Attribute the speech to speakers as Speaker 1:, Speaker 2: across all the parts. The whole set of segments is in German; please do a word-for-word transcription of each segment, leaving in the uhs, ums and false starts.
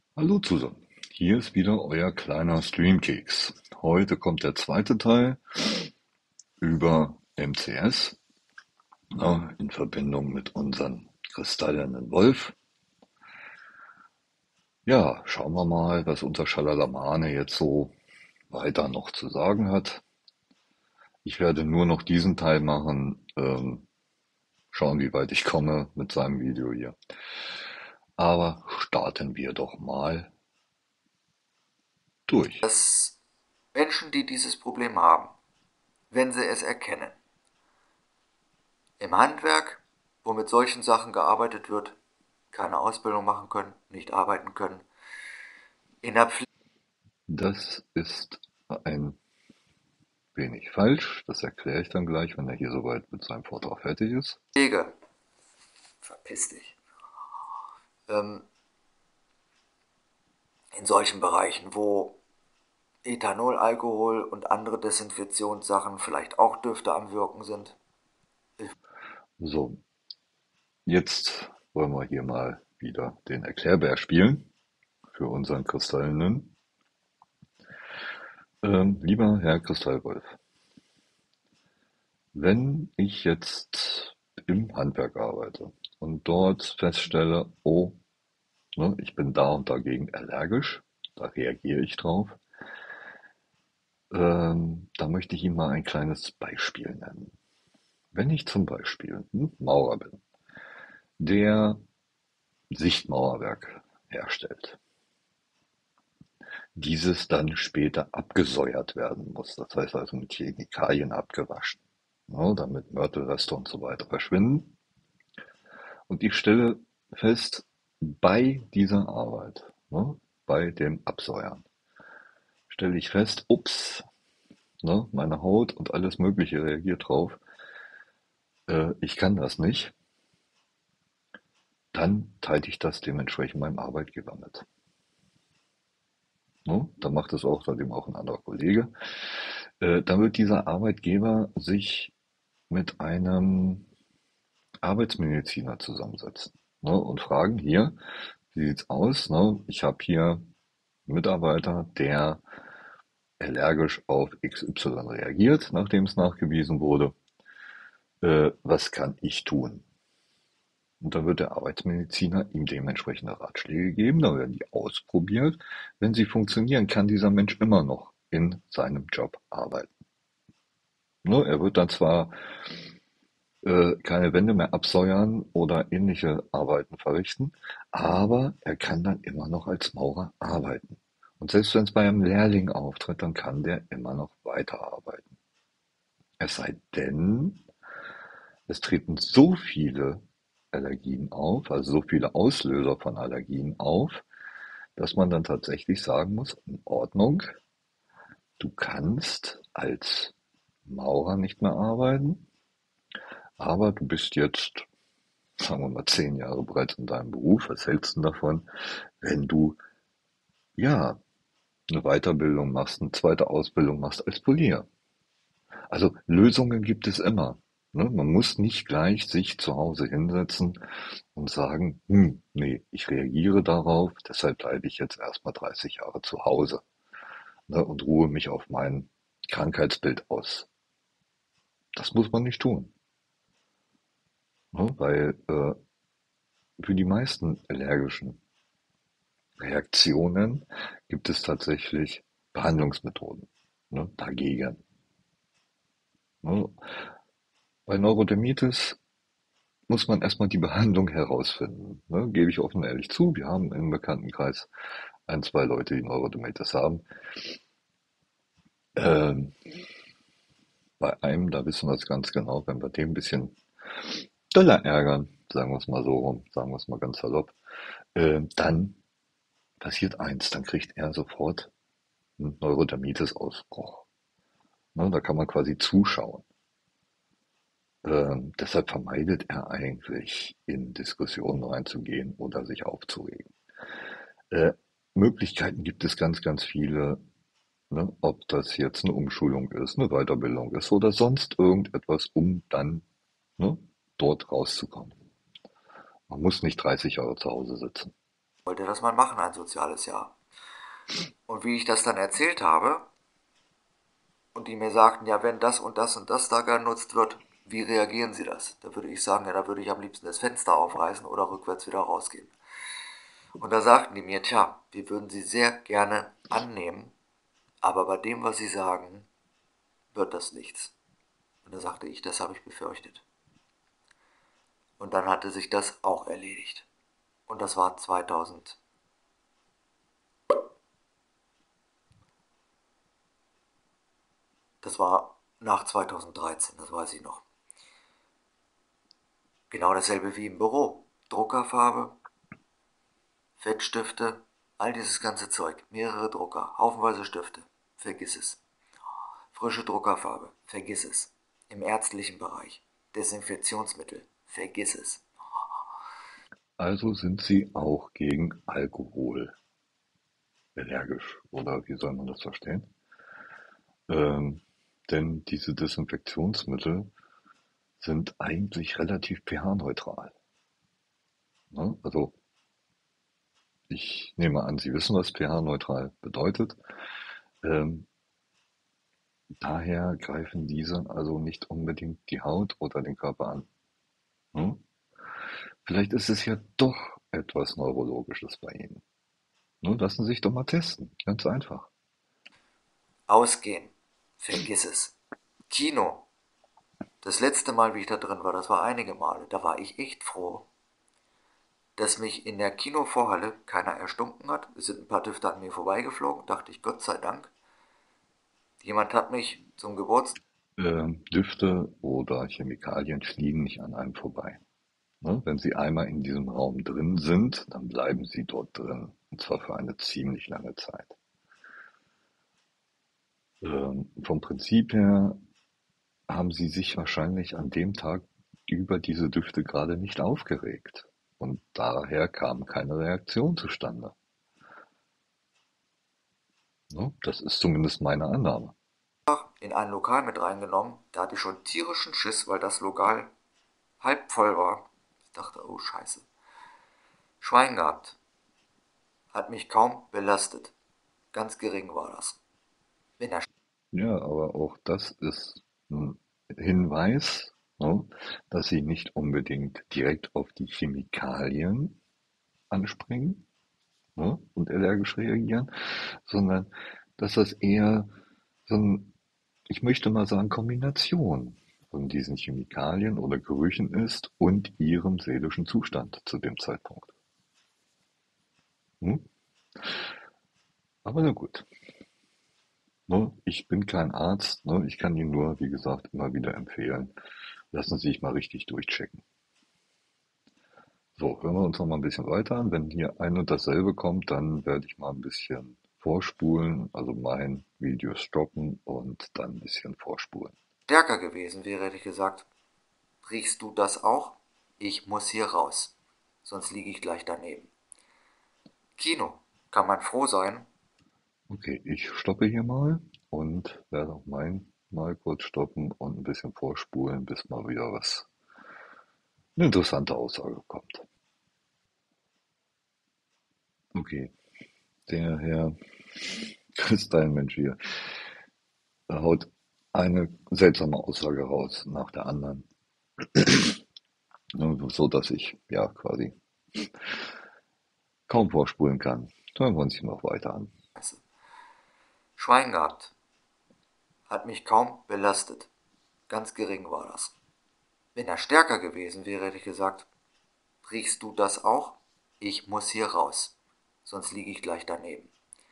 Speaker 1: Hallo zusammen, hier ist wieder euer kleiner Streamkeks. Heute kommt der zweite Teil über M C S, ja, in Verbindung mit unserem kristallenen Wolf. Ja, schauen wir mal, was unser Schalalamane jetzt so weiter noch zu sagen hat. Ich werde nur noch diesen Teil machen, ähm, schauen, wie weit ich komme mit seinem Video hier. Aber starten wir doch mal durch.
Speaker 2: Dass Menschen, die dieses Problem haben, wenn sie es erkennen, im Handwerk, wo mit solchen Sachen gearbeitet wird, keine Ausbildung machen können, nicht arbeiten können, in der
Speaker 1: Das ist ein wenig falsch, das erkläre ich dann gleich, wenn er hier soweit mit seinem Vortrag fertig ist.
Speaker 2: Pflege, verpiss dich, ähm, in solchen Bereichen, wo Ethanol, Alkohol und andere Desinfektionssachen vielleicht auch Düfte am Wirken sind.
Speaker 1: So, jetzt wollen wir hier mal wieder den Erklärbär spielen für unseren Kristallenen. Ähm, lieber Herr Kristallwolf, wenn ich jetzt im Handwerk arbeite und dort feststelle, oh, ne, ich bin da und dagegen allergisch, da reagiere ich drauf, ähm, da möchte ich Ihnen mal ein kleines Beispiel nennen. Wenn ich zum Beispiel ein Maurer bin, der Sichtmauerwerk herstellt, dieses dann später abgesäuert werden muss. Das heißt also mit Chemikalien abgewaschen, ne, damit Mörtelreste und so weiter verschwinden. Und ich stelle fest, bei dieser Arbeit, ne, bei dem Absäuern, stelle ich fest, ups, ne, meine Haut und alles Mögliche reagiert drauf, äh, ich kann das nicht, dann teile ich das dementsprechend meinem Arbeitgeber mit. Ne? Da macht es auch dann eben auch ein anderer Kollege. Äh, dann wird dieser Arbeitgeber sich mit einem Arbeitsmediziner zusammensetzen, ne, und fragen, hier, wie sieht's aus? Ne? Ich habe hier einen Mitarbeiter, der allergisch auf X Y reagiert, nachdem es nachgewiesen wurde. Äh, was kann ich tun? Und dann wird der Arbeitsmediziner ihm dementsprechende Ratschläge geben, dann werden die ausprobiert. Wenn sie funktionieren, kann dieser Mensch immer noch in seinem Job arbeiten. Ne? Er wird dann zwar äh, keine Wände mehr absäuern oder ähnliche Arbeiten verrichten, aber er kann dann immer noch als Maurer arbeiten. Und selbst wenn es bei einem Lehrling auftritt, dann kann der immer noch weiterarbeiten. Es sei denn, es treten so viele Allergien auf, also so viele Auslöser von Allergien auf, dass man dann tatsächlich sagen muss, in Ordnung, du kannst als Maurer nicht mehr arbeiten, aber du bist jetzt, sagen wir mal, zehn Jahre bereits in deinem Beruf. Was hältst du davon, wenn du, ja, eine Weiterbildung machst, eine zweite Ausbildung machst als Polier? Also Lösungen gibt es immer. Ne? Man muss nicht gleich sich zu Hause hinsetzen und sagen, hm, nee, ich reagiere darauf, deshalb bleibe ich jetzt erstmal dreißig Jahre zu Hause, ne, und ruhe mich auf mein Krankheitsbild aus. Das muss man nicht tun, ne? Weil äh, für die meisten allergischen Reaktionen gibt es tatsächlich Behandlungsmethoden, ne, dagegen. Ne? Bei Neurodermitis muss man erstmal die Behandlung herausfinden. Ne? Gebe ich offen und ehrlich zu, wir haben im Bekanntenkreis ein, zwei Leute, die Neurodermitis haben. Ähm, bei einem, da wissen wir es ganz genau, wenn wir den ein bisschen doller ärgern, sagen wir es mal so rum, sagen wir es mal ganz salopp, äh, dann passiert eins, dann kriegt er sofort einen Neurodermitis-Ausbruch. Ne? Da kann man quasi zuschauen. Ähm, deshalb vermeidet er eigentlich, in Diskussionen reinzugehen oder sich aufzuregen. Äh, Möglichkeiten gibt es ganz, ganz viele, ne? Ob das jetzt eine Umschulung ist, eine Weiterbildung ist oder sonst irgendetwas, um dann, ne, dort rauszukommen. Man muss nicht dreißig Jahre zu Hause sitzen.
Speaker 2: wollte das mal machen, ein soziales Jahr. Und wie ich das dann erzählt habe und die mir sagten, ja, wenn das und das und das da genutzt wird, wie reagieren Sie das? Da würde ich sagen, ja, da würde ich am liebsten das Fenster aufreißen oder rückwärts wieder rausgehen. Und da sagten die mir, tja, wir würden Sie sehr gerne annehmen, aber bei dem, was Sie sagen, wird das nichts. Und da sagte ich, das habe ich befürchtet. Und dann hatte sich das auch erledigt. Und das war zweitausend. Das war nach zweitausenddreizehn, das weiß ich noch. Genau dasselbe wie im Büro. Druckerfarbe, Fettstifte, all dieses ganze Zeug. Mehrere Drucker, haufenweise Stifte. Vergiss es. Frische Druckerfarbe, vergiss es. Im ärztlichen Bereich. Desinfektionsmittel, vergiss es.
Speaker 1: Also sind Sie auch gegen Alkohol allergisch, oder wie soll man das verstehen? Ähm, denn diese Desinfektionsmittel sind eigentlich relativ pH-neutral. Ne? Also ich nehme an, Sie wissen, was pH-neutral bedeutet. Ähm, daher greifen diese also nicht unbedingt die Haut oder den Körper an. Ne? Vielleicht ist es ja doch etwas Neurologisches bei Ihnen. Ne? Lassen Sie sich doch mal testen. Ganz einfach.
Speaker 2: Ausgehen, vergiss es. Kino, das letzte Mal, wie ich da drin war, das war einige Male, da war ich echt froh, dass mich in der Kinovorhalle keiner erstunken hat. Es sind ein paar Düfte an mir vorbeigeflogen, dachte ich, Gott sei Dank. Jemand hat mich zum Geburtstag.
Speaker 1: Ähm, Düfte oder Chemikalien fliegen nicht an einem vorbei. Ne? Wenn Sie einmal in diesem Raum drin sind, dann bleiben Sie dort drin. Und zwar für eine ziemlich lange Zeit. Ähm, vom Prinzip her haben Sie sich wahrscheinlich an dem Tag über diese Düfte gerade nicht aufgeregt. Und daher kam keine Reaktion zustande. Ne? Das ist zumindest meine Annahme.
Speaker 2: In ein Lokal mit reingenommen. Da hatte ich schon tierischen Schiss, weil das Lokal halb voll war. Ich dachte, oh Scheiße. Schwein gehabt. Hat mich kaum belastet. Ganz gering war das. Wenn er
Speaker 1: Ja, aber auch das ist ein Hinweis, ne, dass Sie nicht unbedingt direkt auf die Chemikalien anspringen, ne, und allergisch reagieren, sondern dass das eher so ein, ich möchte mal sagen, Kombination von diesen Chemikalien oder Gerüchen ist und Ihrem seelischen Zustand zu dem Zeitpunkt. Hm? Aber na gut, ne, ich bin kein Arzt, ne, ich kann Ihnen nur, wie gesagt, immer wieder empfehlen, lassen Sie sich mal richtig durchchecken. So, hören wir uns noch mal ein bisschen weiter an. Wenn hier ein und dasselbe kommt, dann werde ich mal ein bisschen vorspulen, also mein Video stoppen und dann ein bisschen vorspulen.
Speaker 2: stärker gewesen wäre, hätte ich gesagt, riechst du das auch? Ich muss hier raus. Sonst liege ich gleich daneben. Kino. Kann man froh sein.
Speaker 1: Okay, ich stoppe hier mal und werde auch mein mal kurz stoppen und ein bisschen vorspulen, bis mal wieder was, eine interessante Aussage kommt. Okay, der Herr Kristallmensch hier haut eine seltsame Aussage raus nach der anderen, ne, so dass ich ja quasi kaum vorspulen kann. Hören wir uns hier noch weiter an.
Speaker 2: Schwein gehabt. Hat mich kaum belastet. Ganz gering war das. Wenn er stärker gewesen wäre, hätte ich gesagt, riechst du das auch? Ich muss hier raus. Sonst liege ich gleich daneben.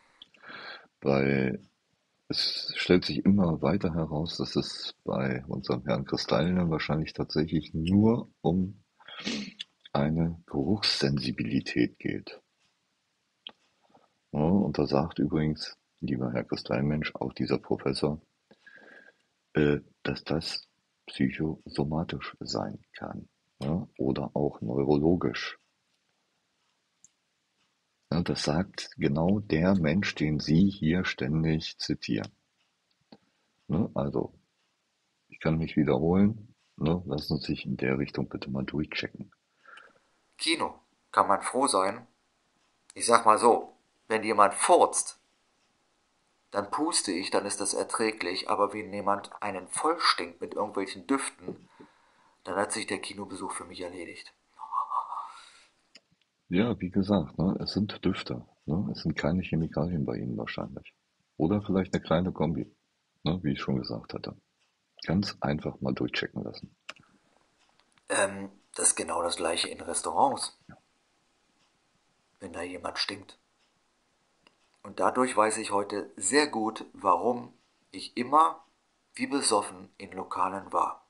Speaker 1: Bei Es stellt sich immer weiter heraus, dass es bei unserem Herrn Kristallner wahrscheinlich tatsächlich nur um eine Geruchssensibilität geht. Ja, und da sagt übrigens, lieber Herr Kristallmensch, auch dieser Professor, äh, dass das psychosomatisch sein kann, ja, oder auch neurologisch. Ja, das sagt genau der Mensch, den Sie hier ständig zitieren. Ne? Also, ich kann mich wiederholen. Ne? Lassen Sie sich in der Richtung bitte mal durchchecken.
Speaker 2: Kino. Kann man froh sein. Ich sag mal so, wenn jemand furzt, dann puste ich, dann ist das erträglich, aber wenn jemand einen vollstinkt mit irgendwelchen Düften, dann hat sich der Kinobesuch für mich erledigt.
Speaker 1: Ja, wie gesagt, ne, es sind Düfte, ne? Es sind keine Chemikalien bei Ihnen wahrscheinlich. Oder vielleicht eine kleine Kombi, ne, wie ich schon gesagt hatte. Ganz einfach mal durchchecken lassen.
Speaker 2: Ähm, das ist genau das gleiche in Restaurants, wenn da jemand stinkt. Und dadurch weiß ich heute sehr gut, warum ich immer wie besoffen in Lokalen war.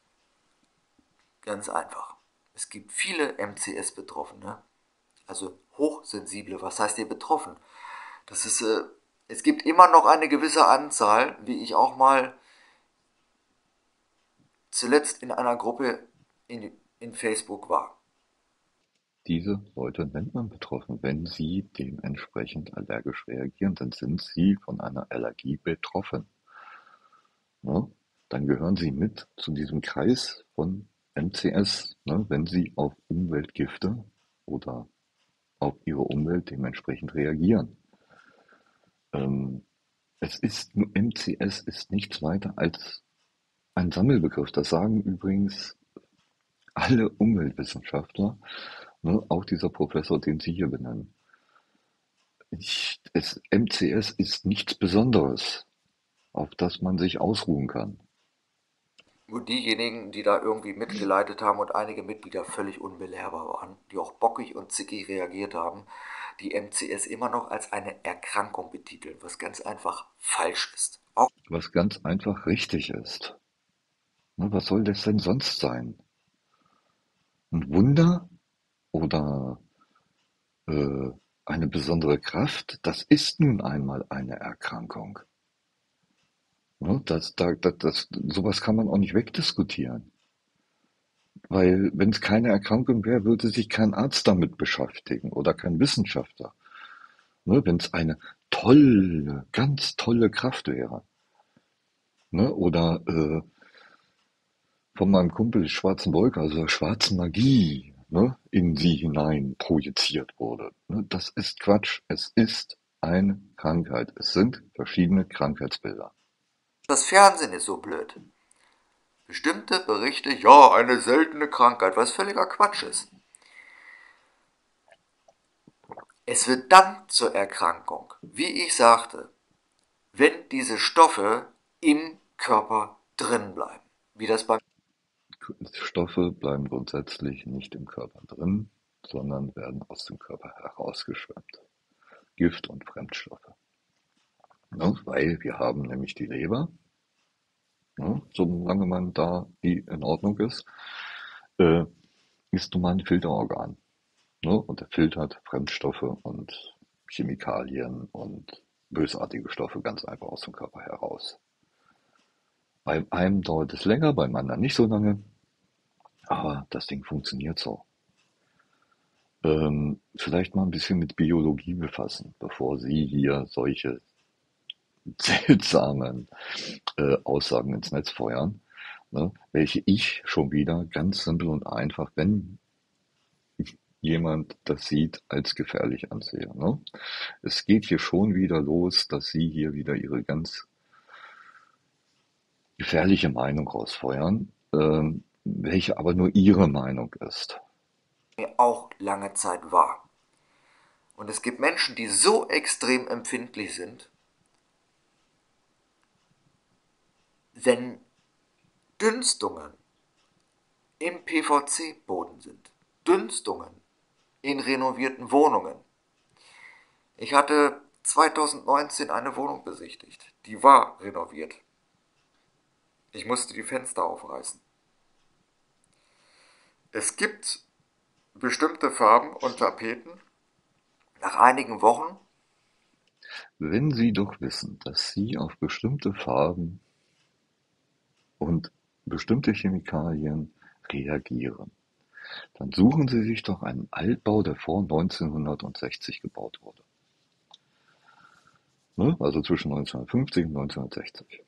Speaker 2: Ganz einfach. Es gibt viele M C S-Betroffene, also hochsensible. Was heißt hier betroffen? Das ist, äh, es gibt immer noch eine gewisse Anzahl, wie ich auch mal zuletzt in einer Gruppe in, in Facebook war.
Speaker 1: Diese Leute nennt man betroffen, wenn sie dementsprechend allergisch reagieren, dann sind sie von einer Allergie betroffen. Ne? Dann gehören sie mit zu diesem Kreis von M C S, ne? Wenn sie auf Umweltgifte oder auf ihre Umwelt dementsprechend reagieren. Ähm, es ist, M C S ist nichts weiter als ein Sammelbegriff. Das sagen übrigens alle Umweltwissenschaftler, ne? Auch dieser Professor, den Sie hier benennen. Ich, es, M C S ist nichts Besonderes, auf das man sich ausruhen kann.
Speaker 2: Nur diejenigen, die da irgendwie mitgeleitet haben und einige Mitglieder völlig unbelehrbar waren, die auch bockig und zickig reagiert haben, die M C S immer noch als eine Erkrankung betiteln, was ganz einfach falsch ist. Auch
Speaker 1: Was ganz einfach richtig ist. Ne, was soll das denn sonst sein? Ein Wunder oder äh, eine besondere Kraft? Das ist nun einmal eine Erkrankung. Ne, das, da, das, das, sowas kann man auch nicht wegdiskutieren. Weil wenn es keine Erkrankung wäre, würde sich kein Arzt damit beschäftigen oder kein Wissenschaftler. Ne, wenn es eine tolle, ganz tolle Kraft wäre. Ne, oder äh, von meinem Kumpel des schwarzen Wolke, also schwarzen Magie, ne, in sie hinein projiziert wurde. Ne, das ist Quatsch. Es ist eine Krankheit. Es sind verschiedene Krankheitsbilder.
Speaker 2: das Fernsehen ist so blöd. Bestimmte Berichte, ja, eine seltene Krankheit, was völliger Quatsch ist. Es wird dann zur Erkrankung, wie ich sagte, wenn diese Stoffe im Körper drin bleiben. Wie das beim
Speaker 1: Stoffe bleiben grundsätzlich nicht im Körper drin, sondern werden aus dem Körper herausgeschwemmt. Gift und Fremdstoffe. Ne, weil wir haben nämlich die Leber, ne, solange man da die in Ordnung ist, äh, ist nun mal ein Filterorgan. Ne? Und der filtert Fremdstoffe und Chemikalien und bösartige Stoffe ganz einfach aus dem Körper heraus. Beim einen dauert es länger, beim anderen nicht so lange, aber das Ding funktioniert so. Ähm, vielleicht mal ein bisschen mit Biologie befassen, bevor Sie hier solche seltsamen äh, Aussagen ins Netz feuern, ne? Welche ich schon wieder ganz simpel und einfach, wenn jemand das sieht, als gefährlich ansehe. Ne? Es geht hier schon wieder los, dass Sie hier wieder Ihre ganz gefährliche Meinung rausfeuern, ähm, welche aber nur Ihre Meinung ist.
Speaker 2: mir auch lange Zeit war. Und es gibt Menschen, die so extrem empfindlich sind, wenn Dünstungen im P V C-Boden sind. Dünstungen in renovierten Wohnungen. Ich hatte zweitausendneunzehn eine Wohnung besichtigt. Die war renoviert. Ich musste die Fenster aufreißen. Es gibt bestimmte Farben und Tapeten. Nach einigen Wochen,
Speaker 1: Wenn Sie doch wissen, dass Sie auf bestimmte Farben und bestimmte Chemikalien reagieren, dann suchen Sie sich doch einen Altbau, der vor neunzehnhundertsechzig gebaut wurde. Ne? Also zwischen neunzehnhundertfünfzig und neunzehnhundertsechzig.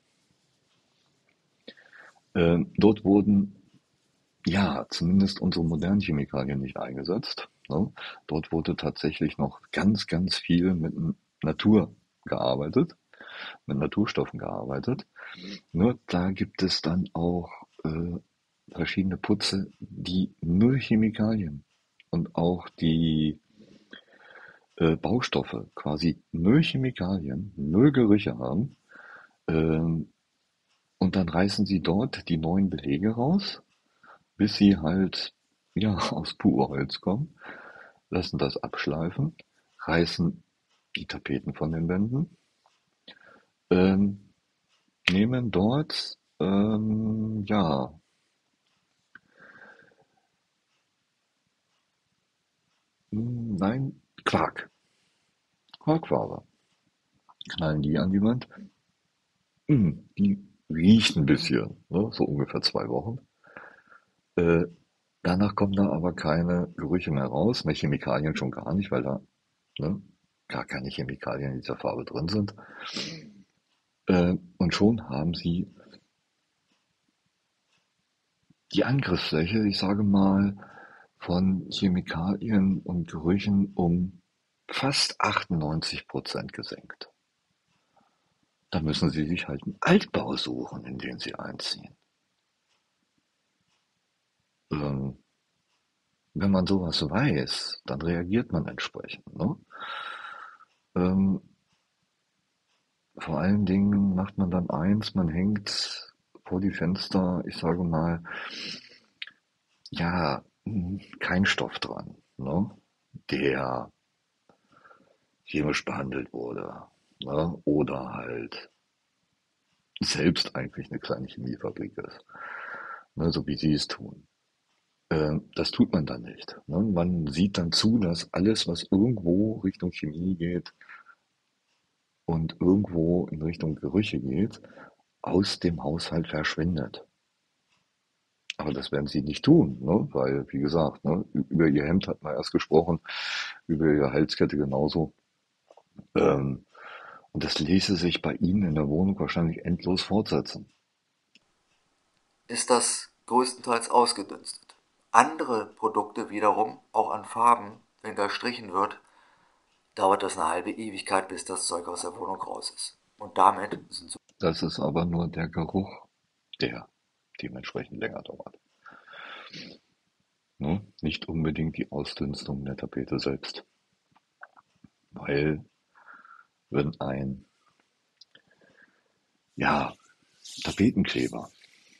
Speaker 1: Ähm, dort wurden, ja, zumindest unsere modernen Chemikalien nicht eingesetzt. Ne? Dort wurde tatsächlich noch ganz, ganz viel mit Natur gearbeitet, mit Naturstoffen gearbeitet. Ne? Da gibt es dann auch äh, verschiedene Putze, die null Chemikalien und auch die äh, Baustoffe quasi null Chemikalien, null Gerüche haben. Ähm, und dann reißen sie dort die neuen Belege raus, bis sie halt ja aus purem Holz kommen, lassen das abschleifen, reißen die Tapeten von den Wänden, ähm, nehmen dort ähm, ja hm, nein Quark, Quarkfaser, knallen die an die Wand. Hm, die riecht ein bisschen, ne, so ungefähr zwei Wochen. Äh, danach kommen da aber keine Gerüche mehr raus, mehr Chemikalien schon gar nicht, weil da ne, gar keine Chemikalien in dieser Farbe drin sind. Äh, und schon haben sie die Angriffsfläche, ich sage mal, von Chemikalien und Gerüchen um fast achtundneunzig Prozent gesenkt. Da müssen sie sich halt einen Altbau suchen, in den sie einziehen. Ähm, wenn man sowas weiß, dann reagiert man entsprechend. Ne? Ähm, vor allen Dingen macht man dann eins, man hängt vor die Fenster, ich sage mal, ja, hm, kein Stoff dran, ne? Der chemisch behandelt wurde, ne? Oder halt selbst eigentlich eine kleine Chemiefabrik ist, ne? So wie sie es tun. Ähm, das tut man dann nicht. Ne? Man sieht dann zu, dass alles, was irgendwo Richtung Chemie geht und irgendwo in Richtung Gerüche geht, aus dem Haushalt verschwindet. Aber das werden sie nicht tun, ne? Weil, wie gesagt, ne, über ihr Hemd hat man erst gesprochen, über ihre Halskette genauso. Ähm, und das ließe sich bei Ihnen in der Wohnung wahrscheinlich endlos fortsetzen.
Speaker 2: Ist das größtenteils ausgedünstet. Andere Produkte wiederum, auch an Farben, wenn gestrichen wird, dauert das eine halbe Ewigkeit, bis das Zeug aus der Wohnung raus ist. Und damit sind so
Speaker 1: Das ist aber nur der Geruch, der dementsprechend länger dauert. Ne? Nicht unbedingt die Ausdünstung der Tapete selbst. Weil wenn ein, ja, Tapetenkleber,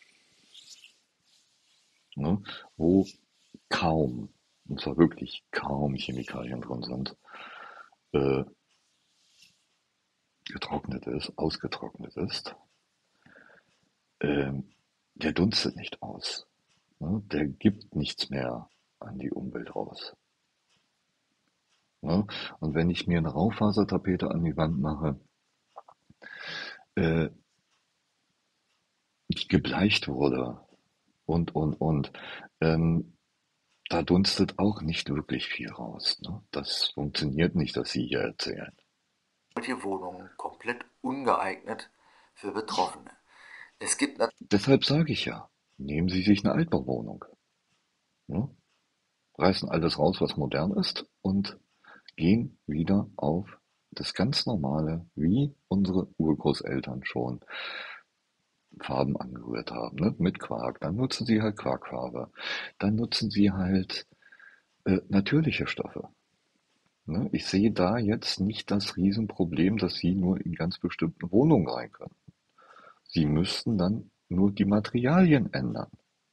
Speaker 1: ne, wo kaum, und zwar wirklich kaum Chemikalien drin sind, äh, getrocknet ist, ausgetrocknet ist, ähm, der dunstet nicht aus. Ne? Der gibt nichts mehr an die Umwelt raus. Ne? Und wenn ich mir eine Raufasertapete an die Wand mache, äh, die gebleicht wurde und, und, und, ähm, da dunstet auch nicht wirklich viel raus. Ne? Das funktioniert nicht, was Sie hier erzählen.
Speaker 2: solche Wohnungen komplett ungeeignet für Betroffene. Es gibt
Speaker 1: Deshalb sage ich ja, nehmen Sie sich eine Altbauwohnung. Ne? Reißen alles raus, was modern ist und gehen wieder auf das ganz normale, wie unsere Urgroßeltern schon Farben angerührt haben, ne? Mit Quark. Dann nutzen sie halt Quarkfarbe. Dann nutzen sie halt äh, natürliche Stoffe. Ne? Ich sehe da jetzt nicht das Riesenproblem, dass sie nur in ganz bestimmten Wohnungen rein können. Sie müssten dann nur die Materialien ändern.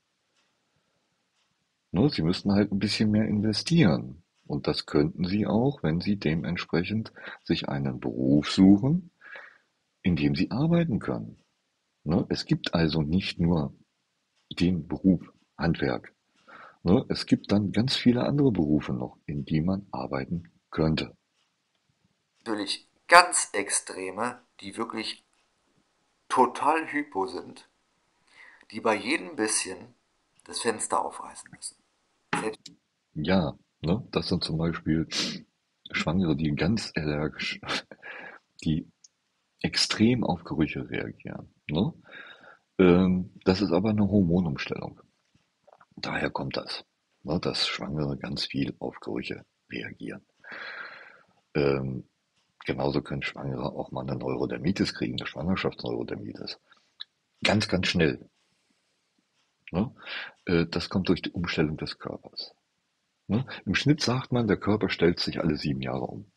Speaker 1: Ne? Sie müssten halt ein bisschen mehr investieren. Und das könnten sie auch, wenn sie dementsprechend sich einen Beruf suchen, in dem sie arbeiten können. Ne? Es gibt also nicht nur den Beruf Handwerk. Ne? Es gibt dann ganz viele andere Berufe noch, in die man arbeiten könnte.
Speaker 2: natürlich ganz Extreme, die wirklich total hypo sind, die bei jedem bisschen das Fenster aufreißen müssen. Selbst
Speaker 1: Ja, ne? Das sind zum Beispiel Schwangere, die ganz allergisch, die extrem auf Gerüche reagieren. Ne? Ähm, das ist aber eine Hormonumstellung. Daher kommt das. ne, dass Schwangere ganz viel auf Gerüche reagieren. Ähm, genauso können Schwangere auch mal eine Neurodermitis kriegen, eine Schwangerschaftsneurodermitis. Ganz, ganz schnell. Ne? Äh, das kommt durch die Umstellung des Körpers. Ne? Im Schnitt sagt man, der Körper stellt sich alle sieben Jahre um.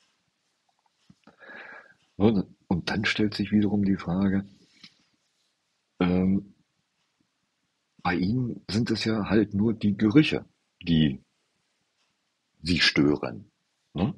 Speaker 1: Ne? Und dann stellt sich wiederum die Frage, ähm, bei ihnen sind es ja halt nur die Gerüche, die sie stören. Ne?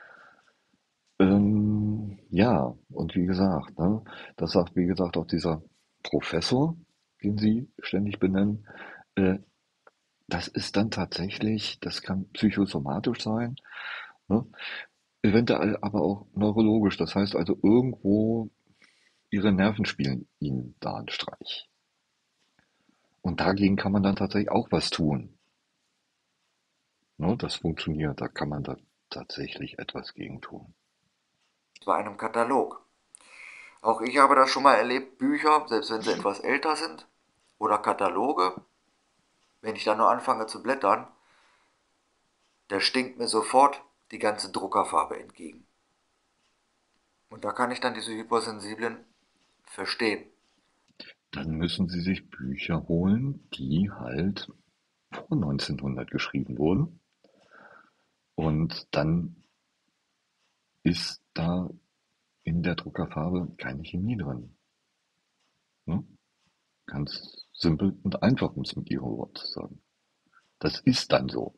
Speaker 1: Ähm, ja, und wie gesagt, ne, das sagt, wie gesagt, auch dieser Professor, den Sie ständig benennen, äh, das ist dann tatsächlich, das kann psychosomatisch sein, ne, eventuell aber auch neurologisch. Das heißt also, irgendwo Ihre Nerven spielen Ihnen da einen Streich. Und dagegen kann man dann tatsächlich auch was tun. Ne, das funktioniert, da kann man da tatsächlich etwas gegen tun.
Speaker 2: Bei einem Katalog. Auch ich habe das schon mal erlebt, Bücher, selbst wenn sie etwas älter sind, oder Kataloge, wenn ich da nur anfange zu blättern, da stinkt mir sofort die ganze Druckerfarbe entgegen. Und da kann ich dann diese Hypersensiblen verstehen.
Speaker 1: Dann müssen Sie sich Bücher holen, die halt vor neunzehnhundert geschrieben wurden. Und dann ist da in der Druckerfarbe keine Chemie drin. Ne? Ganz simpel und einfach, um es mit Ihrem Wort zu sagen. Das ist dann so.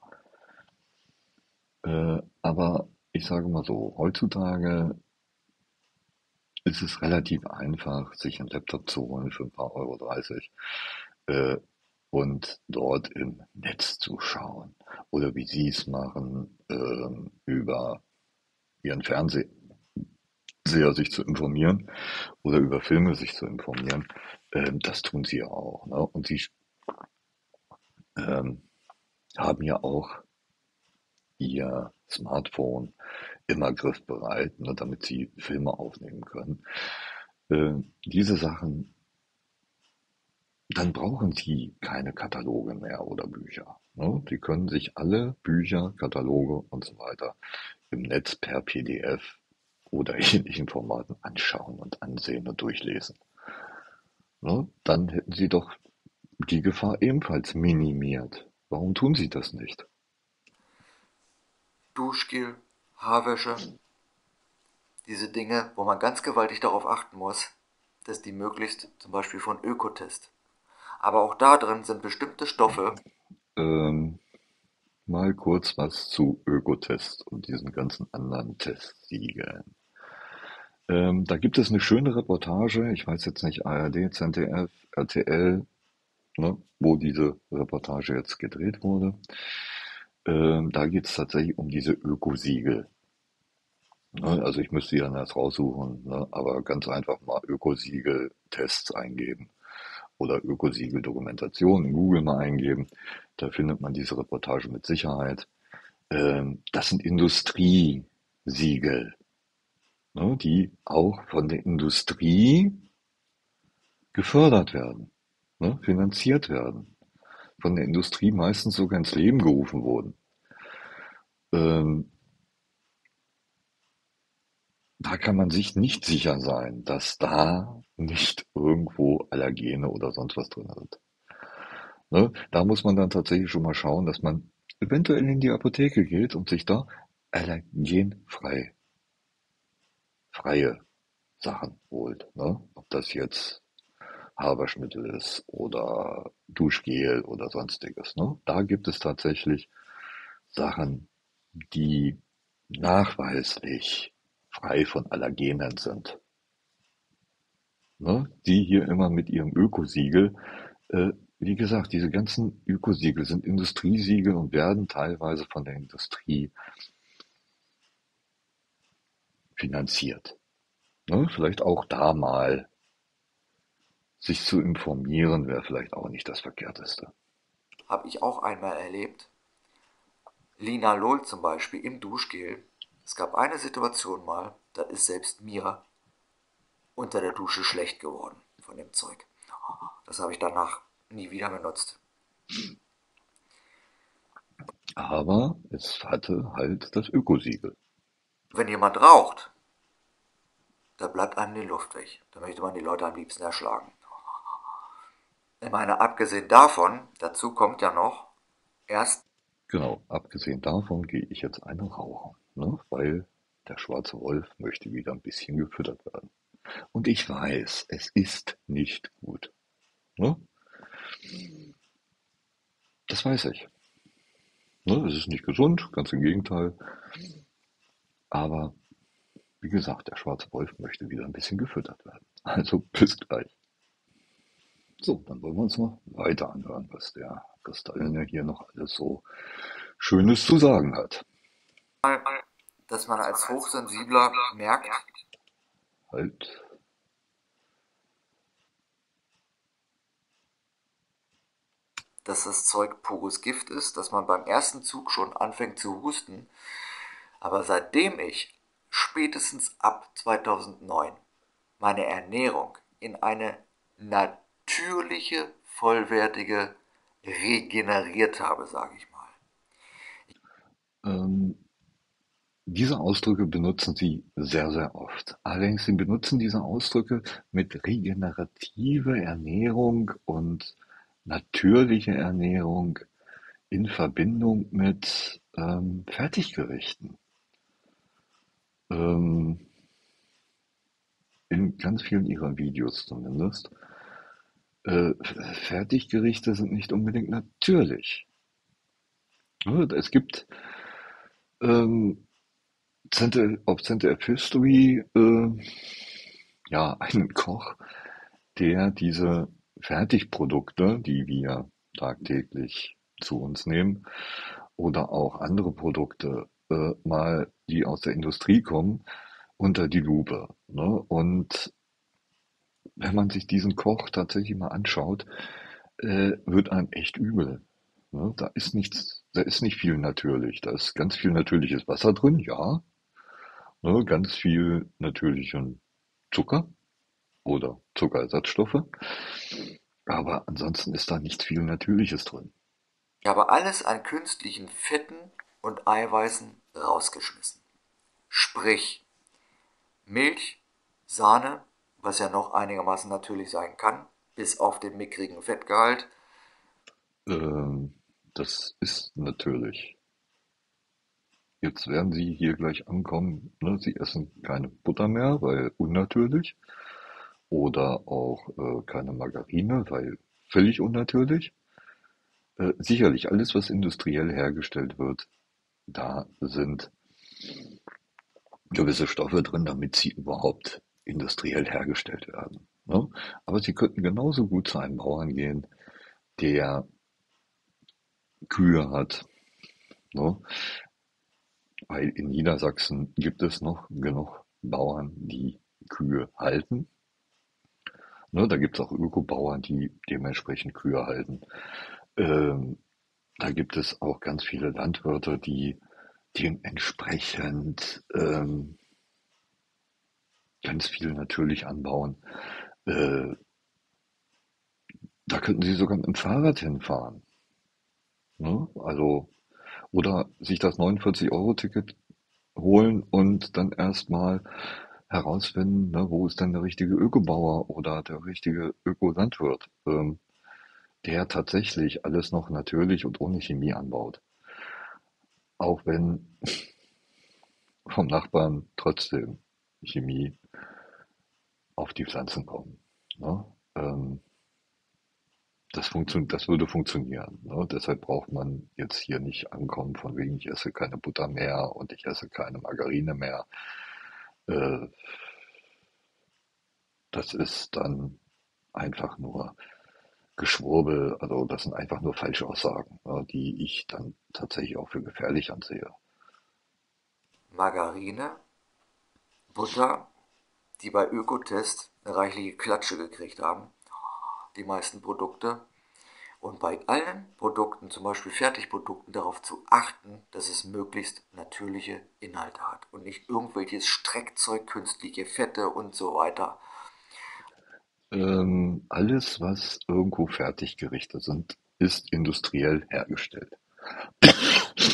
Speaker 1: Äh, aber ich sage mal so, heutzutage ist es relativ einfach, sich einen Laptop zu holen für ein paar Euro dreißig äh, und dort im Netz zu schauen. Oder wie Sie es machen, ähm, über Ihren Fernseher sich zu informieren oder über Filme sich zu informieren. Ähm, das tun Sie ja auch. Ne? Und Sie ähm, haben ja auch Ihr Smartphone immer griffbereit, ne, damit Sie Filme aufnehmen können. Äh, diese Sachen, dann brauchen Sie keine Kataloge mehr oder Bücher. Ne? Sie können sich alle Bücher, Kataloge und so weiter im Netz per P D F oder ähnlichen Formaten anschauen und ansehen und durchlesen. Ne? Dann hätten Sie doch die Gefahr ebenfalls minimiert. Warum tun Sie das nicht?
Speaker 2: Duschgel, Haarwäsche, diese Dinge, wo man ganz gewaltig darauf achten muss, dass die möglichst zum Beispiel von Ökotest. Aber auch da drin sind bestimmte Stoffe.
Speaker 1: Ähm, mal kurz was zu Ökotest und diesen ganzen anderen Testsiegeln. Ähm, da gibt es eine schöne Reportage, ich weiß jetzt nicht, A R D, Z D F, R T L, ne, wo diese Reportage jetzt gedreht wurde. Ähm, da geht es tatsächlich um diese Ökosiegel. Ne? Also ich müsste die dann erst raussuchen, ne? Aber ganz einfach mal Ökosiegel-Tests eingeben oder Ökosiegel-Dokumentation in Google mal eingeben. Da findet man diese Reportage mit Sicherheit. Ähm, das sind Industriesiegel, ne? Die auch von der Industrie gefördert werden, ne? Finanziert werden. Von der Industrie meistens sogar ins Leben gerufen wurden. Ähm, Da kann man sich nicht sicher sein, dass da nicht irgendwo Allergene oder sonst was drin sind. Ne? Da muss man dann tatsächlich schon mal schauen, dass man eventuell in die Apotheke geht und sich da allergenfrei freie Sachen holt. Ne? Ob das jetzt Haarwaschmittel ist oder Duschgel oder sonstiges. Ne? Da gibt es tatsächlich Sachen, die nachweislich frei von Allergenen sind. Ne? Die hier immer mit ihrem Ökosiegel, äh, wie gesagt, diese ganzen Ökosiegel sind Industriesiegel und werden teilweise von der Industrie finanziert. Ne? Vielleicht auch da mal sich zu informieren, wäre vielleicht auch nicht das Verkehrteste.
Speaker 2: Habe ich auch einmal erlebt. Linalol zum Beispiel im Duschgel. Es gab eine Situation mal, da ist selbst mir unter der Dusche schlecht geworden von dem Zeug. Das habe ich danach nie wieder benutzt.
Speaker 1: Aber es hatte halt das Ökosiegel.
Speaker 2: Wenn jemand raucht, da bleibt einem die Luft weg. Da möchte man die Leute am liebsten erschlagen. Ich meine, abgesehen davon, dazu kommt ja noch, erst,
Speaker 1: Genau, abgesehen davon gehe ich jetzt eine rauchen, ne? Weil der schwarze Wolf möchte wieder ein bisschen gefüttert werden. Und ich weiß, es ist nicht gut. Ne? Das weiß ich. Ne? Es ist nicht gesund, ganz im Gegenteil. Aber wie gesagt, der schwarze Wolf möchte wieder ein bisschen gefüttert werden. Also bis gleich. So, dann wollen wir uns mal weiter anhören, was der Kristallene hier noch alles so Schönes zu sagen hat.
Speaker 2: dass man als Hochsensibler merkt,
Speaker 1: Halt.
Speaker 2: dass das Zeug pures Gift ist, dass man beim ersten Zug schon anfängt zu husten. Aber seitdem ich spätestens ab zweitausendneun meine Ernährung in eine natürliche, vollwertige regeneriert habe, sage ich mal.
Speaker 1: Ähm, Diese Ausdrücke benutzen sie sehr, sehr oft. Allerdings, sie benutzen diese Ausdrücke mit regenerative Ernährung und natürliche Ernährung in Verbindung mit ähm, Fertiggerichten. Ähm, in ganz vielen ihrer Videos zumindest. Äh, Fertiggerichte sind nicht unbedingt natürlich. Ne, es gibt ähm, Z D F, auf Z D F History äh, ja einen Koch, der diese Fertigprodukte, die wir tagtäglich zu uns nehmen, oder auch andere Produkte, äh, mal, die aus der Industrie kommen, unter die Lupe. Ne? Und wenn man sich diesen Koch tatsächlich mal anschaut, äh, wird einem echt übel. Ne? Da ist nichts, da ist nicht viel natürlich. Da ist ganz viel natürliches Wasser drin, ja. Ne? Ganz viel natürlichen Zucker oder Zuckerersatzstoffe. Aber ansonsten ist da nicht viel Natürliches drin.
Speaker 2: Ich habe alles an künstlichen Fetten und Eiweißen rausgeschmissen. Sprich, Milch, Sahne, was ja noch einigermaßen natürlich sein kann, bis auf den mickrigen Fettgehalt.
Speaker 1: Ähm, Das ist natürlich. Jetzt werden Sie hier gleich ankommen, ne? Sie essen keine Butter mehr, weil unnatürlich. Oder auch äh, keine Margarine, weil völlig unnatürlich. Äh, sicherlich, alles, was industriell hergestellt wird, da sind gewisse Stoffe drin, damit sie überhaupt industriell hergestellt werden. Ne? Aber sie könnten genauso gut zu einem Bauern gehen, der Kühe hat. Ne? Weil in Niedersachsen gibt es noch genug Bauern, die Kühe halten. Ne? Da gibt es auch Ökobauern, die dementsprechend Kühe halten. Ähm, Da gibt es auch ganz viele Landwirte, die dementsprechend ähm, ganz viel natürlich anbauen. Äh, Da könnten Sie sogar mit dem Fahrrad hinfahren. Ne? Also, oder sich das neunundvierzig-Euro-Ticket holen und dann erstmal herausfinden, ne, wo ist denn der richtige Ökobauer oder der richtige Ökolandwirt, ähm, der tatsächlich alles noch natürlich und ohne Chemie anbaut. Auch wenn vom Nachbarn trotzdem Chemie auf die Pflanzen kommen. Ne? Ähm, das, funktio- das würde funktionieren. Ne? Deshalb braucht man jetzt hier nicht ankommen von wegen, ich esse keine Butter mehr und ich esse keine Margarine mehr. Äh, Das ist dann einfach nur Geschwurbel, also das sind einfach nur Falschaussagen, ne, die ich dann tatsächlich auch für gefährlich ansehe.
Speaker 2: Margarine, Butter, die bei Ökotest eine reichliche Klatsche gekriegt haben, die meisten Produkte. Und bei allen Produkten, zum Beispiel Fertigprodukten, darauf zu achten, dass es möglichst natürliche Inhalte hat und nicht irgendwelches Streckzeug, künstliche Fette und so weiter.
Speaker 1: Ähm, alles, was irgendwo Fertiggerichte sind, ist industriell hergestellt.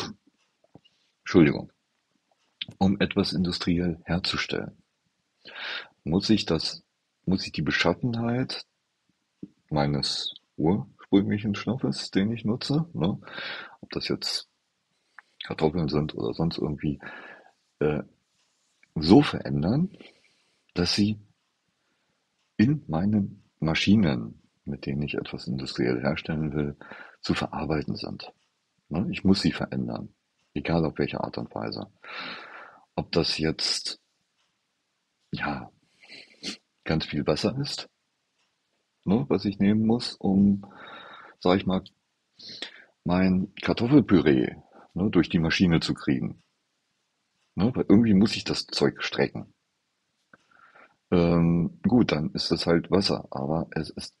Speaker 1: Entschuldigung, um etwas industriell herzustellen, muss ich das, muss ich die Beschaffenheit meines ursprünglichen Stoffes, den ich nutze, ne, ob das jetzt Kartoffeln sind oder sonst irgendwie, äh, so verändern, dass sie in meinen Maschinen, mit denen ich etwas industriell herstellen will, zu verarbeiten sind. Ne? Ich muss sie verändern, egal auf welche Art und Weise. Ob das jetzt ja ganz viel Wasser ist, ne, was ich nehmen muss, um, sag ich mal, mein Kartoffelpüree, ne, durch die Maschine zu kriegen. Ne? Weil irgendwie muss ich das Zeug strecken. Ähm, gut, dann ist es halt Wasser, aber es ist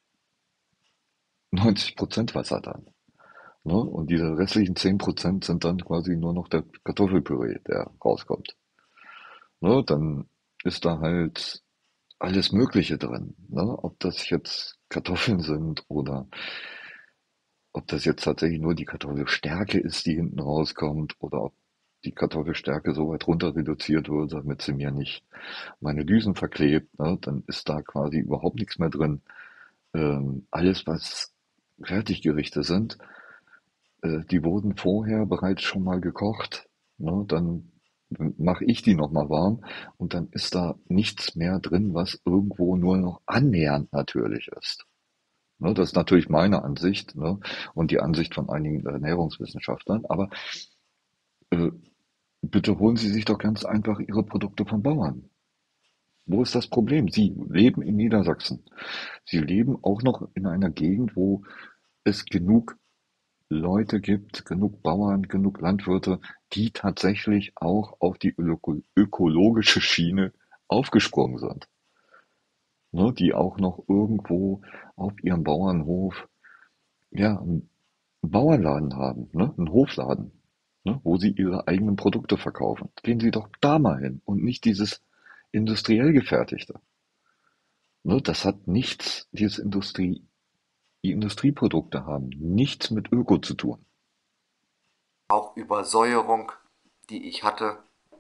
Speaker 1: neunzig Prozent Wasser dann. Ne? Und diese restlichen zehn Prozent sind dann quasi nur noch der Kartoffelpüree, der rauskommt. Ne? Dann ist da halt alles Mögliche drin. Ne? Ob das jetzt Kartoffeln sind oder ob das jetzt tatsächlich nur die Kartoffelstärke ist, die hinten rauskommt, oder ob die Kartoffelstärke so weit runter reduziert wird, damit sie mir nicht meine Düsen verklebt, ne? Dann ist da quasi überhaupt nichts mehr drin. Ähm, alles, was Fertiggerichte sind, äh, die wurden vorher bereits schon mal gekocht. Ne? Dann mache ich die nochmal warm und dann ist da nichts mehr drin, was irgendwo nur noch annähernd natürlich ist. Ne? Das ist natürlich meine Ansicht, ne? Und die Ansicht von einigen Ernährungswissenschaftlern. Aber äh, bitte holen Sie sich doch ganz einfach Ihre Produkte vom Bauern. Wo ist das Problem? Sie leben in Niedersachsen. Sie leben auch noch in einer Gegend, wo es genug Leute gibt, genug Bauern, genug Landwirte, die tatsächlich auch auf die öko ökologische Schiene aufgesprungen sind. Ne, die auch noch irgendwo auf ihrem Bauernhof ja, einen Bauernladen haben, ne, einen Hofladen, ne, wo sie ihre eigenen Produkte verkaufen. Gehen Sie doch da mal hin und nicht dieses industriell gefertigte. Ne, das hat nichts, dieses Industrie, die Industrieprodukte haben nichts mit Öko zu tun.
Speaker 2: Auch Übersäuerung, die ich hatte.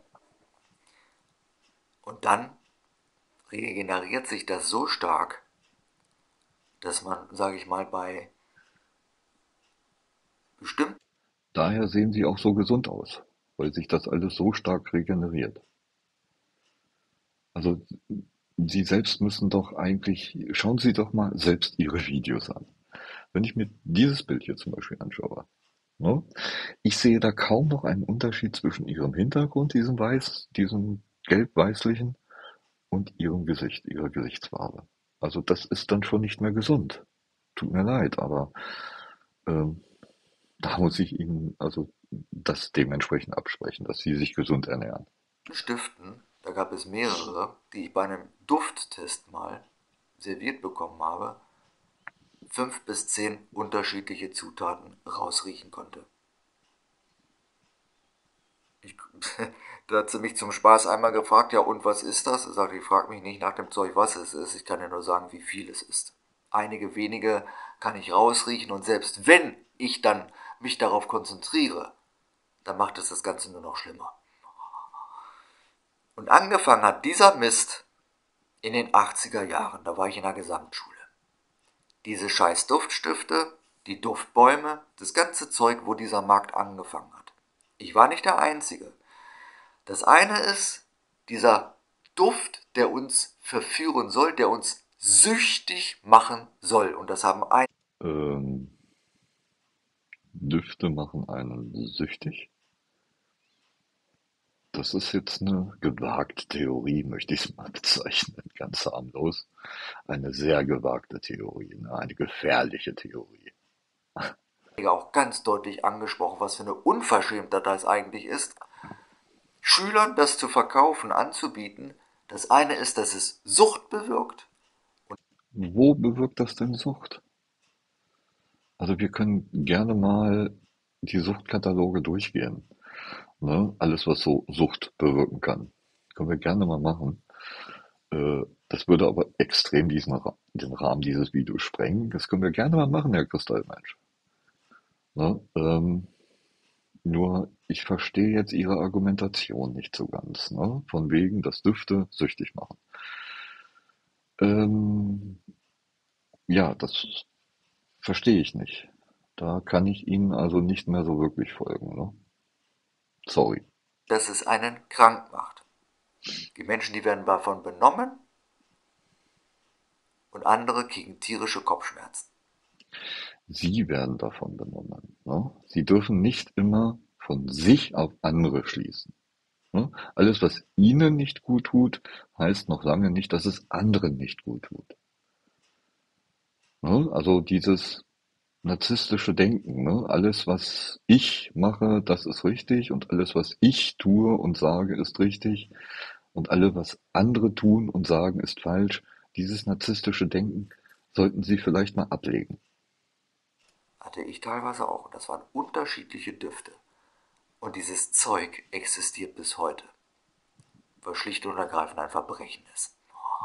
Speaker 2: Und dann regeneriert sich das so stark, dass man, sage ich mal, bei bestimmten
Speaker 1: Daher sehen sie auch so gesund aus, weil sich das alles so stark regeneriert. Also Sie selbst müssen doch eigentlich, schauen Sie doch mal selbst Ihre Videos an. Wenn ich mir dieses Bild hier zum Beispiel anschaue, ne, ich sehe da kaum noch einen Unterschied zwischen Ihrem Hintergrund, diesem Weiß, diesem gelb-weißlichen, und Ihrem Gesicht, Ihrer Gesichtsfarbe. Also das ist dann schon nicht mehr gesund. Tut mir leid, aber ähm, da muss ich Ihnen also das dementsprechend absprechen, dass Sie sich gesund ernähren.
Speaker 2: Stiften, da gab es mehrere, die ich bei einem Dufttest mal serviert bekommen habe, fünf bis zehn unterschiedliche Zutaten rausriechen konnte. Ich, da hat sie mich zum Spaß einmal gefragt, ja und was ist das? Ich sagte, ich frage mich nicht nach dem Zeug, was es ist, ich kann ja nur sagen, wie viel es ist. Einige wenige kann ich rausriechen und selbst wenn ich dann mich darauf konzentriere, dann macht es das Ganze nur noch schlimmer. Und angefangen hat dieser Mist in den achtziger Jahren, da war ich in der Gesamtschule. Diese scheiß Duftstifte, die Duftbäume, das ganze Zeug, wo dieser Markt angefangen hat. Ich war nicht der Einzige. Das eine ist dieser Duft, der uns verführen soll, der uns süchtig machen soll. Und das haben ein
Speaker 1: Ähm, Düfte machen einen süchtig. Das ist jetzt eine gewagte Theorie, möchte ich es mal bezeichnen, ganz harmlos. Eine sehr gewagte Theorie, ne? Eine gefährliche Theorie.
Speaker 2: auch ganz deutlich angesprochen, was für eine Unverschämtheit das eigentlich ist, Schülern das zu verkaufen, anzubieten. Das eine ist, dass es Sucht bewirkt.
Speaker 1: Wo bewirkt das denn Sucht? Also wir können gerne mal die Suchtkataloge durchgehen. Ne? Alles, was so Sucht bewirken kann. Können wir gerne mal machen. Äh, das würde aber extrem diesen Ra den Rahmen dieses Videos sprengen. Das können wir gerne mal machen, Herr Kristallmensch. Ne? Ähm, Nur ich verstehe jetzt Ihre Argumentation nicht so ganz, ne? Von wegen, dass Düfte süchtig machen. Ähm, ja, das verstehe ich nicht. Da kann ich Ihnen also nicht mehr so wirklich folgen, ne? Sorry.
Speaker 2: Dass es einen krank macht. Die Menschen, die werden davon benommen und andere kriegen tierische Kopfschmerzen.
Speaker 1: Sie werden davon benommen, ne? Sie dürfen nicht immer von sich auf andere schließen, ne? Alles, was Ihnen nicht gut tut, heißt noch lange nicht, dass es anderen nicht gut tut, ne? Also dieses narzisstische Denken, ne? Alles, was ich mache, das ist richtig und alles, was ich tue und sage, ist richtig und alles, was andere tun und sagen, ist falsch. Dieses narzisstische Denken sollten Sie vielleicht mal ablegen.
Speaker 2: Hatte ich teilweise auch. Und das waren unterschiedliche Düfte. Und dieses Zeug existiert bis heute. Weil schlicht und ergreifend ein Verbrechen ist.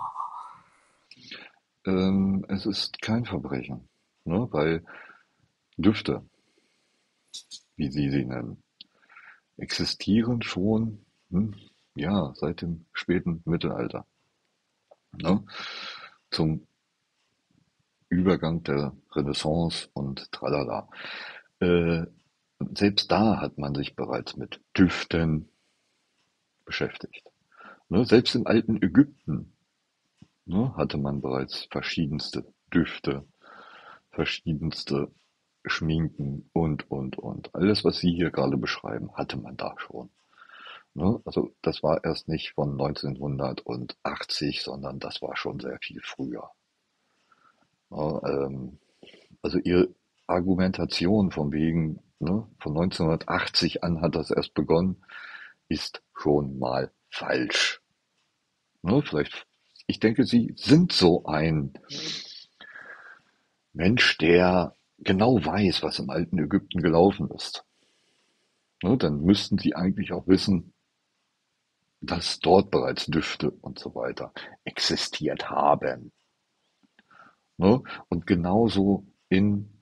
Speaker 1: Ähm, es ist kein Verbrechen, ne? Weil Düfte, wie Sie sie nennen, existieren schon, hm, ja, seit dem späten Mittelalter, ne? Zum Übergang der Renaissance und tralala. Äh, Selbst da hat man sich bereits mit Düften beschäftigt. Ne? Selbst im alten Ägypten, ne, hatte man bereits verschiedenste Düfte, verschiedenste Schminken und, und, und. Alles, was Sie hier gerade beschreiben, hatte man da schon. Ne? Also das war erst nicht von neunzehnhundertachtzig, sondern das war schon sehr viel früher. Ne? Ähm, also Ihre Argumentation von wegen, ne, von neunzehnhundertachtzig an hat das erst begonnen, ist schon mal falsch. Ne? Vielleicht, ich denke, Sie sind so ein Mensch, der genau weiß, was im alten Ägypten gelaufen ist. Ne? Dann müssten Sie eigentlich auch wissen, dass dort bereits Düfte und so weiter existiert haben. Ne? Und genauso in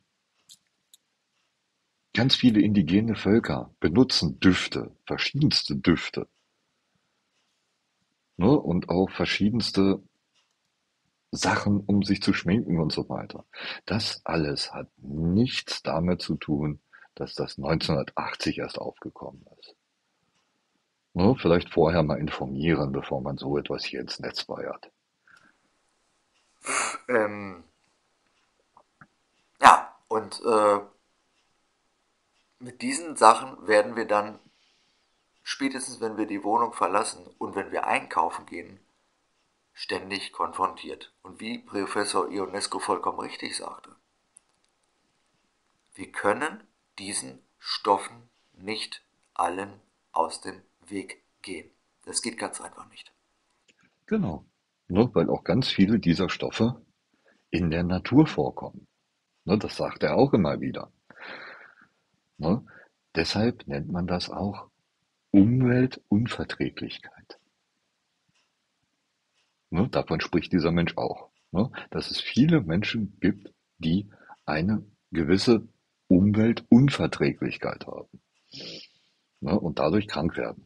Speaker 1: ganz viele indigene Völker benutzen Düfte, verschiedenste Düfte, ne? Und auch verschiedenste Sachen, um sich zu schminken und so weiter. Das alles hat nichts damit zu tun, dass das neunzehnhundertachtzig erst aufgekommen ist. Ne? Vielleicht vorher mal informieren, bevor man so etwas hier ins Netz feuert.
Speaker 2: Ähm, ja, und äh, mit diesen Sachen werden wir dann, spätestens wenn wir die Wohnung verlassen und wenn wir einkaufen gehen, ständig konfrontiert. Und wie Professor Ionesco vollkommen richtig sagte, wir können diesen Stoffen nicht allen aus dem Weg gehen. Das geht ganz einfach nicht.
Speaker 1: Genau. Ne? Weil auch ganz viele dieser Stoffe in der Natur vorkommen. Ne? Das sagt er auch immer wieder. Ne? Deshalb nennt man das auch Umweltunverträglichkeit. Ne? Davon spricht dieser Mensch auch. Ne? Dass es viele Menschen gibt, die eine gewisse Umweltunverträglichkeit haben, ne? Und dadurch krank werden.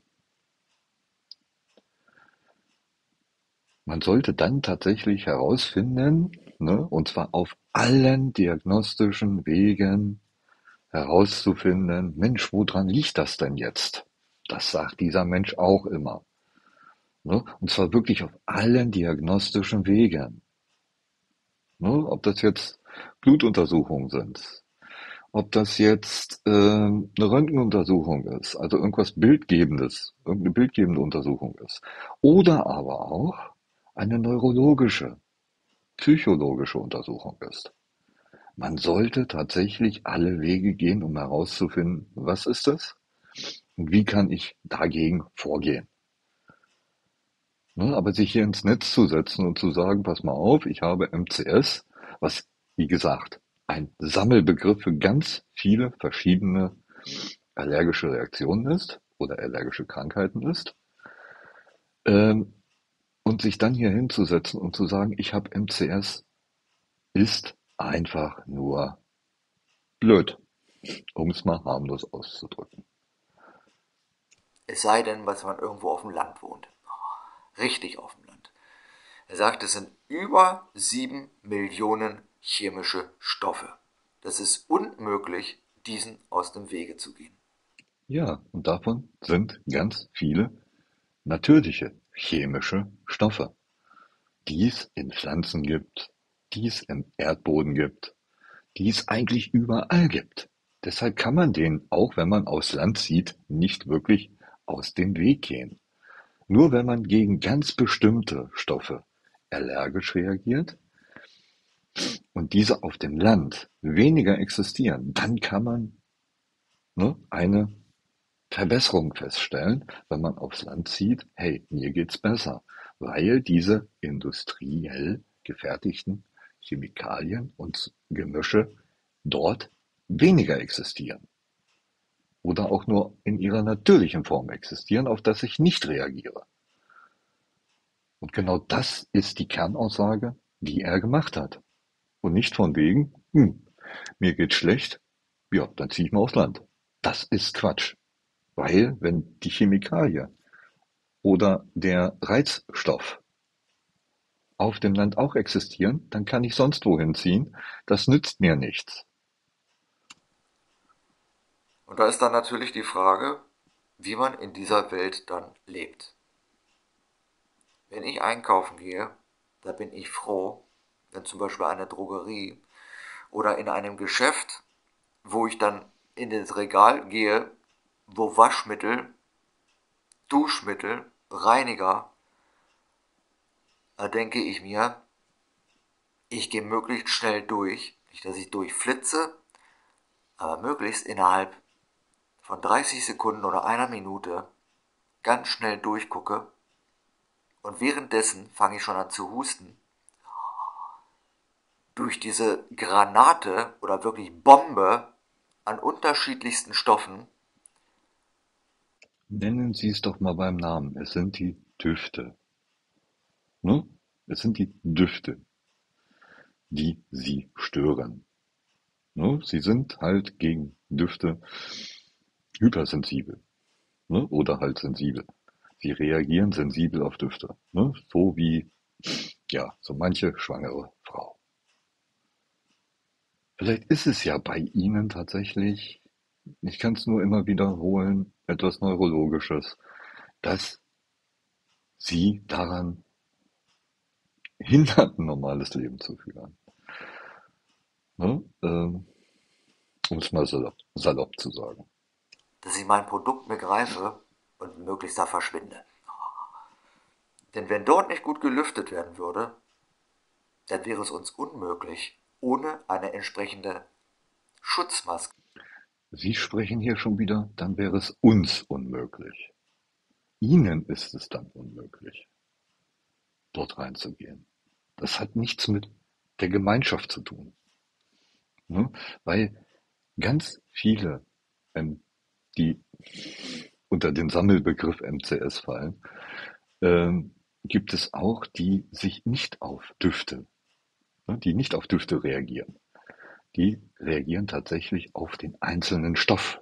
Speaker 1: Man sollte dann tatsächlich herausfinden, ne, und zwar auf allen diagnostischen Wegen herauszufinden, Mensch, woran liegt das denn jetzt? Das sagt dieser Mensch auch immer. Ne? Und zwar wirklich auf allen diagnostischen Wegen. Ne? Ob das jetzt Blutuntersuchungen sind, ob das jetzt äh, eine Röntgenuntersuchung ist, also irgendwas Bildgebendes, irgendeine bildgebende Untersuchung ist. Oder aber auch eine neurologische, psychologische Untersuchung ist. Man sollte tatsächlich alle Wege gehen, um herauszufinden, was ist das und wie kann ich dagegen vorgehen. Ne, aber sich hier ins Netz zu setzen und zu sagen, pass mal auf, ich habe M C S, was, wie gesagt, ein Sammelbegriff für ganz viele verschiedene allergische Reaktionen ist oder allergische Krankheiten ist, ähm, und sich dann hier hinzusetzen und zu sagen, ich habe M C S, ist einfach nur blöd, um es mal harmlos auszudrücken.
Speaker 2: Es sei denn, dass man irgendwo auf dem Land wohnt. Richtig auf dem Land. Er sagt, es sind über sieben Millionen chemische Stoffe. Das ist unmöglich, diesen aus dem Wege zu gehen.
Speaker 1: Ja, und davon sind ganz viele natürliche chemische Stoffe, die es in Pflanzen gibt, die es im Erdboden gibt, die es eigentlich überall gibt. Deshalb kann man denen, auch wenn man aufs Land zieht, nicht wirklich aus dem Weg gehen. Nur wenn man gegen ganz bestimmte Stoffe allergisch reagiert und diese auf dem Land weniger existieren, dann kann man, ne, eine Verbesserung feststellen, wenn man aufs Land zieht, hey, mir geht's besser, weil diese industriell gefertigten Chemikalien und Gemische dort weniger existieren oder auch nur in ihrer natürlichen Form existieren, auf das ich nicht reagiere. Und genau das ist die Kernaussage, die er gemacht hat. Und nicht von wegen, hm, mir geht's schlecht, ja, dann ziehe ich mal aufs Land. Das ist Quatsch. Weil, wenn die Chemikalie oder der Reizstoff auf dem Land auch existieren, dann kann ich sonst wohin ziehen. Das nützt mir nichts.
Speaker 2: Und da ist dann natürlich die Frage, wie man in dieser Welt dann lebt. Wenn ich einkaufen gehe, da bin ich froh, wenn zum Beispiel eine Drogerie oder in einem Geschäft, wo ich dann in das Regal gehe, wo Waschmittel, Duschmittel, Reiniger, da denke ich mir, ich gehe möglichst schnell durch, nicht dass ich durchflitze, aber möglichst innerhalb von dreißig Sekunden oder einer Minute ganz schnell durchgucke und währenddessen fange ich schon an zu husten. Durch diese Granate oder wirklich Bombe an unterschiedlichsten Stoffen.
Speaker 1: Nennen Sie es doch mal beim Namen. Es sind die Düfte. Ne? Es sind die Düfte, die Sie stören. Ne? Sie sind halt gegen Düfte hypersensibel, ne? Oder halt sensibel. Sie reagieren sensibel auf Düfte, ne? So wie, ja, so manche schwangere Frau. Vielleicht ist es ja bei Ihnen tatsächlich, ich kann es nur immer wiederholen, etwas Neurologisches, dass Sie daran hindert, ein normales Leben zu führen. Ne? Ähm, um es mal salopp, salopp zu sagen.
Speaker 2: Dass ich mein Produkt begreife und möglichst da verschwinde. Denn wenn dort nicht gut gelüftet werden würde, dann wäre es uns unmöglich, ohne eine entsprechende Schutzmaske.
Speaker 1: Sie sprechen hier schon wieder, dann wäre es uns unmöglich. Ihnen ist es dann unmöglich, dort reinzugehen. Das hat nichts mit der Gemeinschaft zu tun. Ne? Weil ganz viele, ähm, die unter den Sammelbegriff M C S fallen, ähm, gibt es auch, die sich nicht auf Düfte, ne, die nicht auf Düfte reagieren. Die reagieren tatsächlich auf den einzelnen Stoff.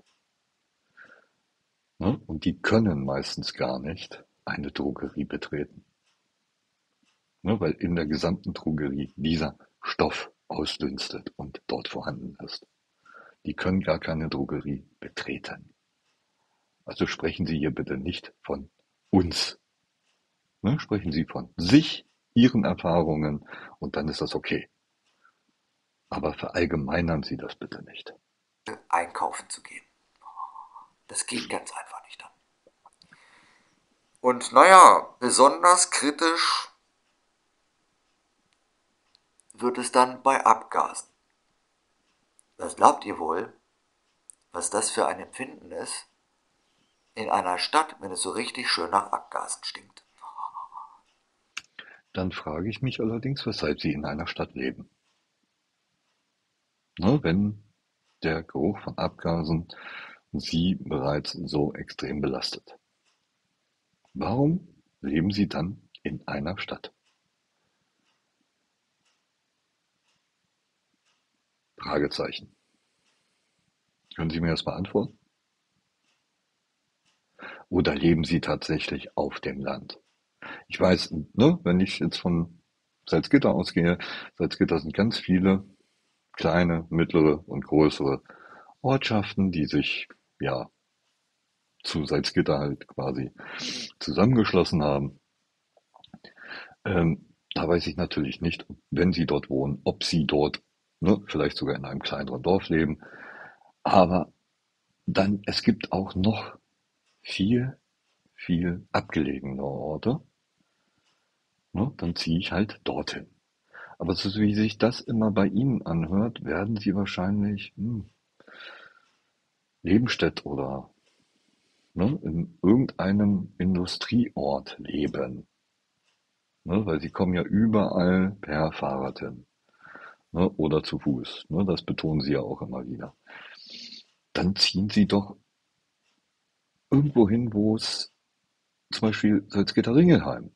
Speaker 1: Ne? Und die können meistens gar nicht eine Drogerie betreten. Ne? Weil in der gesamten Drogerie dieser Stoff ausdünstet und dort vorhanden ist. Die können gar keine Drogerie betreten. Also sprechen Sie hier bitte nicht von uns. Ne? Sprechen Sie von sich, Ihren Erfahrungen und dann ist das okay. Aber verallgemeinern Sie das bitte nicht.
Speaker 2: Einkaufen zu gehen. Das geht ganz einfach nicht dann. Und naja, besonders kritisch wird es dann bei Abgasen. Was glaubt ihr wohl, was das für ein Empfinden ist in einer Stadt, wenn es so richtig schön nach Abgasen stinkt?
Speaker 1: Dann frage ich mich allerdings, weshalb Sie in einer Stadt leben. Ne? Wenn der Geruch von Abgasen Sie bereits so extrem belastet. Warum leben Sie dann in einer Stadt? Fragezeichen. Können Sie mir das beantworten? Oder leben sie tatsächlich auf dem Land? Ich weiß, ne, wenn ich jetzt von Salzgitter ausgehe, Salzgitter sind ganz viele kleine, mittlere und größere Ortschaften, die sich ja zu Salzgitter halt quasi zusammengeschlossen haben. Ähm, da weiß ich natürlich nicht, wenn sie dort wohnen, ob sie dort, ne, vielleicht sogar in einem kleineren Dorf leben. Aber dann, es gibt auch noch viel, viel abgelegenere Orte. Ne, dann ziehe ich halt dorthin. Aber so wie sich das immer bei Ihnen anhört, werden Sie wahrscheinlich hm, Lebenstedt oder ne, in irgendeinem Industrieort leben. Ne, weil Sie kommen ja überall per Fahrrad hin. Ne, oder zu Fuß. Ne, das betonen Sie ja auch immer wieder. Dann ziehen Sie doch irgendwo hin, wo es zum Beispiel Salzgitter-Ringelheim.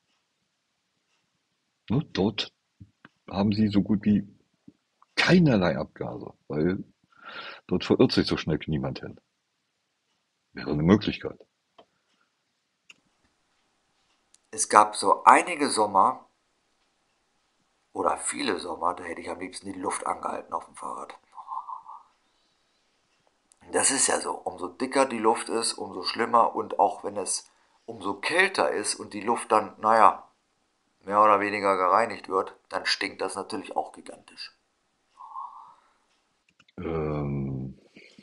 Speaker 1: Ne, dort haben Sie so gut wie keinerlei Abgase, weil dort verirrt sich so schnell niemand hin. Wäre eine Möglichkeit.
Speaker 2: Es gab so einige Sommer oder viele Sommer, da hätte ich am liebsten die Luft angehalten auf dem Fahrrad. Das ist ja so, umso dicker die Luft ist, umso schlimmer, und auch wenn es umso kälter ist und die Luft dann, naja, mehr oder weniger gereinigt wird, dann stinkt das natürlich auch gigantisch.
Speaker 1: Ähm,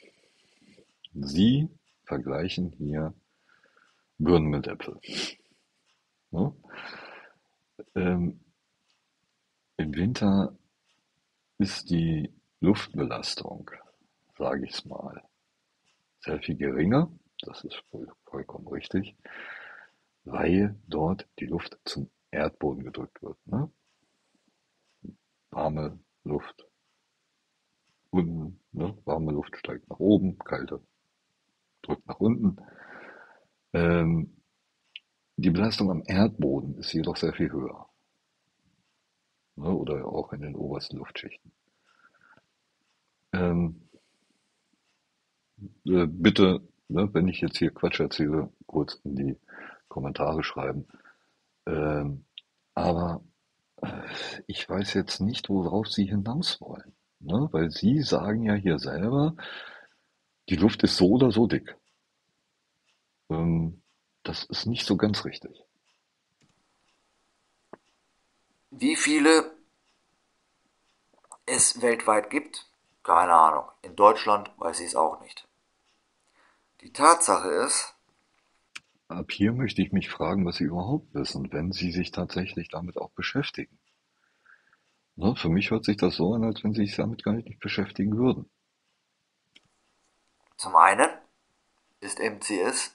Speaker 1: Sie vergleichen hier Birnen mit Äpfeln. Ne? Ähm, Im Winter ist die Luftbelastung, sage ich es mal, sehr viel geringer. Das ist voll, vollkommen richtig, weil dort die Luft zum Erdboden gedrückt wird. Ne? Warme Luft unten, ne? Warme Luft steigt nach oben, kalte drückt nach unten. Ähm, die Belastung am Erdboden ist jedoch sehr viel höher. Ne? Oder auch in den obersten Luftschichten. Ähm, äh, bitte, ne, wenn ich jetzt hier Quatsch erzähle, kurz in die Kommentare schreiben. Ähm, aber äh, ich weiß jetzt nicht, worauf Sie hinaus wollen. Ne? Weil Sie sagen ja hier selber, die Luft ist so oder so dick. Ähm, das ist nicht so ganz richtig.
Speaker 2: Wie viele es weltweit gibt? Keine Ahnung. In Deutschland weiß ich es auch nicht. Die Tatsache ist,
Speaker 1: Ab hier möchte ich mich fragen, was Sie überhaupt wissen, wenn Sie sich tatsächlich damit auch beschäftigen. Ne? Für mich hört sich das so an, als wenn Sie sich damit gar nicht beschäftigen würden.
Speaker 2: zum einen ist M C S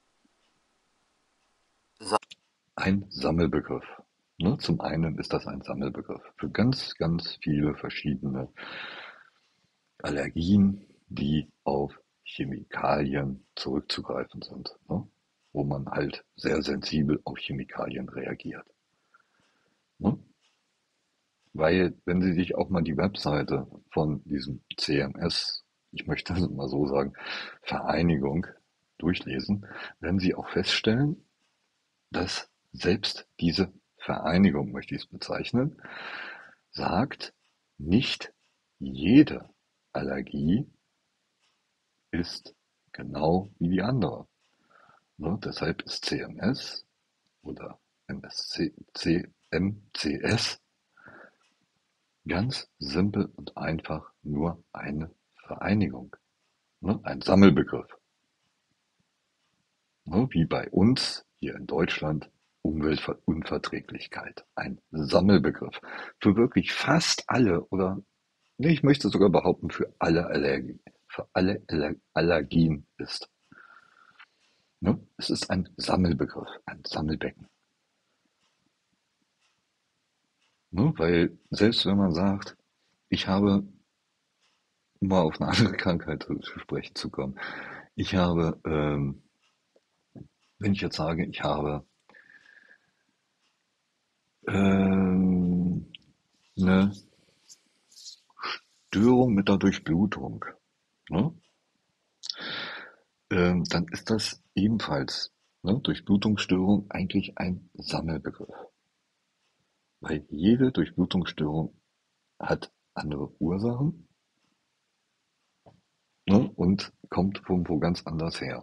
Speaker 1: Ein Sammelbegriff. Ne? Zum einen ist das ein Sammelbegriff für ganz, ganz viele verschiedene Allergien, die auf Chemikalien zurückzugreifen sind, ne? Wo man halt sehr sensibel auf Chemikalien reagiert. Ne? Weil, wenn Sie sich auch mal die Webseite von diesem C M S, ich möchte das mal so sagen, Vereinigung durchlesen, werden Sie auch feststellen, dass selbst diese Vereinigung, möchte ich es bezeichnen, sagt, nicht jede Allergie ist genau wie die andere. Ne? Deshalb ist C M S oder M S C, C M C S ganz simpel und einfach nur eine Vereinigung, ne? Ein Sammelbegriff. Ne? Wie bei uns hier in Deutschland Umweltunverträglichkeit. Ein Sammelbegriff für wirklich fast alle oder nee, ich möchte sogar behaupten, für alle Allergien, für alle Aller Allergien ist. Ne? Es ist ein Sammelbegriff, ein Sammelbecken. Ne? Weil selbst wenn man sagt, ich habe, um mal auf eine andere Krankheit zu sprechen zu kommen, ich habe, ähm, wenn ich jetzt sage, ich habe ähm, eine Störung mit der Durchblutung, ne? ähm, dann ist das ebenfalls, ne, Durchblutungsstörung eigentlich ein Sammelbegriff. Weil jede Durchblutungsstörung hat andere Ursachen, ne, und kommt irgendwo ganz anders her.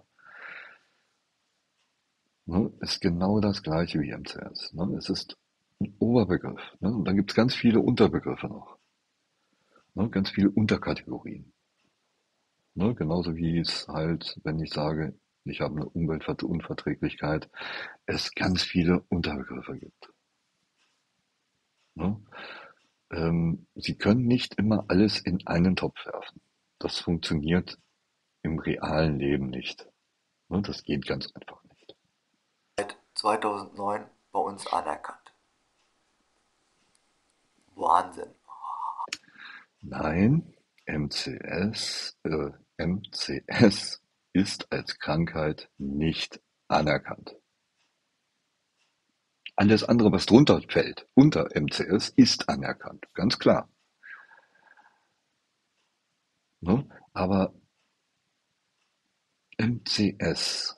Speaker 1: Ne, ist genau das gleiche wie M C S. Ne? Es ist ein Oberbegriff. Ne? Und dann gibt es ganz viele Unterbegriffe noch. Ne? Ganz viele Unterkategorien. Ne? Genauso wie es halt, wenn ich sage, ich habe eine Umweltunverträglichkeit, es ganz viele Unterbegriffe gibt. Ne? Ähm, Sie können nicht immer alles in einen Topf werfen. Das funktioniert im realen Leben nicht. Ne? Das geht ganz einfach nicht.
Speaker 2: Seit zweitausendneun bei uns anerkannt. Wahnsinn.
Speaker 1: Nein, M C S, äh, M C S ist als Krankheit nicht anerkannt. Alles andere, was drunter fällt, unter M C S, ist anerkannt, ganz klar. Ne? Aber M C S,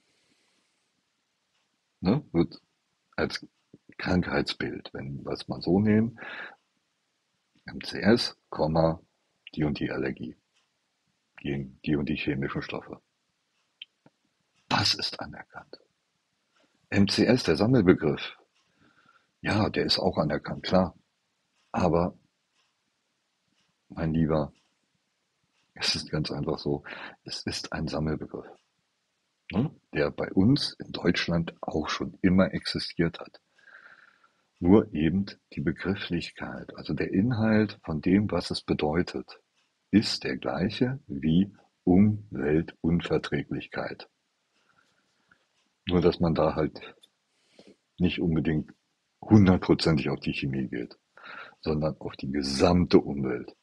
Speaker 1: ne, wird als Krankheitsbild, wenn wir es mal so nehmen, M C S, Komma, die und die Allergie gegen die und die chemischen Stoffe. Das ist anerkannt. M C S, der Sammelbegriff, ja, der ist auch anerkannt, klar. Aber, mein Lieber, es ist ganz einfach so, es ist ein Sammelbegriff, ne, der bei uns in Deutschland auch schon immer existiert hat. Nur eben die Begrifflichkeit, also der Inhalt von dem, was es bedeutet, ist der gleiche wie Umweltunverträglichkeit. Nur dass man da halt nicht unbedingt hundertprozentig auf die Chemie geht, sondern auf die gesamte Umwelt.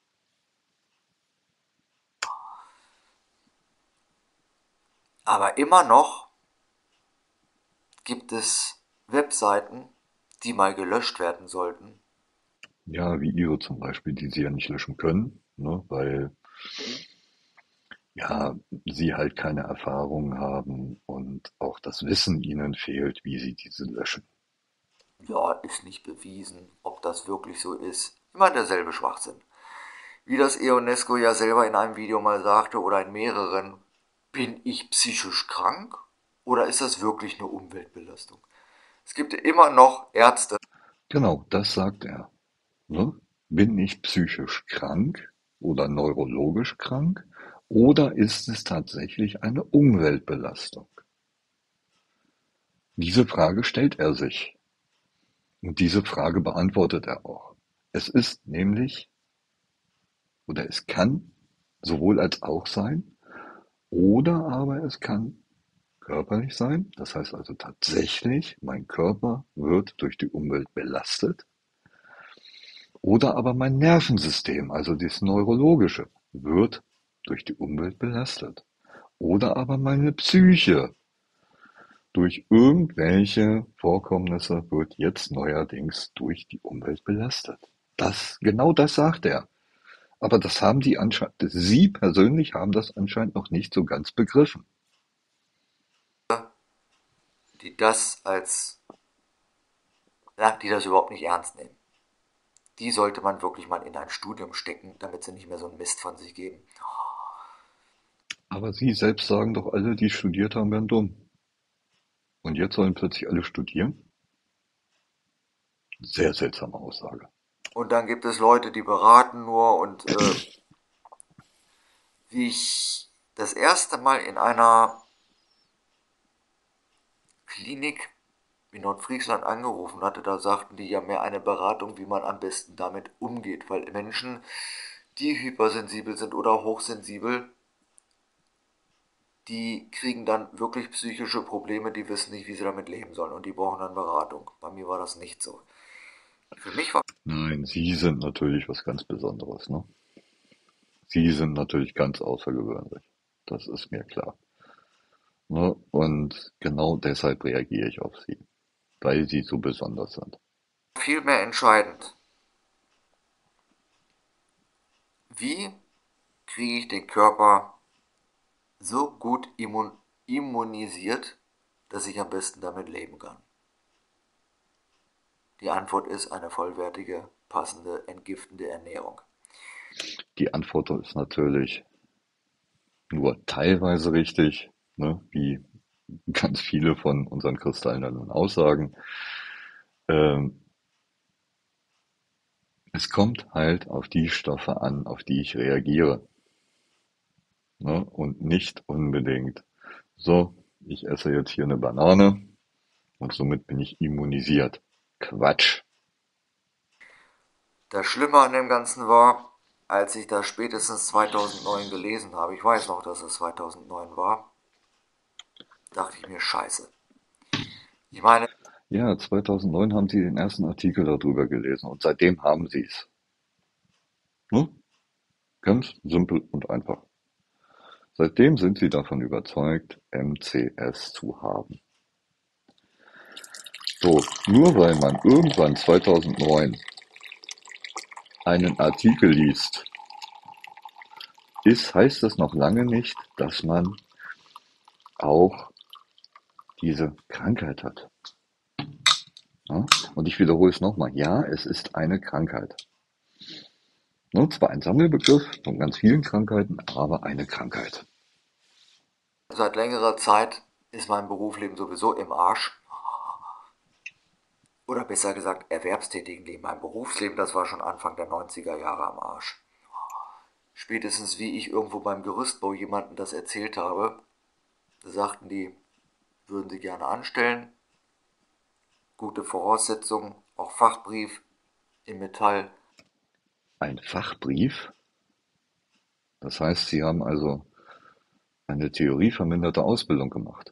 Speaker 2: Aber immer noch gibt es Webseiten, die mal gelöscht werden sollten.
Speaker 1: Ja, wie Ihre zum Beispiel, die Sie ja nicht löschen können, ne, weil ja, Sie halt keine Erfahrung haben und auch das Wissen Ihnen fehlt, wie Sie diese löschen.
Speaker 2: Ja, ist nicht bewiesen, ob das wirklich so ist. Immer derselbe Schwachsinn. Wie das Ionesco ja selber in einem Video mal sagte oder in mehreren, bin ich psychisch krank oder ist das wirklich eine Umweltbelastung? Es gibt immer noch Ärzte.
Speaker 1: Genau, das sagt er. Ne? Bin ich psychisch krank oder neurologisch krank oder ist es tatsächlich eine Umweltbelastung? Diese Frage stellt er sich und diese Frage beantwortet er auch. Es ist nämlich oder es kann sowohl als auch sein oder aber es kann körperlich sein. Das heißt also tatsächlich, mein Körper wird durch die Umwelt belastet. Oder aber mein Nervensystem, also das Neurologische, wird durch die Umwelt belastet. Oder aber meine Psyche durch irgendwelche Vorkommnisse wird jetzt neuerdings durch die Umwelt belastet. Das, genau das sagt er. Aber das haben die anscheinend, Sie persönlich haben das anscheinend noch nicht so ganz begriffen.
Speaker 2: Die das als, ja, die das überhaupt nicht ernst nehmen. Die sollte man wirklich mal in ein Studium stecken, damit sie nicht mehr so einen Mist von sich geben.
Speaker 1: Aber Sie selbst sagen doch alle, die studiert haben, wären dumm. Und jetzt sollen plötzlich alle studieren? Sehr seltsame Aussage.
Speaker 2: Und dann gibt es Leute, die beraten nur und äh, wie ich das erste Mal in einer Klinik in Nordfriesland angerufen hatte, da sagten die ja mehr eine Beratung, wie man am besten damit umgeht, weil Menschen, die hypersensibel sind oder hochsensibel, die kriegen dann wirklich psychische Probleme, die wissen nicht, wie sie damit leben sollen und die brauchen dann Beratung. Bei mir war das nicht so. Für mich war
Speaker 1: Nein, Sie sind natürlich was ganz Besonderes, ne? Sie sind natürlich ganz außergewöhnlich. Das ist mir klar. Ne? Und genau deshalb reagiere ich auf Sie, weil Sie so besonders sind.
Speaker 2: viel mehr entscheidend. Wie kriege ich den Körper so gut immun immunisiert, dass ich am besten damit leben kann? Die Antwort ist eine vollwertige, passende, entgiftende Ernährung.
Speaker 1: Die Antwort ist natürlich nur teilweise richtig, ne, wie ganz viele von unseren kristallenen Aussagen. Ähm, es kommt halt auf die Stoffe an, auf die ich reagiere, ne, und nicht unbedingt so, ich esse jetzt hier eine Banane und somit bin ich immunisiert. Quatsch.
Speaker 2: Das Schlimme an dem Ganzen war, als ich das spätestens zweitausendneun gelesen habe, ich weiß noch, dass es zweitausendneun war, dachte ich mir, scheiße. Ich meine,
Speaker 1: Ja, zweitausendneun haben sie den ersten Artikel darüber gelesen und seitdem haben sie es. Ne? Ganz simpel und einfach. Seitdem sind sie davon überzeugt, M C S zu haben. So, nur weil man irgendwann zweitausendneun einen Artikel liest, ist, heißt das noch lange nicht, dass man auch diese Krankheit hat. Ja? Und ich wiederhole es nochmal, ja, es ist eine Krankheit. Ne, zwar ein Sammelbegriff von ganz vielen Krankheiten, aber eine Krankheit.
Speaker 2: seit längerer Zeit ist mein Berufsleben sowieso im Arsch. Oder besser gesagt, erwerbstätigen Leben. Mein Berufsleben, das war schon Anfang der neunziger Jahre am Arsch. Spätestens wie ich irgendwo beim Gerüstbau jemandem das erzählt habe, sagten die, würden sie gerne anstellen. Gute Voraussetzungen, auch Fachbrief im Metall.
Speaker 1: Ein Fachbrief, das heißt, Sie haben also eine theorieverminderte Ausbildung gemacht.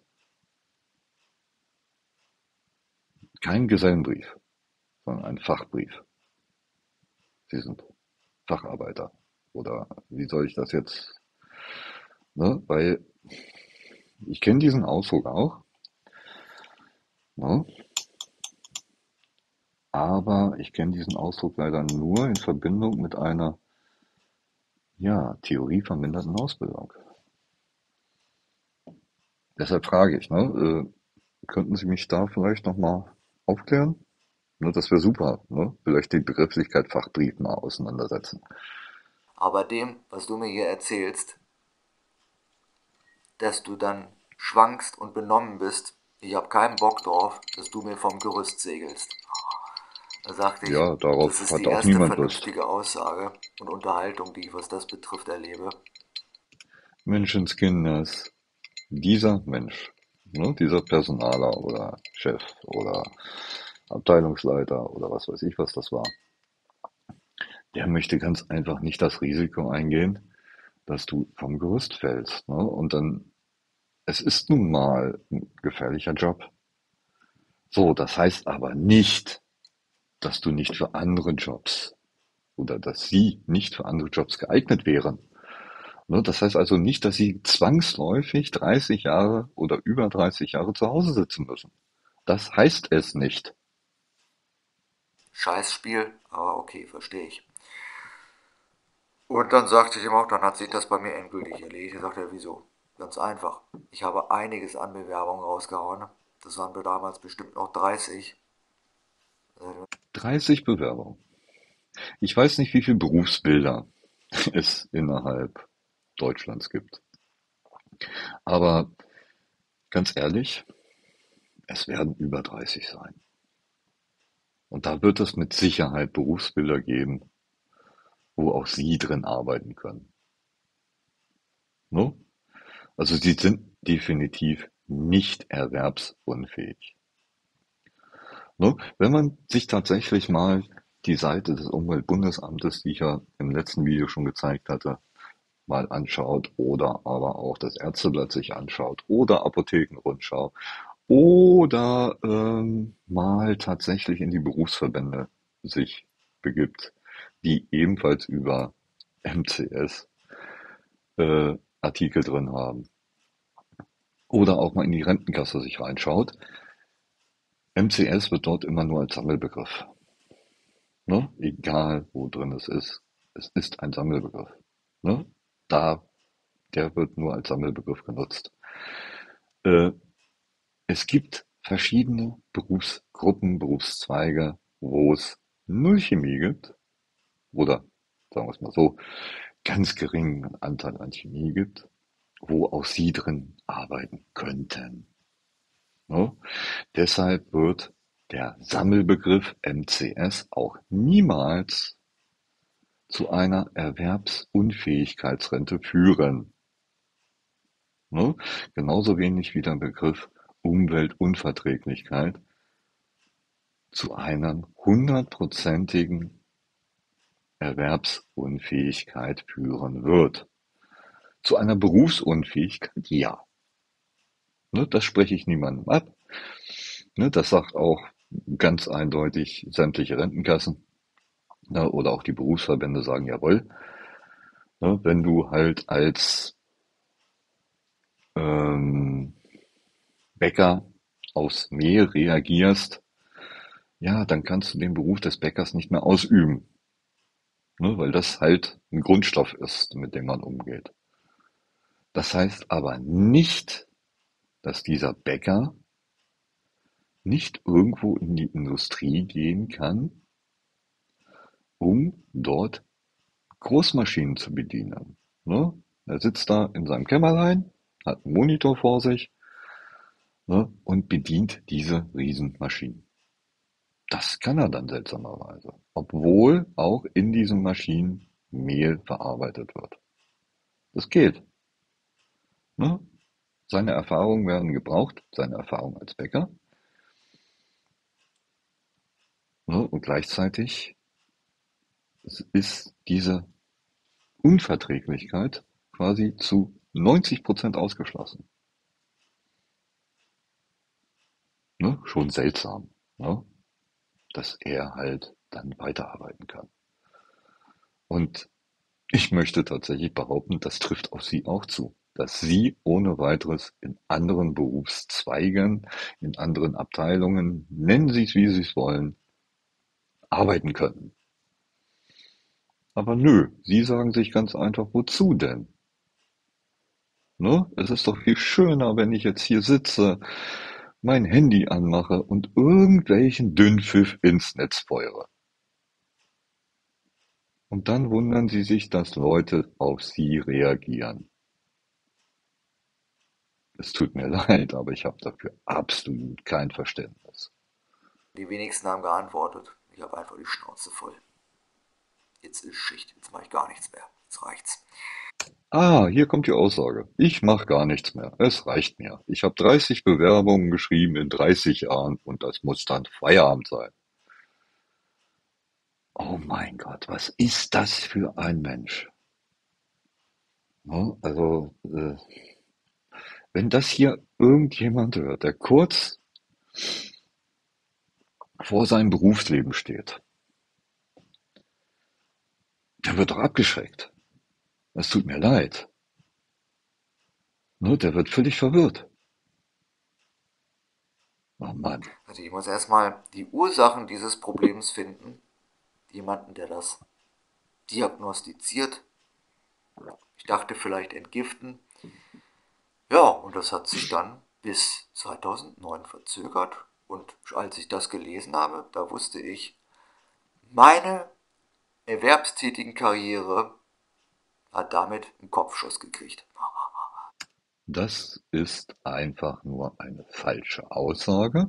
Speaker 1: Kein Gesellenbrief, sondern ein Fachbrief. Sie sind Facharbeiter. Oder wie soll ich das jetzt? Ne? Weil ich kenne diesen Ausdruck auch. Ne? Aber ich kenne diesen Ausdruck leider nur in Verbindung mit einer, ja, theorieverminderten Ausbildung. Deshalb frage ich, ne, äh, könnten Sie mich da vielleicht nochmal aufklären? Ne, das wäre super, ne? Vielleicht die Begrifflichkeit Fachbrief mal auseinandersetzen.
Speaker 2: Aber dem, was du mir hier erzählst, dass du dann schwankst und benommen bist, ich habe keinen Bock drauf, dass du mir vom Gerüst segelst. Da sagte ich,
Speaker 1: Ja,
Speaker 2: das
Speaker 1: darauf
Speaker 2: ist die
Speaker 1: hat auch
Speaker 2: erste
Speaker 1: niemand Lust.
Speaker 2: vernünftige Aussage und Unterhaltung, die ich, was das betrifft, erlebe.
Speaker 1: Menschenskinders, dieser Mensch, ne, dieser Personaler oder Chef oder Abteilungsleiter oder was weiß ich, was das war, der möchte ganz einfach nicht das Risiko eingehen, dass du vom Gerüst fällst. Ne? Und dann, es ist nun mal ein gefährlicher Job. So, das heißt aber nicht, dass du nicht für andere Jobs oder dass sie nicht für andere Jobs geeignet wären. Ne, das heißt also nicht, dass sie zwangsläufig dreißig Jahre oder über dreißig Jahre zu Hause sitzen müssen. Das heißt es nicht.
Speaker 2: Scheißspiel, aber okay, verstehe ich. Und dann sagte ich ihm auch, dann hat sich das bei mir endgültig erledigt. Er sagte, ja, wieso? Ganz einfach. Ich habe einiges an Bewerbungen rausgehauen. Das waren damals bestimmt noch dreißig.
Speaker 1: dreißig Bewerbungen. Ich weiß nicht, wie viele Berufsbilder es innerhalb Deutschlands gibt. Aber ganz ehrlich, es werden über dreißig sein. Und da wird es mit Sicherheit Berufsbilder geben, wo auch Sie drin arbeiten können. No? Also Sie sind definitiv nicht erwerbsunfähig. No? Wenn man sich tatsächlich mal die Seite des Umweltbundesamtes, die ich ja im letzten Video schon gezeigt hatte, mal anschaut oder aber auch das Ärzteblatt sich anschaut oder Apothekenrundschau oder ähm, mal tatsächlich in die Berufsverbände sich begibt, die ebenfalls über M C S äh, Artikel drin haben. Oder auch mal in die Rentenkasse sich reinschaut. M C S wird dort immer nur als Sammelbegriff. Ne? Egal wo drin es ist. Es ist ein Sammelbegriff. Ne? Da der wird nur als Sammelbegriff genutzt. Äh, es gibt verschiedene Berufsgruppen, Berufszweige, wo es null Chemie gibt oder, sagen wir es mal so, ganz geringen Anteil an Chemie gibt, wo auch Sie drin arbeiten könnten. Ne? Deshalb wird der Sammelbegriff M C S auch niemals zu einer Erwerbsunfähigkeitsrente führen. Ne? Genauso wenig wie der Begriff Umweltunverträglichkeit zu einer hundertprozentigen Erwerbsunfähigkeit führen wird. Zu einer Berufsunfähigkeit, ja. Ne, das spreche ich niemandem ab. Ne, das sagt auch ganz eindeutig sämtliche Rentenkassen. Ne, oder auch die Berufsverbände sagen, jawohl, ne, wenn du halt als ähm, Bäcker aufs Mehl reagierst, ja, dann kannst du den Beruf des Bäckers nicht mehr ausüben. Ne, weil das halt ein Grundstoff ist, mit dem man umgeht. Das heißt aber nicht, dass dieser Bäcker nicht irgendwo in die Industrie gehen kann, um dort Großmaschinen zu bedienen. Ne? Er sitzt da in seinem Kämmerlein, hat einen Monitor vor sich, ne, und bedient diese Riesenmaschinen. Das kann er dann seltsamerweise, obwohl auch in diesen Maschinen Mehl verarbeitet wird. Das geht. Ne? Seine Erfahrungen werden gebraucht, seine Erfahrung als Bäcker. Ne? Und gleichzeitig ist diese Unverträglichkeit quasi zu neunzig Prozent ausgeschlossen. Ne? Schon seltsam, ne? Dass er halt dann weiterarbeiten kann. Und ich möchte tatsächlich behaupten, das trifft auf Sie auch zu, dass Sie ohne weiteres in anderen Berufszweigen, in anderen Abteilungen, nennen Sie es, wie Sie es wollen, arbeiten könnten. Aber nö, Sie sagen sich ganz einfach, wozu denn? Ne? Es ist doch viel schöner, wenn ich jetzt hier sitze, mein Handy anmache und irgendwelchen Dünnpfiff ins Netz feuere. Und dann wundern Sie sich, dass Leute auf Sie reagieren. Es tut mir leid, aber ich habe dafür absolut kein Verständnis.
Speaker 2: Die wenigsten haben geantwortet. Ich habe einfach die Schnauze voll. Jetzt ist Schicht, jetzt mache ich gar nichts mehr. Jetzt reicht's.
Speaker 1: Ah, hier kommt die Aussage. Ich mache gar nichts mehr. Es reicht mir. Ich habe dreißig Bewerbungen geschrieben in dreißig Jahren und das muss dann Feierabend sein. Oh mein Gott, was ist das für ein Mensch? Ne? Also, äh, wenn das hier irgendjemand hört, der kurz vor seinem Berufsleben steht, der wird doch abgeschreckt. Es tut mir leid. Ne? Der wird völlig verwirrt. Oh Mann.
Speaker 2: Also ich muss erstmal die Ursachen dieses Problems finden. Jemanden, der das diagnostiziert. Ich dachte vielleicht entgiften. Ja, und das hat sich dann bis zweitausendneun verzögert. Und als ich das gelesen habe, da wusste ich, meine erwerbstätigen Karriere hat damit einen Kopfschuss gekriegt.
Speaker 1: Das ist einfach nur eine falsche Aussage.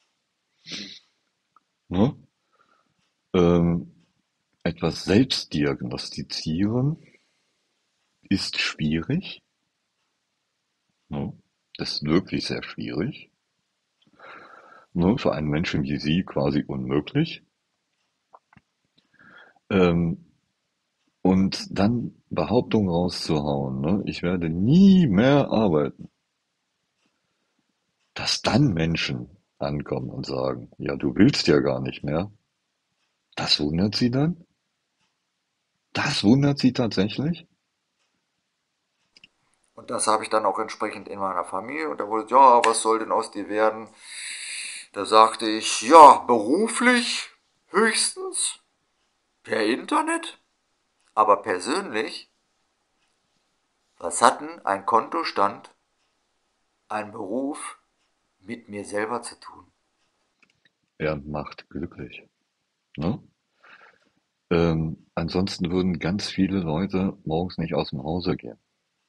Speaker 1: Ne? Ähm, etwas selbst diagnostizieren ist schwierig. Ne? Das ist wirklich sehr schwierig. Ne? Für einen Menschen wie Sie quasi unmöglich. Ähm, und dann Behauptungen rauszuhauen, ne? Ich werde nie mehr arbeiten. Dass dann Menschen ankommen und sagen, ja, du willst ja gar nicht mehr. Das wundert Sie dann? Das wundert Sie tatsächlich?
Speaker 2: Und das habe ich dann auch entsprechend in meiner Familie. Und da wurde, ja, was soll denn aus dir werden? Da sagte ich, ja, beruflich höchstens per Internet, aber persönlich Was hat denn ein Kontostand, ein Beruf mit mir selber zu tun?
Speaker 1: Er macht glücklich. Ne? Ähm, ansonsten würden ganz viele Leute morgens nicht aus dem Hause gehen.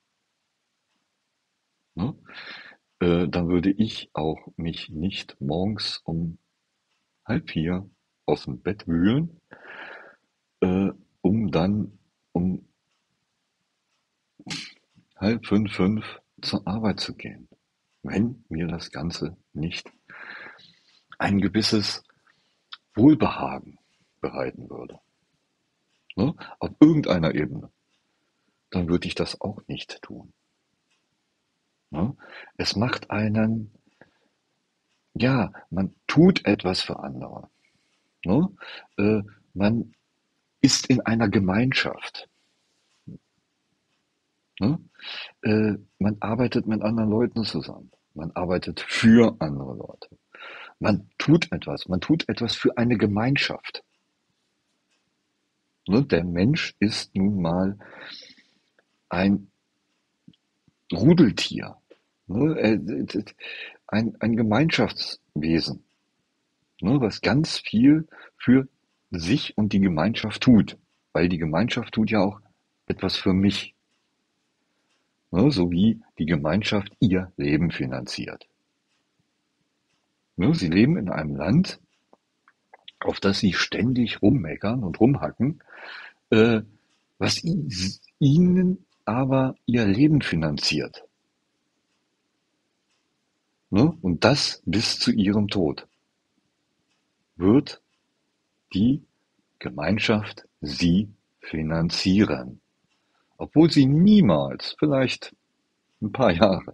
Speaker 1: Ne? Äh, dann würde ich auch mich nicht morgens um halb vier aus dem Bett wühlen, äh, um dann um halb fünf, fünf zur Arbeit zu gehen, wenn mir das Ganze nicht ein gewisses Wohlbehagen bereiten würde. Ne? Auf irgendeiner Ebene. Dann würde ich das auch nicht tun. Ne? Es macht einen, ja, man tut etwas für andere. Ne? Äh, man ist in einer Gemeinschaft. Ne? Äh, man arbeitet mit anderen Leuten zusammen. Man arbeitet für andere Leute. Man tut etwas. Man tut etwas für eine Gemeinschaft. Ne? Der Mensch ist nun mal ein Rudeltier. Ne? Äh, ein, ein Gemeinschaftswesen. Ne? Was ganz viel für sich und die Gemeinschaft tut. Weil die Gemeinschaft tut ja auch etwas für mich. Ne? So wie die Gemeinschaft ihr Leben finanziert. Ne? Sie leben in einem Land, auf das sie ständig rummeckern und rumhacken, äh, was ihnen aber ihr Leben finanziert. Ne? Und das bis zu ihrem Tod wird die Gemeinschaft sie finanzieren. Obwohl sie niemals, vielleicht ein paar Jahre,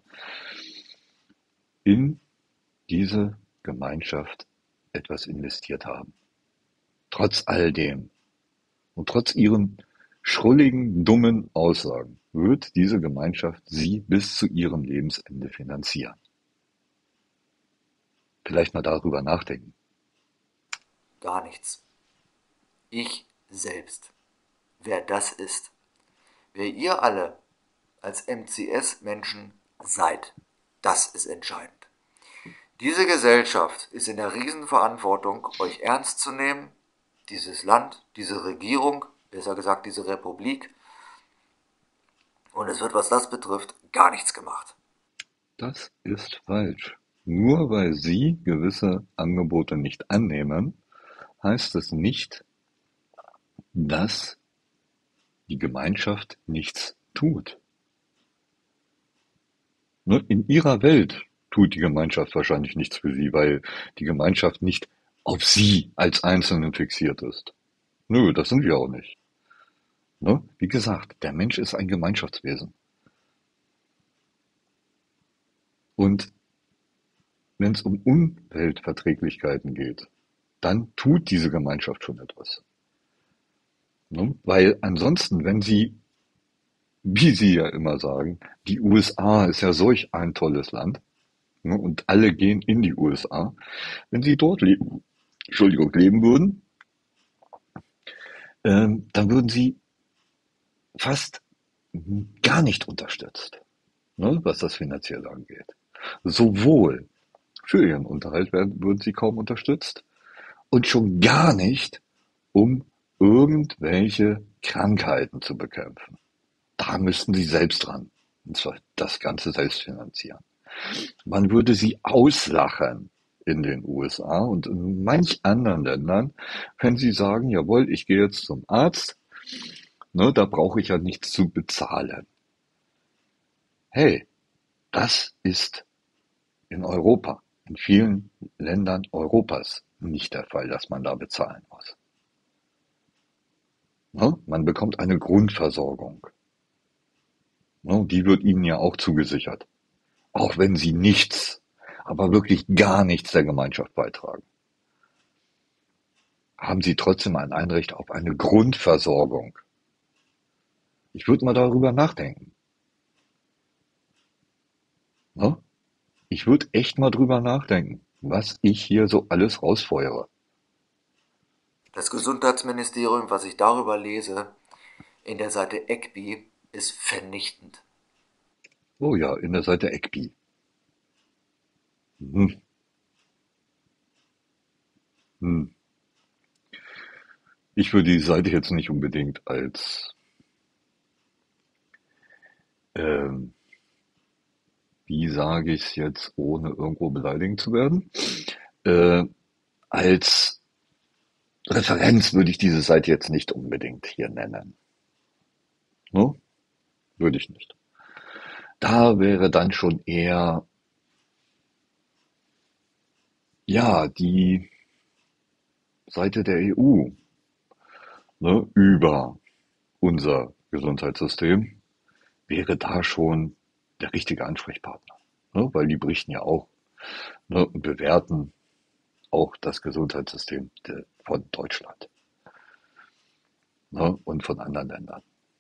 Speaker 1: in diese Gemeinschaft etwas investiert haben. Trotz all dem und trotz ihren schrulligen, dummen Aussagen wird diese Gemeinschaft sie bis zu ihrem Lebensende finanzieren. Vielleicht mal darüber nachdenken.
Speaker 2: Gar nichts. Ich selbst. Wer das ist. Wer ihr alle als M C S-Menschen seid. Das ist entscheidend. Diese Gesellschaft ist in der Riesenverantwortung, euch ernst zu nehmen, dieses Land, diese Regierung, besser gesagt diese Republik. Und es wird, was das betrifft, gar nichts gemacht.
Speaker 1: Das ist falsch. Nur weil Sie gewisse Angebote nicht annehmen, heißt es nicht, dass die Gemeinschaft nichts tut. Ne, in ihrer Welt tut die Gemeinschaft wahrscheinlich nichts für Sie, weil die Gemeinschaft nicht auf Sie als Einzelnen fixiert ist. Nö, das sind wir auch nicht. Ne? Wie gesagt, der Mensch ist ein Gemeinschaftswesen. Und wenn es um Umweltverträglichkeiten geht, dann tut diese Gemeinschaft schon etwas. Ne? Weil ansonsten, wenn Sie, wie Sie ja immer sagen, die U S A ist ja solch ein tolles Land, ne, und alle gehen in die U S A, wenn Sie dort leben, Entschuldigung, leben würden, ähm, dann würden Sie fast gar nicht unterstützt, ne, was das Finanzielle angeht. Sowohl für Ihren Unterhalt werden, würden Sie kaum unterstützt und schon gar nicht, um irgendwelche Krankheiten zu bekämpfen. Da müssten Sie selbst dran. Und zwar das Ganze selbst finanzieren. Man würde Sie auslachen in den U S A und in manch anderen Ländern, wenn Sie sagen, jawohl, ich gehe jetzt zum Arzt, ne, da brauche ich ja nichts zu bezahlen. Hey, das ist in Europa, in vielen Ländern Europas nicht der Fall, dass man da bezahlen muss. Ne? Man bekommt eine Grundversorgung. Ne? Die wird Ihnen ja auch zugesichert. Auch wenn Sie nichts, aber wirklich gar nichts der Gemeinschaft beitragen. Haben Sie trotzdem ein Anrecht auf eine Grundversorgung. Ich würde mal darüber nachdenken. Ne? Ich würde echt mal drüber nachdenken, was ich hier so alles rausfeuere.
Speaker 2: Das Gesundheitsministerium, was ich darüber lese, in der Seite E C B I, ist vernichtend.
Speaker 1: Oh ja, in der Seite ECPI. Hm, hm. Ich würde die Seite jetzt nicht unbedingt als, ähm, wie sage ich es jetzt, ohne irgendwo beleidigend zu werden, äh, als Referenz würde ich diese Seite jetzt nicht unbedingt hier nennen. Ne? Würde ich nicht. Da wäre dann schon eher, ja, die Seite der E U, ne, über unser Gesundheitssystem, wäre da schon der richtige Ansprechpartner. Ne? Weil die berichten ja auch, ne, und bewerten auch das Gesundheitssystem de, von Deutschland, ne, und von anderen Ländern.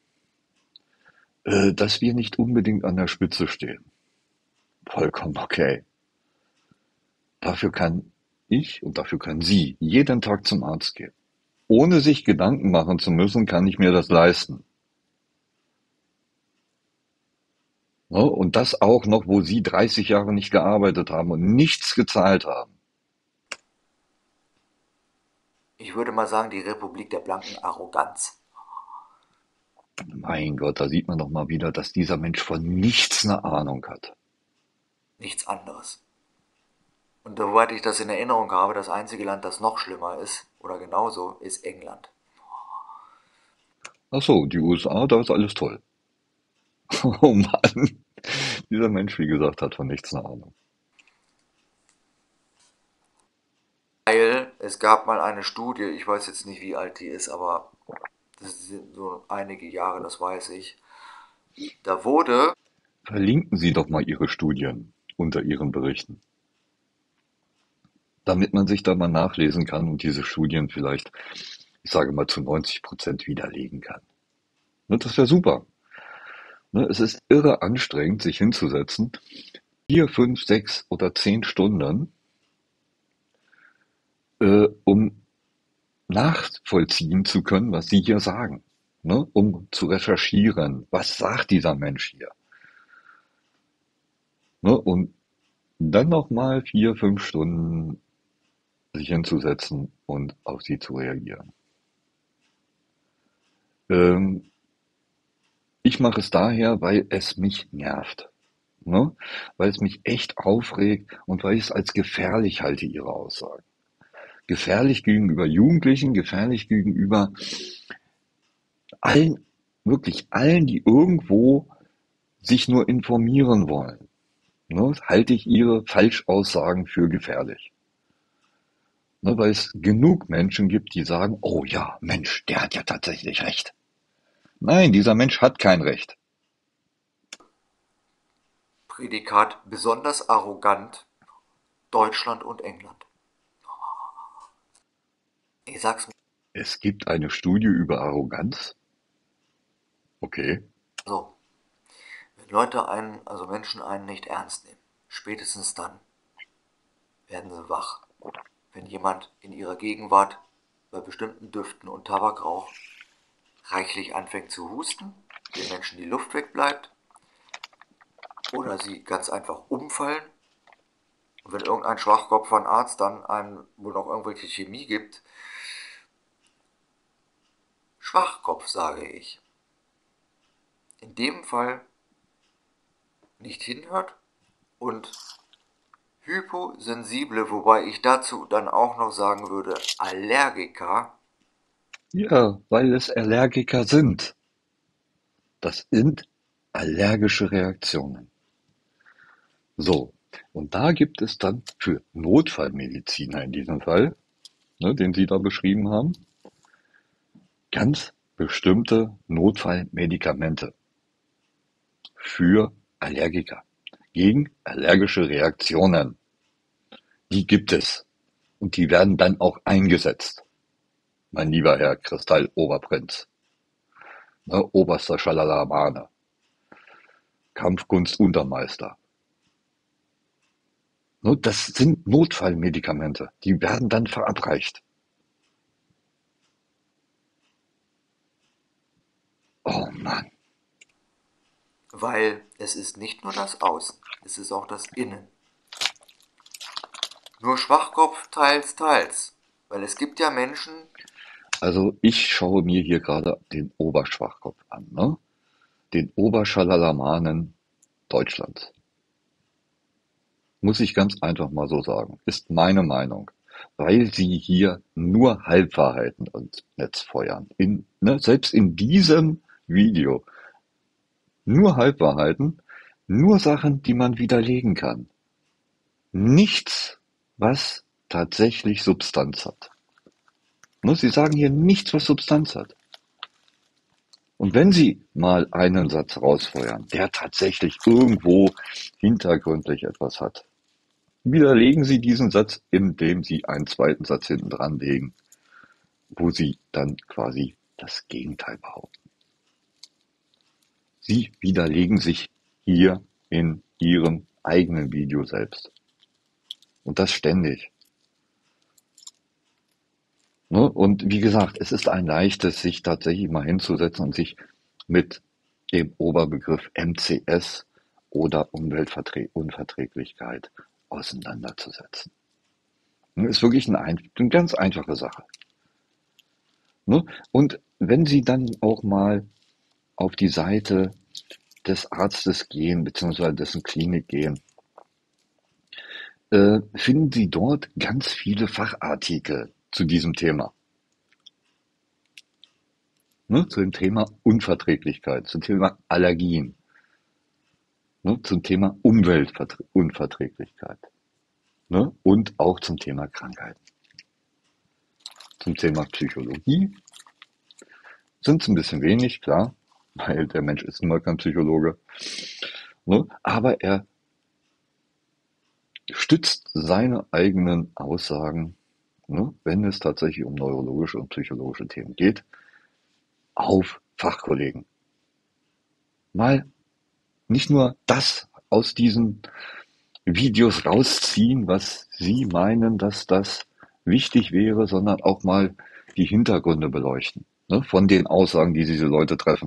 Speaker 1: Äh, dass wir nicht unbedingt an der Spitze stehen, vollkommen okay. Dafür kann ich und dafür kann sie jeden Tag zum Arzt gehen. Ohne sich Gedanken machen zu müssen, kann ich mir das leisten. Ne? Und das auch noch, wo sie dreißig Jahre nicht gearbeitet haben und nichts gezahlt haben.
Speaker 2: Ich würde mal sagen, die Republik der blanken Arroganz.
Speaker 1: Mein Gott, da sieht man doch mal wieder, dass dieser Mensch von nichts eine Ahnung hat.
Speaker 2: Nichts anderes. Und soweit ich das in Erinnerung habe, das einzige Land, das noch schlimmer ist, oder genauso, ist England.
Speaker 1: Ach so, die U S A, da ist alles toll. Oh Mann, dieser Mensch, wie gesagt, hat von nichts eine Ahnung.
Speaker 2: Weil es gab mal eine Studie, ich weiß jetzt nicht, wie alt die ist, aber das sind so einige Jahre, das weiß ich. Da wurde,
Speaker 1: Verlinken Sie doch mal Ihre Studien unter Ihren Berichten, damit man sich da mal nachlesen kann und diese Studien vielleicht, ich sage mal, zu neunzig Prozent widerlegen kann. Ne, das wäre super. Ne, es ist irre anstrengend, sich hinzusetzen, vier, fünf, sechs oder zehn Stunden, äh, um nachvollziehen zu können, was Sie hier sagen. Ne, um zu recherchieren, was sagt dieser Mensch hier. Ne, und dann nochmal vier, fünf Stunden sich hinzusetzen und auf sie zu reagieren. Ähm, ich mache es daher, weil es mich nervt. Ne? Weil es mich echt aufregt und weil ich es als gefährlich halte, ihre Aussagen. Gefährlich gegenüber Jugendlichen, gefährlich gegenüber allen, wirklich allen, die irgendwo sich nur informieren wollen. Ne? Halte ich ihre Falschaussagen für gefährlich. Ne? Weil es genug Menschen gibt, die sagen, oh ja, Mensch, der hat ja tatsächlich recht. Nein, dieser Mensch hat kein Recht.
Speaker 2: Prädikat besonders arrogant, Deutschland und England. Ich sag's mal
Speaker 1: Es gibt eine Studie über Arroganz. Okay.
Speaker 2: so, wenn Leute einen, also Menschen einen nicht ernst nehmen, spätestens dann werden sie wach. Wenn jemand in ihrer Gegenwart bei bestimmten Düften und Tabakrauch reichlich anfängt zu husten, den Menschen die Luft wegbleibt oder sie ganz einfach umfallen. Und wenn irgendein Schwachkopf von Arzt dann einem wohl noch irgendwelche Chemie gibt, Schwachkopf sage ich, in dem Fall nicht hinhört und Hyposensible, wobei ich dazu dann auch noch sagen würde, Allergiker,
Speaker 1: Ja, weil es Allergiker sind. Das sind allergische Reaktionen. So, und da gibt es dann für Notfallmediziner in diesem Fall, ne, den Sie da beschrieben haben, ganz bestimmte Notfallmedikamente für Allergiker gegen allergische Reaktionen. Die gibt es und die werden dann auch eingesetzt, mein lieber Herr Kristall-Oberprinz, ne, oberster Schalalamane, Kampfkunst-Untermeister. Ne, das sind Notfallmedikamente, die werden dann verabreicht. Oh Mann.
Speaker 2: weil es ist nicht nur das Außen, es ist auch das Innen. Nur Schwachkopf teils, teils. Weil es gibt ja Menschen,
Speaker 1: Also ich schaue mir hier gerade den Oberschwachkopf an, ne? Den Oberschallalamanen Deutschlands. Muss ich ganz einfach mal so sagen. Ist meine Meinung. Weil sie hier nur Halbwahrheiten ins Netz feuern. In, ne, selbst in diesem Video. Nur Halbwahrheiten, nur Sachen, die man widerlegen kann. Nichts, was tatsächlich Substanz hat. Ne, sie sagen hier nichts, was Substanz hat. Und wenn Sie mal einen Satz rausfeuern, der tatsächlich irgendwo hintergründlich etwas hat, widerlegen Sie diesen Satz, indem Sie einen zweiten Satz hinten dran legen, wo Sie dann quasi das Gegenteil behaupten. Sie widerlegen sich hier in Ihrem eigenen Video selbst. Und das ständig. Ne? Und wie gesagt, es ist ein leichtes, sich tatsächlich mal hinzusetzen und sich mit dem Oberbegriff M C S oder Umweltunverträglichkeit auseinanderzusetzen. Ne? Ist wirklich eine, eine ganz einfache Sache. Ne? Und wenn Sie dann auch mal auf die Seite des Arztes gehen, beziehungsweise dessen Klinik gehen, äh, finden Sie dort ganz viele Fachartikel zu diesem Thema. Ne, zu dem Thema Unverträglichkeit, zum Thema Allergien, ne, zum Thema Umweltunverträglichkeit, ne, und auch zum Thema Krankheiten. Zum Thema Psychologie sind es ein bisschen wenig, klar, weil der Mensch ist nun mal kein Psychologe, ne, aber er stützt seine eigenen Aussagen, ne, wenn es tatsächlich um neurologische und psychologische Themen geht, auf Fachkollegen. Mal nicht nur das aus diesen Videos rausziehen, was Sie meinen, dass das wichtig wäre, sondern auch mal die Hintergründe beleuchten, ne, von den Aussagen, die diese Leute treffen.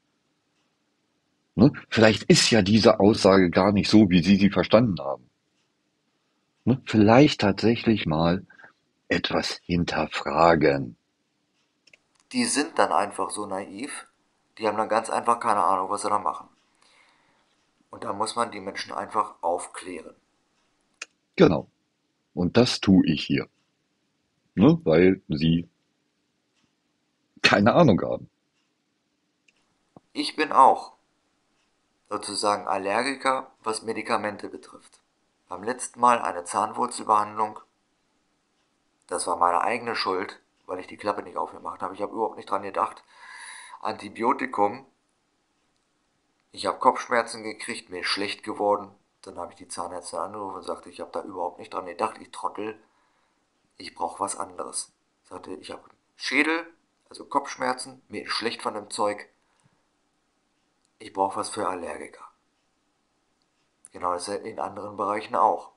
Speaker 1: Ne? Vielleicht ist ja diese Aussage gar nicht so, wie Sie sie verstanden haben. Ne? Vielleicht tatsächlich mal etwas hinterfragen.
Speaker 2: die sind dann einfach so naiv, die haben dann ganz einfach keine Ahnung, was sie da machen. Und da muss man die Menschen einfach aufklären.
Speaker 1: Genau. Und das tue ich hier, ne? Weil Sie keine Ahnung haben.
Speaker 2: Ich bin auch sozusagen Allergiker, was Medikamente betrifft. Beim letzten Mal eine Zahnwurzelbehandlung, das war meine eigene Schuld, weil ich die Klappe nicht aufgemacht habe. Ich habe überhaupt nicht dran gedacht. Antibiotikum, ich habe Kopfschmerzen gekriegt, mir ist schlecht geworden. Dann habe ich die Zahnärztin angerufen und sagte, ich habe da überhaupt nicht dran gedacht, ich Trottel, ich brauche was anderes. Ich sagte, ich habe Schädel, also Kopfschmerzen, mir ist schlecht von dem Zeug, ich brauche was für Allergiker. Genau, das ist in anderen Bereichen auch.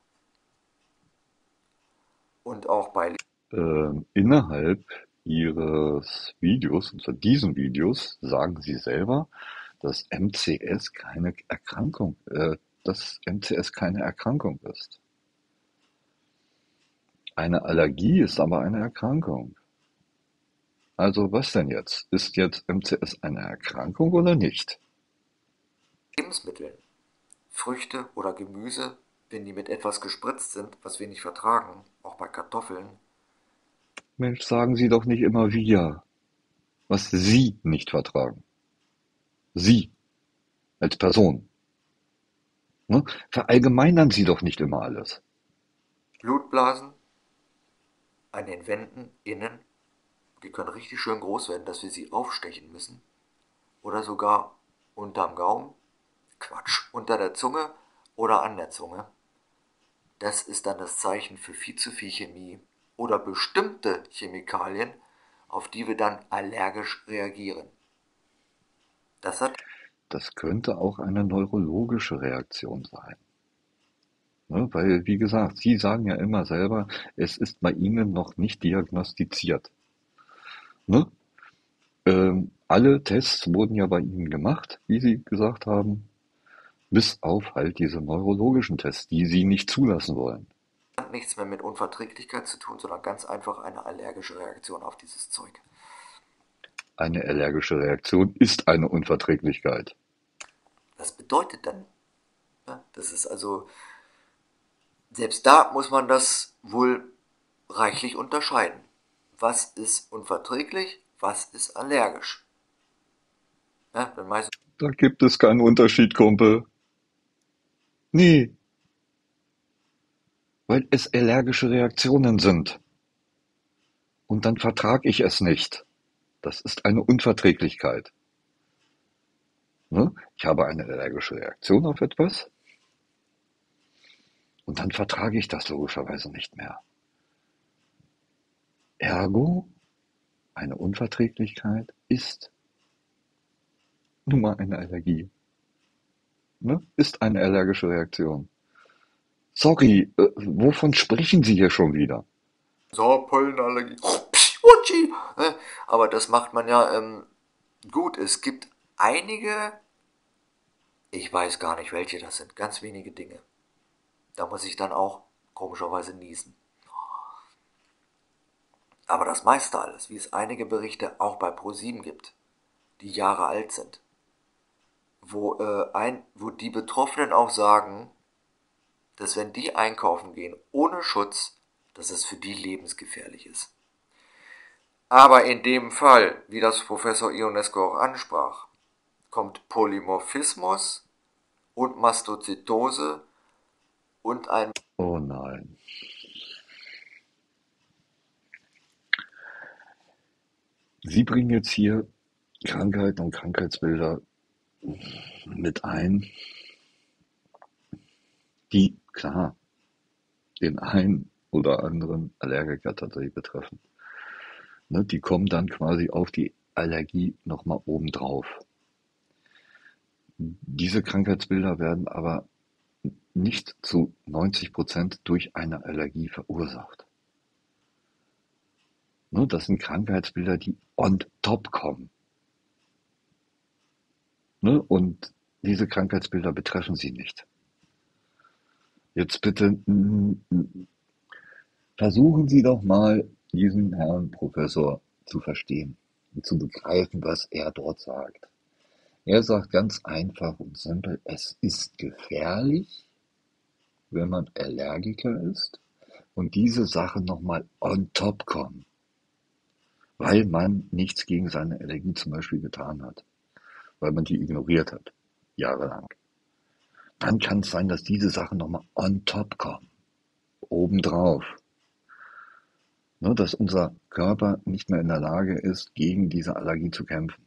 Speaker 2: Und auch bei
Speaker 1: Ähm, innerhalb Ihres Videos, und zwar diesen Videos, sagen Sie selber, dass M C S keine Erkrankung, äh, dass M C S keine Erkrankung ist. Eine Allergie ist aber eine Erkrankung. Also was denn jetzt? Ist jetzt M C S eine Erkrankung oder nicht?
Speaker 2: Lebensmitteln, Früchte oder Gemüse, wenn die mit etwas gespritzt sind, was wir nicht vertragen, auch bei Kartoffeln,
Speaker 1: Mensch, sagen Sie doch nicht immer wir, was Sie nicht vertragen. Sie als Person. Ne? Verallgemeinern Sie doch nicht immer alles.
Speaker 2: Blutblasen an den Wänden innen, die können richtig schön groß werden, dass wir sie aufstechen müssen. Oder sogar unterm Gaumen, Quatsch, unter der Zunge oder an der Zunge. Das ist dann das Zeichen für viel zu viel Chemie oder bestimmte Chemikalien, auf die wir dann allergisch reagieren. Das hat
Speaker 1: Das könnte auch eine neurologische Reaktion sein. Ne? Weil, wie gesagt, Sie sagen ja immer selber, es ist bei Ihnen noch nicht diagnostiziert. Ne? Ähm, alle Tests wurden ja bei Ihnen gemacht, wie Sie gesagt haben. Bis auf halt diese neurologischen Tests, die sie nicht zulassen wollen.
Speaker 2: Hat nichts mehr mit Unverträglichkeit zu tun, sondern ganz einfach eine allergische Reaktion auf dieses Zeug.
Speaker 1: Eine allergische Reaktion ist eine Unverträglichkeit.
Speaker 2: Was bedeutet dann? Ja, das ist also, selbst da muss man das wohl reichlich unterscheiden. Was ist unverträglich, was ist allergisch? Ja, denn meistens
Speaker 1: Da gibt es keinen Unterschied, Kumpel. Nee, weil es allergische Reaktionen sind. Und dann vertrage ich es nicht. Das ist eine Unverträglichkeit. Ne? Ich habe eine allergische Reaktion auf etwas und dann vertrage ich das logischerweise nicht mehr. Ergo, eine Unverträglichkeit ist nun mal eine Allergie. Ne? Ist eine allergische Reaktion. Sorry, äh, wovon sprechen Sie hier schon wieder?
Speaker 2: so Pollenallergie. Utschi. Ne? Aber das macht man ja ähm, gut. Es gibt einige, ich weiß gar nicht welche das sind, ganz wenige Dinge. Da muss ich dann auch komischerweise niesen. Aber das meiste alles, wie es einige Berichte auch bei ProSieben gibt, die Jahre alt sind, wo, äh, ein, wo die Betroffenen auch sagen, dass wenn die einkaufen gehen ohne Schutz, dass es für die lebensgefährlich ist. Aber in dem Fall, wie das Professor Ionesco auch ansprach, kommt Polymorphismus und Mastozytose und ein
Speaker 1: Oh nein. Sie bringen jetzt hier Krankheiten und Krankheitsbilder mit ein, die klar den einen oder anderen Allergiker tatsächlich betreffen. Ne, die kommen dann quasi auf die Allergie nochmal obendrauf. Diese Krankheitsbilder werden aber nicht zu neunzig Prozent durch eine Allergie verursacht. Ne, das sind Krankheitsbilder, die on top kommen. Ne, und diese Krankheitsbilder betreffen sie nicht. Jetzt bitte mm, mm, versuchen Sie doch mal, diesen Herrn Professor zu verstehen und zu begreifen, was er dort sagt. Er sagt ganz einfach und simpel, es ist gefährlich, wenn man Allergiker ist und diese Sachen nochmal on top kommen, weil man nichts gegen seine Allergie zum Beispiel getan hat, weil man die ignoriert hat, jahrelang. Dann kann es sein, dass diese Sachen nochmal on top kommen, obendrauf. Ne, dass unser Körper nicht mehr in der Lage ist, gegen diese Allergie zu kämpfen.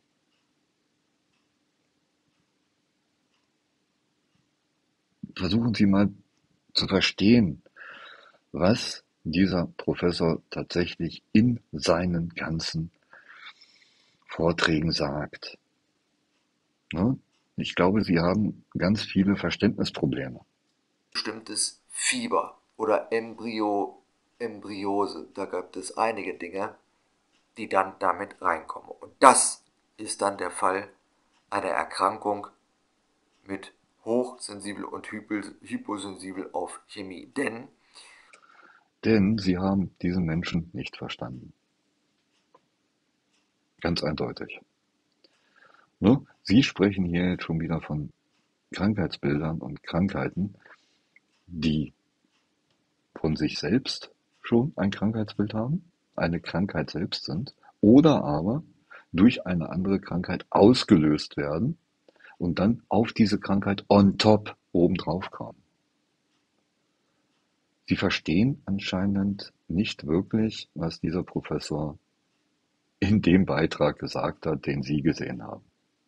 Speaker 1: Versuchen Sie mal zu verstehen, was dieser Professor tatsächlich in seinen ganzen Vorträgen sagt. Ne? Ich glaube, Sie haben ganz viele Verständnisprobleme.
Speaker 2: bestimmtes Fieber oder Embryo, Embryose. Da gibt es einige Dinge, die dann damit reinkommen. Und das ist dann der Fall einer Erkrankung mit hochsensibel und hyposensibel auf Chemie. Denn
Speaker 1: Denn Sie haben diese Menschen nicht verstanden. Ganz eindeutig. Ne? Sie sprechen hier jetzt schon wieder von Krankheitsbildern und Krankheiten, die von sich selbst schon ein Krankheitsbild haben, eine Krankheit selbst sind, oder aber durch eine andere Krankheit ausgelöst werden und dann auf diese Krankheit on top obendrauf kommen. Sie verstehen anscheinend nicht wirklich, was dieser Professor in dem Beitrag gesagt hat, den Sie gesehen haben.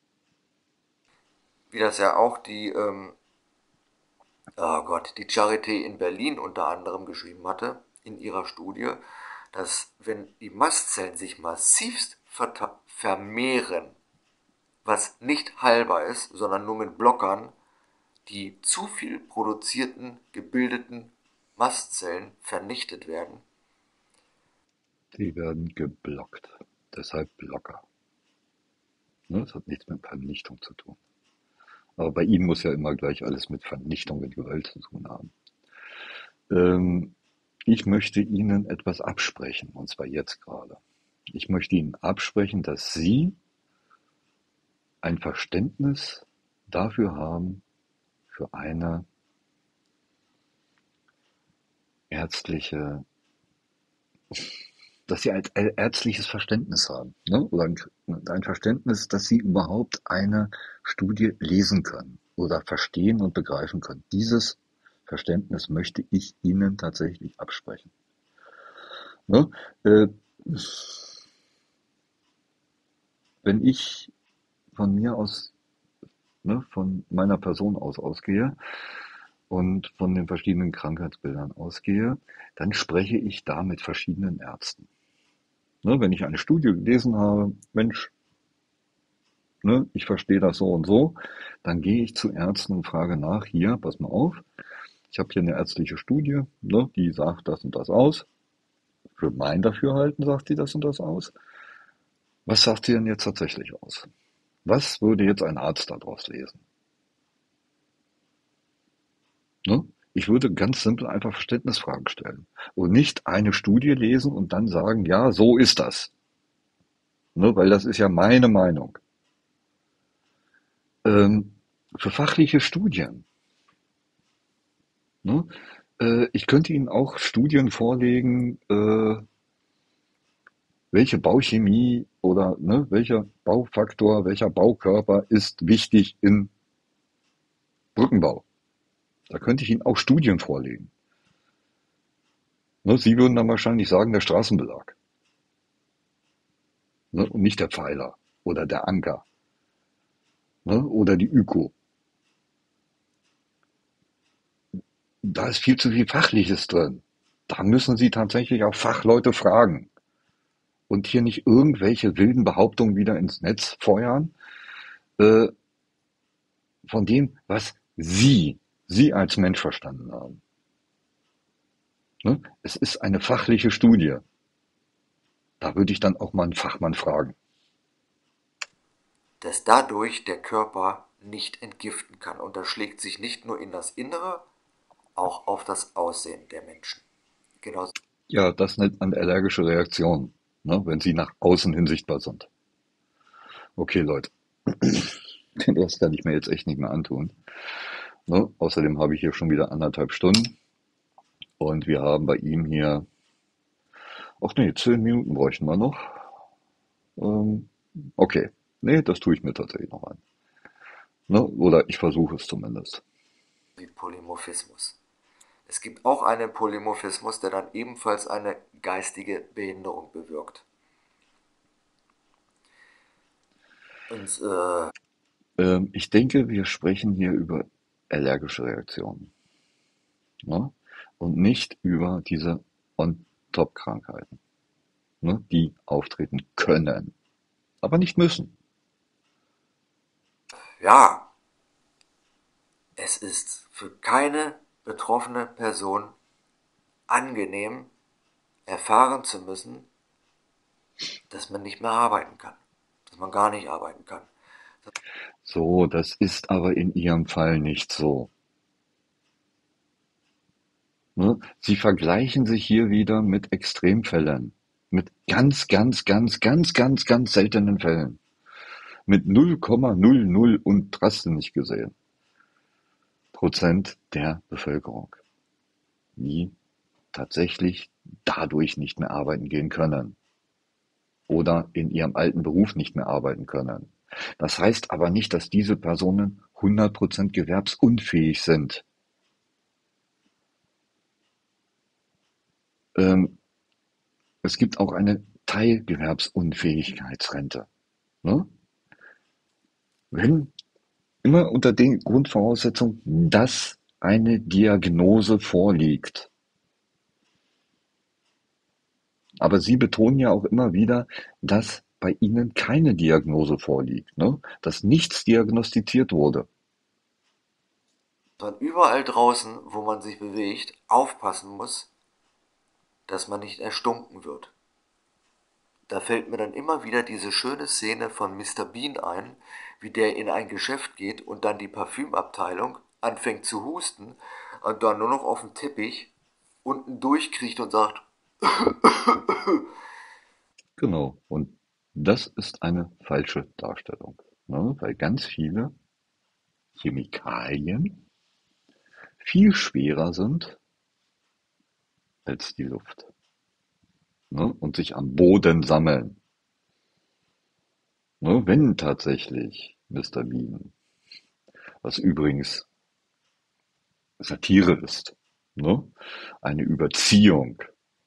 Speaker 2: wie das ja auch die, ähm, oh Gott, die Charité in Berlin unter anderem geschrieben hatte, in ihrer Studie, dass wenn die Mastzellen sich massivst vermehren, was nicht heilbar ist, sondern nur mit Blockern, die zu viel produzierten, gebildeten Mastzellen vernichtet werden.
Speaker 1: Die werden geblockt. Deshalb Blocker. Ne, das hat nichts mit Vernichtung zu tun. Aber bei Ihnen muss ja immer gleich alles mit Vernichtung und Gewalt zu tun haben. Ähm, ich möchte Ihnen etwas absprechen, und zwar jetzt gerade. Ich möchte Ihnen absprechen, dass Sie ein Verständnis dafür haben, für eine ärztliche, dass Sie ein ärztliches Verständnis haben, ne? Oder ein, ein Verständnis, dass Sie überhaupt eine Studie lesen können oder verstehen und begreifen können. Dieses Verständnis möchte ich Ihnen tatsächlich absprechen. Ne? Äh, wenn ich von mir aus, ne, von meiner Person aus ausgehe und von den verschiedenen Krankheitsbildern ausgehe, dann spreche ich da mit verschiedenen Ärzten. Ne, wenn ich eine Studie gelesen habe, Mensch, ne, ich verstehe das so und so, dann gehe ich zu Ärzten und frage nach, hier, pass mal auf, ich habe hier eine ärztliche Studie, ne, die sagt das und das aus. Für mein Dafürhalten sagt sie das und das aus. Was sagt sie denn jetzt tatsächlich aus? Was würde jetzt ein Arzt daraus lesen? Ne? Ich würde ganz simpel einfach Verständnisfragen stellen und nicht eine Studie lesen und dann sagen, ja, so ist das. Ne? Weil das ist ja meine Meinung. Ähm, für fachliche Studien. Ne? Äh, ich könnte Ihnen auch Studien vorlegen, äh, welche Bauchemie oder ne, welcher Baufaktor, welcher Baukörper ist wichtig im Brückenbau. Da könnte ich Ihnen auch Studien vorlegen. Ne? Sie würden dann wahrscheinlich sagen, der Straßenbelag, ne? Und nicht der Pfeiler oder der Anker, ne? Oder die Öko. Da ist viel zu viel Fachliches drin. Da müssen Sie tatsächlich auch Fachleute fragen und hier nicht irgendwelche wilden Behauptungen wieder ins Netz feuern, äh, von dem, was Sie, Sie als Mensch verstanden haben. Ne? Es ist eine fachliche Studie. Da würde ich dann auch mal einen Fachmann fragen.
Speaker 2: Dass dadurch der Körper nicht entgiften kann. Und das schlägt sich nicht nur in das Innere, auch auf das Aussehen der Menschen. Genauso.
Speaker 1: Ja, das nennt man allergische Reaktion, ne? Wenn sie nach außen hin sichtbar sind. Okay, Leute, den Rest kann ich mir jetzt echt nicht mehr antun. Ne? Außerdem habe ich hier schon wieder anderthalb Stunden und wir haben bei ihm hier, ach nee, zehn Minuten bräuchten wir noch. Ähm, okay, nee, das tue ich mir tatsächlich noch an. Ne? Oder ich versuche es zumindest.
Speaker 2: Wie Polymorphismus. Es gibt auch einen Polymorphismus, der dann ebenfalls eine geistige Behinderung bewirkt. Und äh,
Speaker 1: Ähm, ich denke, wir sprechen hier über allergische Reaktionen, ne? Und nicht über diese On-Top-Krankheiten, ne? Die auftreten können, aber nicht müssen.
Speaker 2: ja, es ist für keine betroffene Person angenehm, erfahren zu müssen, dass man nicht mehr arbeiten kann, dass man gar nicht arbeiten kann.
Speaker 1: So, das ist aber in Ihrem Fall nicht so. Ne? Sie vergleichen sich hier wieder mit Extremfällen, mit ganz, ganz, ganz, ganz, ganz, ganz seltenen Fällen, mit null Komma null null und hast du nicht gesehen, Prozent der Bevölkerung, die tatsächlich dadurch nicht mehr arbeiten gehen können oder in ihrem alten Beruf nicht mehr arbeiten können. Das heißt aber nicht, dass diese Personen hundert Prozent gewerbsunfähig sind. Ähm, es gibt auch eine Teilgewerbsunfähigkeitsrente. Ne? Wenn immer unter den Grundvoraussetzungen, dass eine Diagnose vorliegt. Aber Sie betonen ja auch immer wieder, dass bei Ihnen keine Diagnose vorliegt, ne? Dass nichts diagnostiziert wurde.
Speaker 2: Man überall draußen, wo man sich bewegt, aufpassen muss, dass man nicht erstunken wird. Da fällt mir dann immer wieder diese schöne Szene von Mister Bean ein, wie der in ein Geschäft geht und dann die Parfümabteilung anfängt zu husten und dann nur noch auf dem Teppich unten durchkriecht und sagt,
Speaker 1: Genau. Und das ist eine falsche Darstellung, ne? Weil ganz viele Chemikalien viel schwerer sind als die Luft, ne? Und sich am Boden sammeln. Ne? Wenn tatsächlich Mister Bean, was übrigens Satire ist, ne? Eine Überziehung.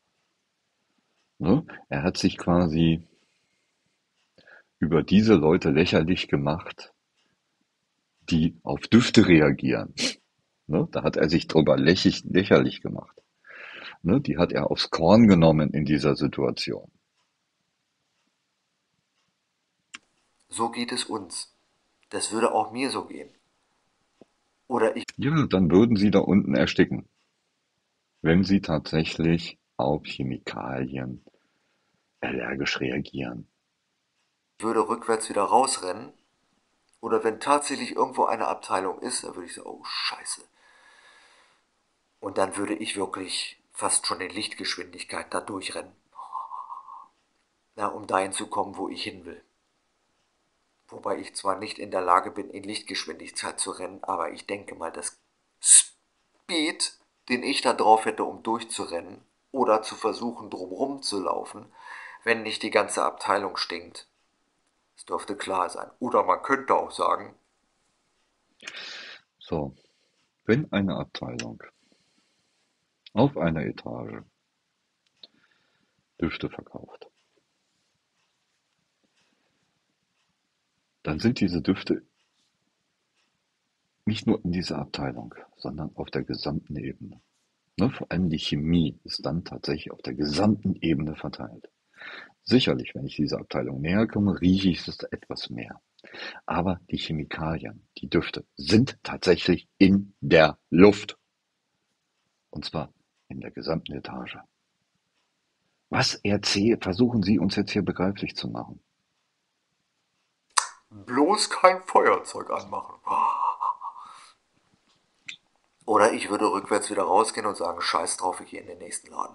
Speaker 1: Ne? Er hat sich quasi über diese Leute lächerlich gemacht, die auf Düfte reagieren. Ne? Da hat er sich drüber lächig, lächerlich gemacht. Ne? Die hat er aufs Korn genommen in dieser Situation.
Speaker 2: so geht es uns. Das würde auch mir so gehen. Oder ich
Speaker 1: Ja, dann würden sie da unten ersticken, wenn sie tatsächlich auf Chemikalien allergisch reagieren.
Speaker 2: würde rückwärts wieder rausrennen. Oder wenn tatsächlich irgendwo eine Abteilung ist, dann würde ich sagen, oh Scheiße. Und dann würde ich wirklich fast schon in Lichtgeschwindigkeit da durchrennen. Na, um dahin zu kommen, wo ich hin will. Wobei ich zwar nicht in der Lage bin, in Lichtgeschwindigkeit zu rennen, aber ich denke mal, das Speed, den ich da drauf hätte, um durchzurennen oder zu versuchen, drumrum zu laufen, wenn nicht die ganze Abteilung stinkt. Das dürfte klar sein. Oder man könnte auch sagen,
Speaker 1: So, wenn eine Abteilung auf einer Etage Düfte verkauft, dann sind diese Düfte nicht nur in dieser Abteilung, sondern auf der gesamten Ebene. Ne, vor allem die Chemie ist dann tatsächlich auf der gesamten Ebene verteilt. Sicherlich, wenn ich dieser Abteilung näher komme, rieche ich es etwas mehr. Aber die Chemikalien, die Düfte, sind tatsächlich in der Luft. Und zwar in der gesamten Etage. Was erzähl, versuchen Sie uns jetzt hier begreiflich zu machen?
Speaker 2: bloß kein Feuerzeug anmachen. Oder ich würde rückwärts wieder rausgehen und sagen, scheiß drauf, ich gehe in den nächsten Laden.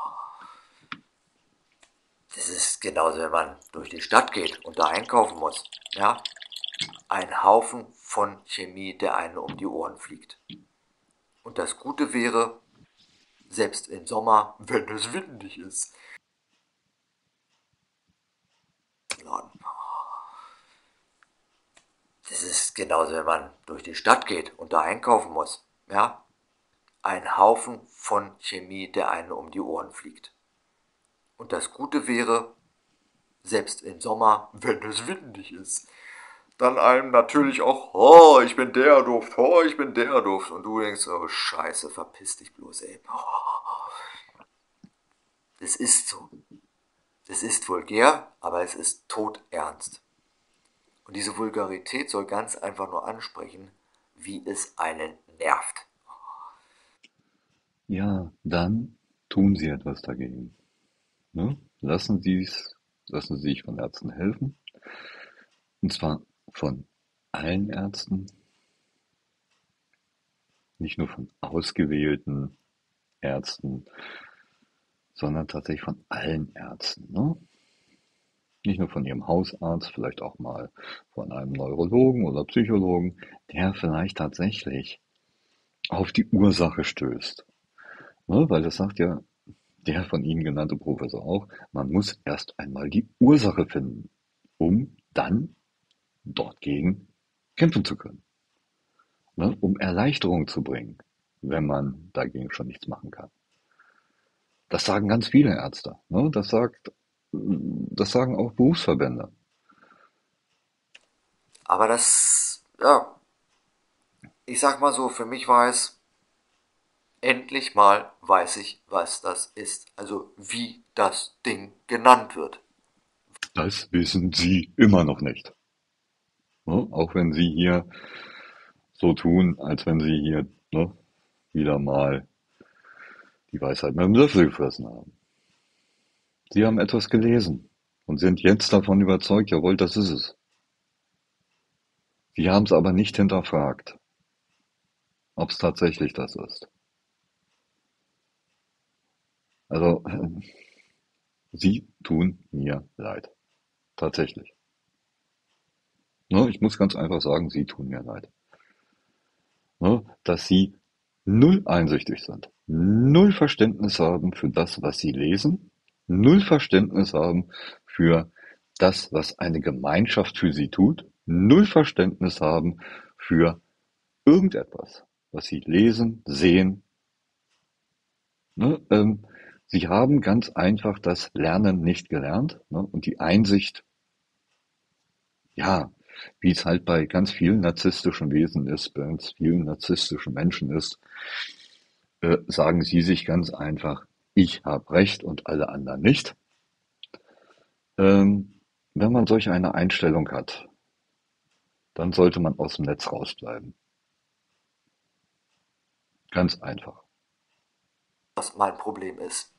Speaker 2: Das ist genauso, wenn man durch die Stadt geht und da einkaufen muss. Ja, ein Haufen von Chemie, der einen um die Ohren fliegt. Und das Gute wäre, selbst im Sommer, wenn es windig ist, Laden. Das ist genauso, wenn man durch die Stadt geht und da einkaufen muss. Ja, ein Haufen von Chemie, der einen um die Ohren fliegt. Und das Gute wäre, selbst im Sommer, wenn es windig ist, dann einem natürlich auch, oh, ich bin der Duft, oh, ich bin der Duft. Und du denkst, oh, scheiße, verpiss dich bloß, ey. Das ist so. Das ist vulgär, aber es ist todernst. Und diese Vulgarität soll ganz einfach nur ansprechen, wie es einen nervt.
Speaker 1: Ja, dann tun Sie etwas dagegen. Ne? Lassen Sie es, lassen Sie sich von Ärzten helfen. Und zwar von allen Ärzten, nicht nur von ausgewählten Ärzten, sondern tatsächlich von allen Ärzten. Ne? Nicht nur von Ihrem Hausarzt, vielleicht auch mal von einem Neurologen oder Psychologen, der vielleicht tatsächlich auf die Ursache stößt. Ne? Weil das sagt ja der von Ihnen genannte Professor auch, man muss erst einmal die Ursache finden, um dann dort gegen kämpfen zu können. Ne? Um Erleichterung zu bringen, wenn man dagegen schon nichts machen kann. Das sagen ganz viele Ärzte. Ne? Das sagt, das sagen auch Berufsverbände.
Speaker 2: Aber das, ja, ich sag mal so, für mich war es, endlich mal weiß ich, was das ist. Also wie das Ding genannt wird.
Speaker 1: Das wissen Sie immer noch nicht. Ne? Auch wenn Sie hier so tun, als wenn Sie hier ne, wieder mal die Weisheit mit dem Löffel gefressen haben. Sie haben etwas gelesen. und sind jetzt davon überzeugt, jawohl, das ist es. Sie haben es aber nicht hinterfragt, ob es tatsächlich das ist. Also, Sie tun mir leid. Tatsächlich. Ne, ich muss ganz einfach sagen, Sie tun mir leid. Ne, dass Sie null einsichtig sind, null Verständnis haben für das, was Sie lesen, null Verständnis haben für das, was eine Gemeinschaft für Sie tut, null Verständnis haben für irgendetwas, was Sie lesen, sehen. Ne, ähm, Sie haben ganz einfach das Lernen nicht gelernt, ne, und die Einsicht, ja, wie es halt bei ganz vielen narzisstischen Wesen ist, bei ganz vielen narzisstischen Menschen ist, äh, sagen sie sich ganz einfach, ich habe Recht und alle anderen nicht. Ähm, wenn man solch eine Einstellung hat, dann sollte man aus dem Netz rausbleiben. Ganz einfach.
Speaker 2: Was mein Problem ist.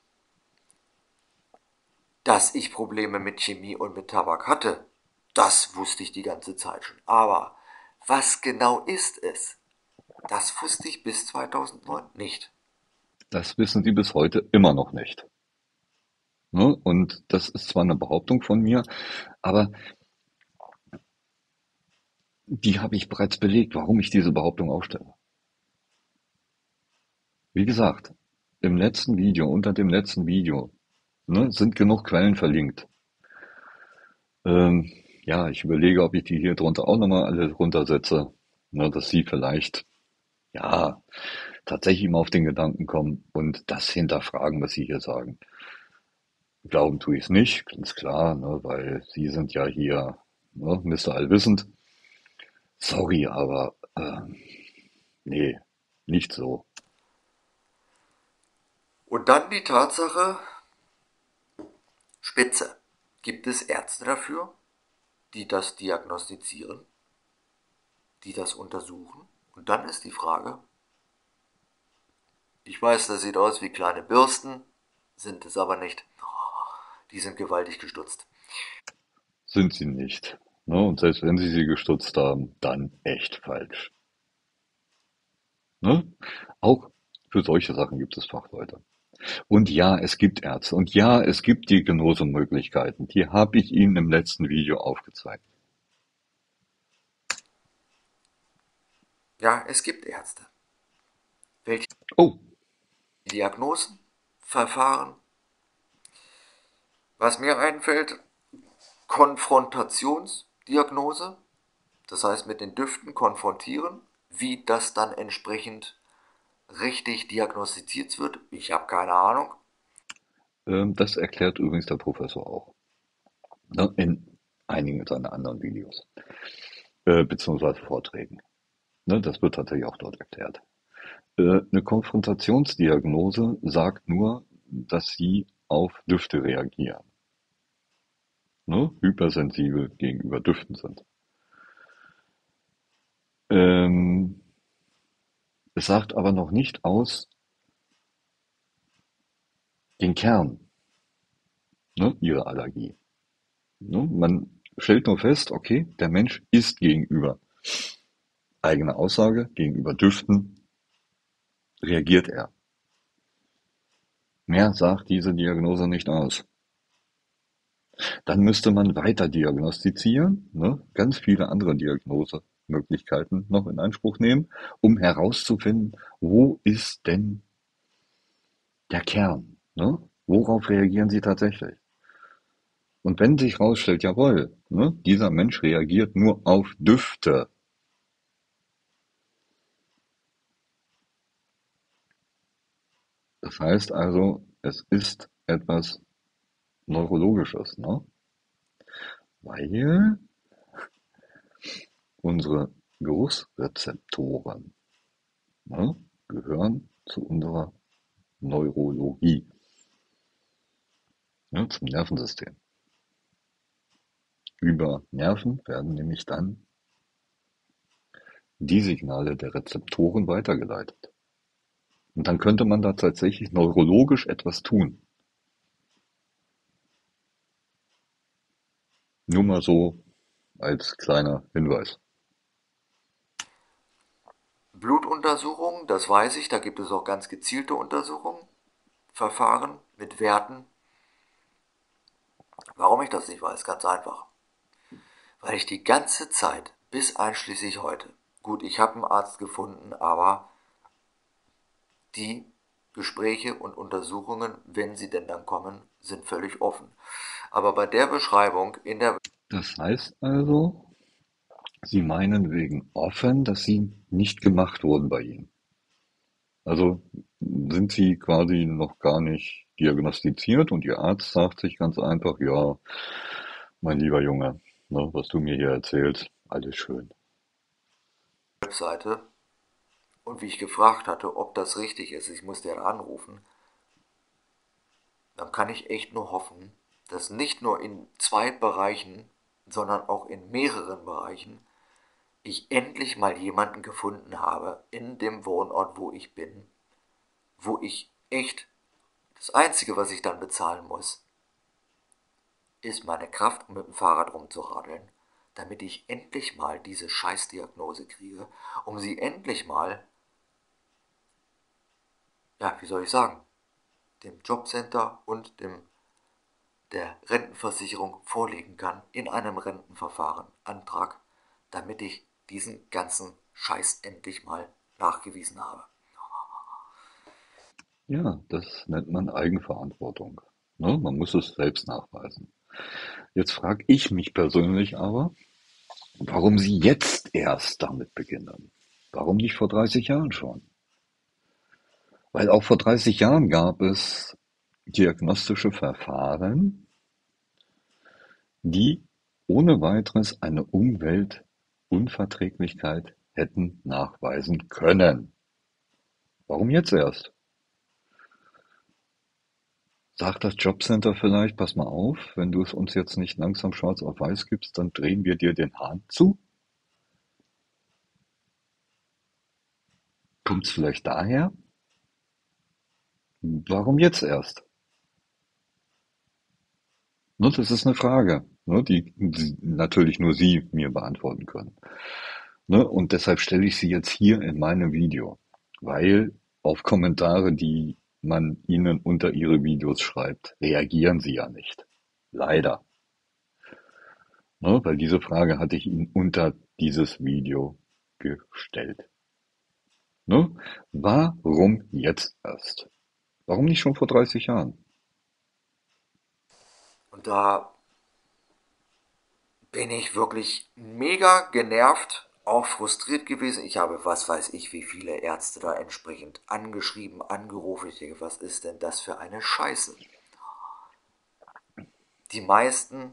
Speaker 2: Dass ich Probleme mit Chemie und mit Tabak hatte, das wusste ich die ganze Zeit schon. Aber was genau ist es? Das wusste ich bis zweitausendneun nicht.
Speaker 1: Das wissen sie bis heute immer noch nicht. Ne? Und das ist zwar eine Behauptung von mir, aber die habe ich bereits belegt, warum ich diese Behauptung aufstelle. Wie gesagt, im letzten Video, unter dem letzten Video, ne, sind genug Quellen verlinkt. Ähm, ja, ich überlege, ob ich die hier drunter auch nochmal alle runtersetze, ne, dass Sie vielleicht, ja, tatsächlich mal auf den Gedanken kommen und das hinterfragen, was Sie hier sagen. Glauben tue ich es nicht, ganz klar, ne, weil Sie sind ja hier, ne, Mister Allwissend. Sorry, aber äh, nee, nicht so.
Speaker 2: Und dann die Tatsache, Spitze. Gibt es Ärzte dafür, die das diagnostizieren, die das untersuchen? Und dann ist die Frage, ich weiß, das sieht aus wie kleine Bürsten, sind es aber nicht. Die sind gewaltig gestutzt.
Speaker 1: Sind Sie nicht. Ne? Und selbst wenn Sie sie gestutzt haben, dann echt falsch. Ne? Auch für solche Sachen gibt es Fachleute. Und ja, es gibt Ärzte. Und ja, es gibt Diagnosemöglichkeiten. Die habe ich Ihnen im letzten Video aufgezeigt.
Speaker 2: Ja, es gibt Ärzte. Welche
Speaker 1: Oh,
Speaker 2: Diagnosen, Verfahren? Was mir einfällt, Konfrontationsdiagnose, das heißt mit den Düften konfrontieren, wie das dann entsprechend richtig diagnostiziert wird. Ich habe keine Ahnung.
Speaker 1: ähm, das erklärt übrigens der Professor auch. Ne? In einigen seiner anderen Videos. Äh, beziehungsweise Vorträgen. Ne? Das wird tatsächlich auch dort erklärt. Äh, eine Konfrontationsdiagnose sagt nur, dass Sie auf Düfte reagieren. Ne? Hypersensibel gegenüber Düften sind. Ähm, es sagt aber noch nicht aus den Kern, ne, ihrer Allergie. Ne? Man stellt nur fest, okay, der Mensch ist gegenüber eigener Aussage, gegenüber Düften, reagiert er. Mehr sagt diese Diagnose nicht aus. Dann müsste man weiter diagnostizieren, ne, ganz viele andere Diagnosemöglichkeiten noch in Anspruch nehmen, um herauszufinden, wo ist denn der Kern? Ne? Worauf reagieren Sie tatsächlich? Und wenn sich herausstellt, jawohl, ne, dieser Mensch reagiert nur auf Düfte, das heißt also, es ist etwas Neurologisches, ne? Weil unsere Geruchsrezeptoren, ne, gehören zu unserer Neurologie, ne, zum Nervensystem. Über Nerven werden nämlich dann die Signale der Rezeptoren weitergeleitet. Und dann könnte man da tatsächlich neurologisch etwas tun. Nur mal so als kleiner Hinweis.
Speaker 2: Blutuntersuchungen, das weiß ich, da gibt es auch ganz gezielte Untersuchungen, Verfahren mit Werten. Warum ich das nicht weiß, ganz einfach. Weil ich die ganze Zeit, bis einschließlich heute, gut, ich habe einen Arzt gefunden, aber die Gespräche und Untersuchungen, wenn sie denn dann kommen, sind völlig offen. Aber bei der Beschreibung in der
Speaker 1: Das heißt also, Sie meinen wegen offen, dass sie nicht gemacht wurden bei Ihnen. Also sind Sie quasi noch gar nicht diagnostiziert und Ihr Arzt sagt sich ganz einfach, ja, mein lieber Junge, ne, was du mir hier erzählst, alles schön.
Speaker 2: Webseite und wie ich gefragt hatte, ob das richtig ist, ich musste ja anrufen, dann kann ich echt nur hoffen, dass nicht nur in zwei Bereichen, sondern auch in mehreren Bereichen ich endlich mal jemanden gefunden habe in dem Wohnort, wo ich bin, wo ich echt, das Einzige, was ich dann bezahlen muss, ist meine Kraft, um mit dem Fahrrad rumzuradeln, damit ich endlich mal diese Scheißdiagnose kriege, um sie endlich mal, ja, wie soll ich sagen, dem Jobcenter und dem der Rentenversicherung vorlegen kann in einem Rentenverfahren Antrag, damit ich diesen ganzen Scheiß endlich mal nachgewiesen habe.
Speaker 1: Ja, das nennt man Eigenverantwortung. Ne? Man muss es selbst nachweisen. Jetzt frage ich mich persönlich aber, warum Sie jetzt erst damit beginnen. Warum nicht vor dreißig Jahren schon? Weil auch vor dreißig Jahren gab es diagnostische Verfahren, die ohne Weiteres eine Umweltunverträglichkeit hätten nachweisen können. Warum jetzt erst? Sagt das Jobcenter vielleicht, pass mal auf, wenn du es uns jetzt nicht langsam schwarz auf weiß gibst, dann drehen wir dir den Hahn zu? Kommt es vielleicht daher? Warum jetzt erst? Ne, das ist eine Frage, ne, die, die natürlich nur Sie mir beantworten können. Ne, und deshalb stelle ich sie jetzt hier in meinem Video, weil auf Kommentare, die man Ihnen unter Ihre Videos schreibt, reagieren Sie ja nicht. Leider. Ne, weil diese Frage hatte ich Ihnen unter dieses Video gestellt. Ne? Warum jetzt erst? Warum nicht schon vor dreißig Jahren?
Speaker 2: Und da bin ich wirklich mega genervt, auch frustriert gewesen. Ich habe, was weiß ich, wie viele Ärzte da entsprechend angeschrieben, angerufen. Ich denke, was ist denn das für eine Scheiße? Die meisten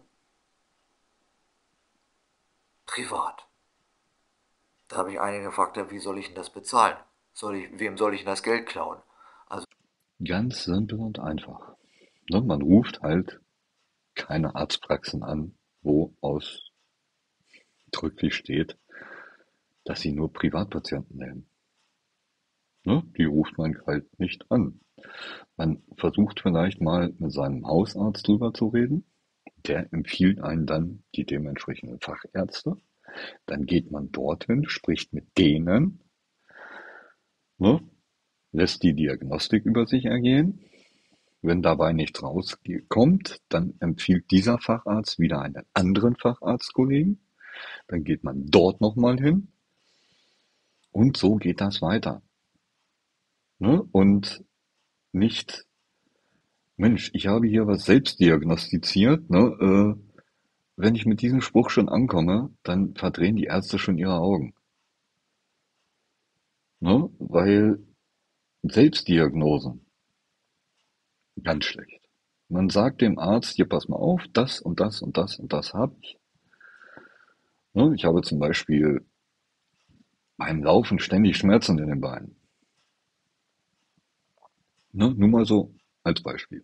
Speaker 2: privat. Da habe ich einige gefragt, ja, wie soll ich denn das bezahlen? Soll ich, wem soll ich denn das Geld klauen? Also
Speaker 1: Ganz simpel und einfach. Ne? Man ruft halt keine Arztpraxen an, wo ausdrücklich steht, dass sie nur Privatpatienten nehmen. Ne? Die ruft man halt nicht an. Man versucht vielleicht mal mit seinem Hausarzt drüber zu reden. Der empfiehlt einen dann die dementsprechenden Fachärzte. Dann geht man dorthin, spricht mit denen, ne? Lässt die Diagnostik über sich ergehen. Wenn dabei nichts rauskommt, dann empfiehlt dieser Facharzt wieder einen anderen Facharztkollegen. Dann geht man dort nochmal hin und so geht das weiter. Ne? Und nicht, Mensch, ich habe hier was selbst diagnostiziert. Ne? Äh, wenn ich mit diesem Spruch schon ankomme, dann verdrehen die Ärzte schon ihre Augen. Ne? Weil Selbstdiagnosen, ganz schlecht. Man sagt dem Arzt, hier pass mal auf, das und das und das und das habe ich. Ne? Ich habe zum Beispiel beim Laufen ständig Schmerzen in den Beinen. Ne? Nur mal so als Beispiel.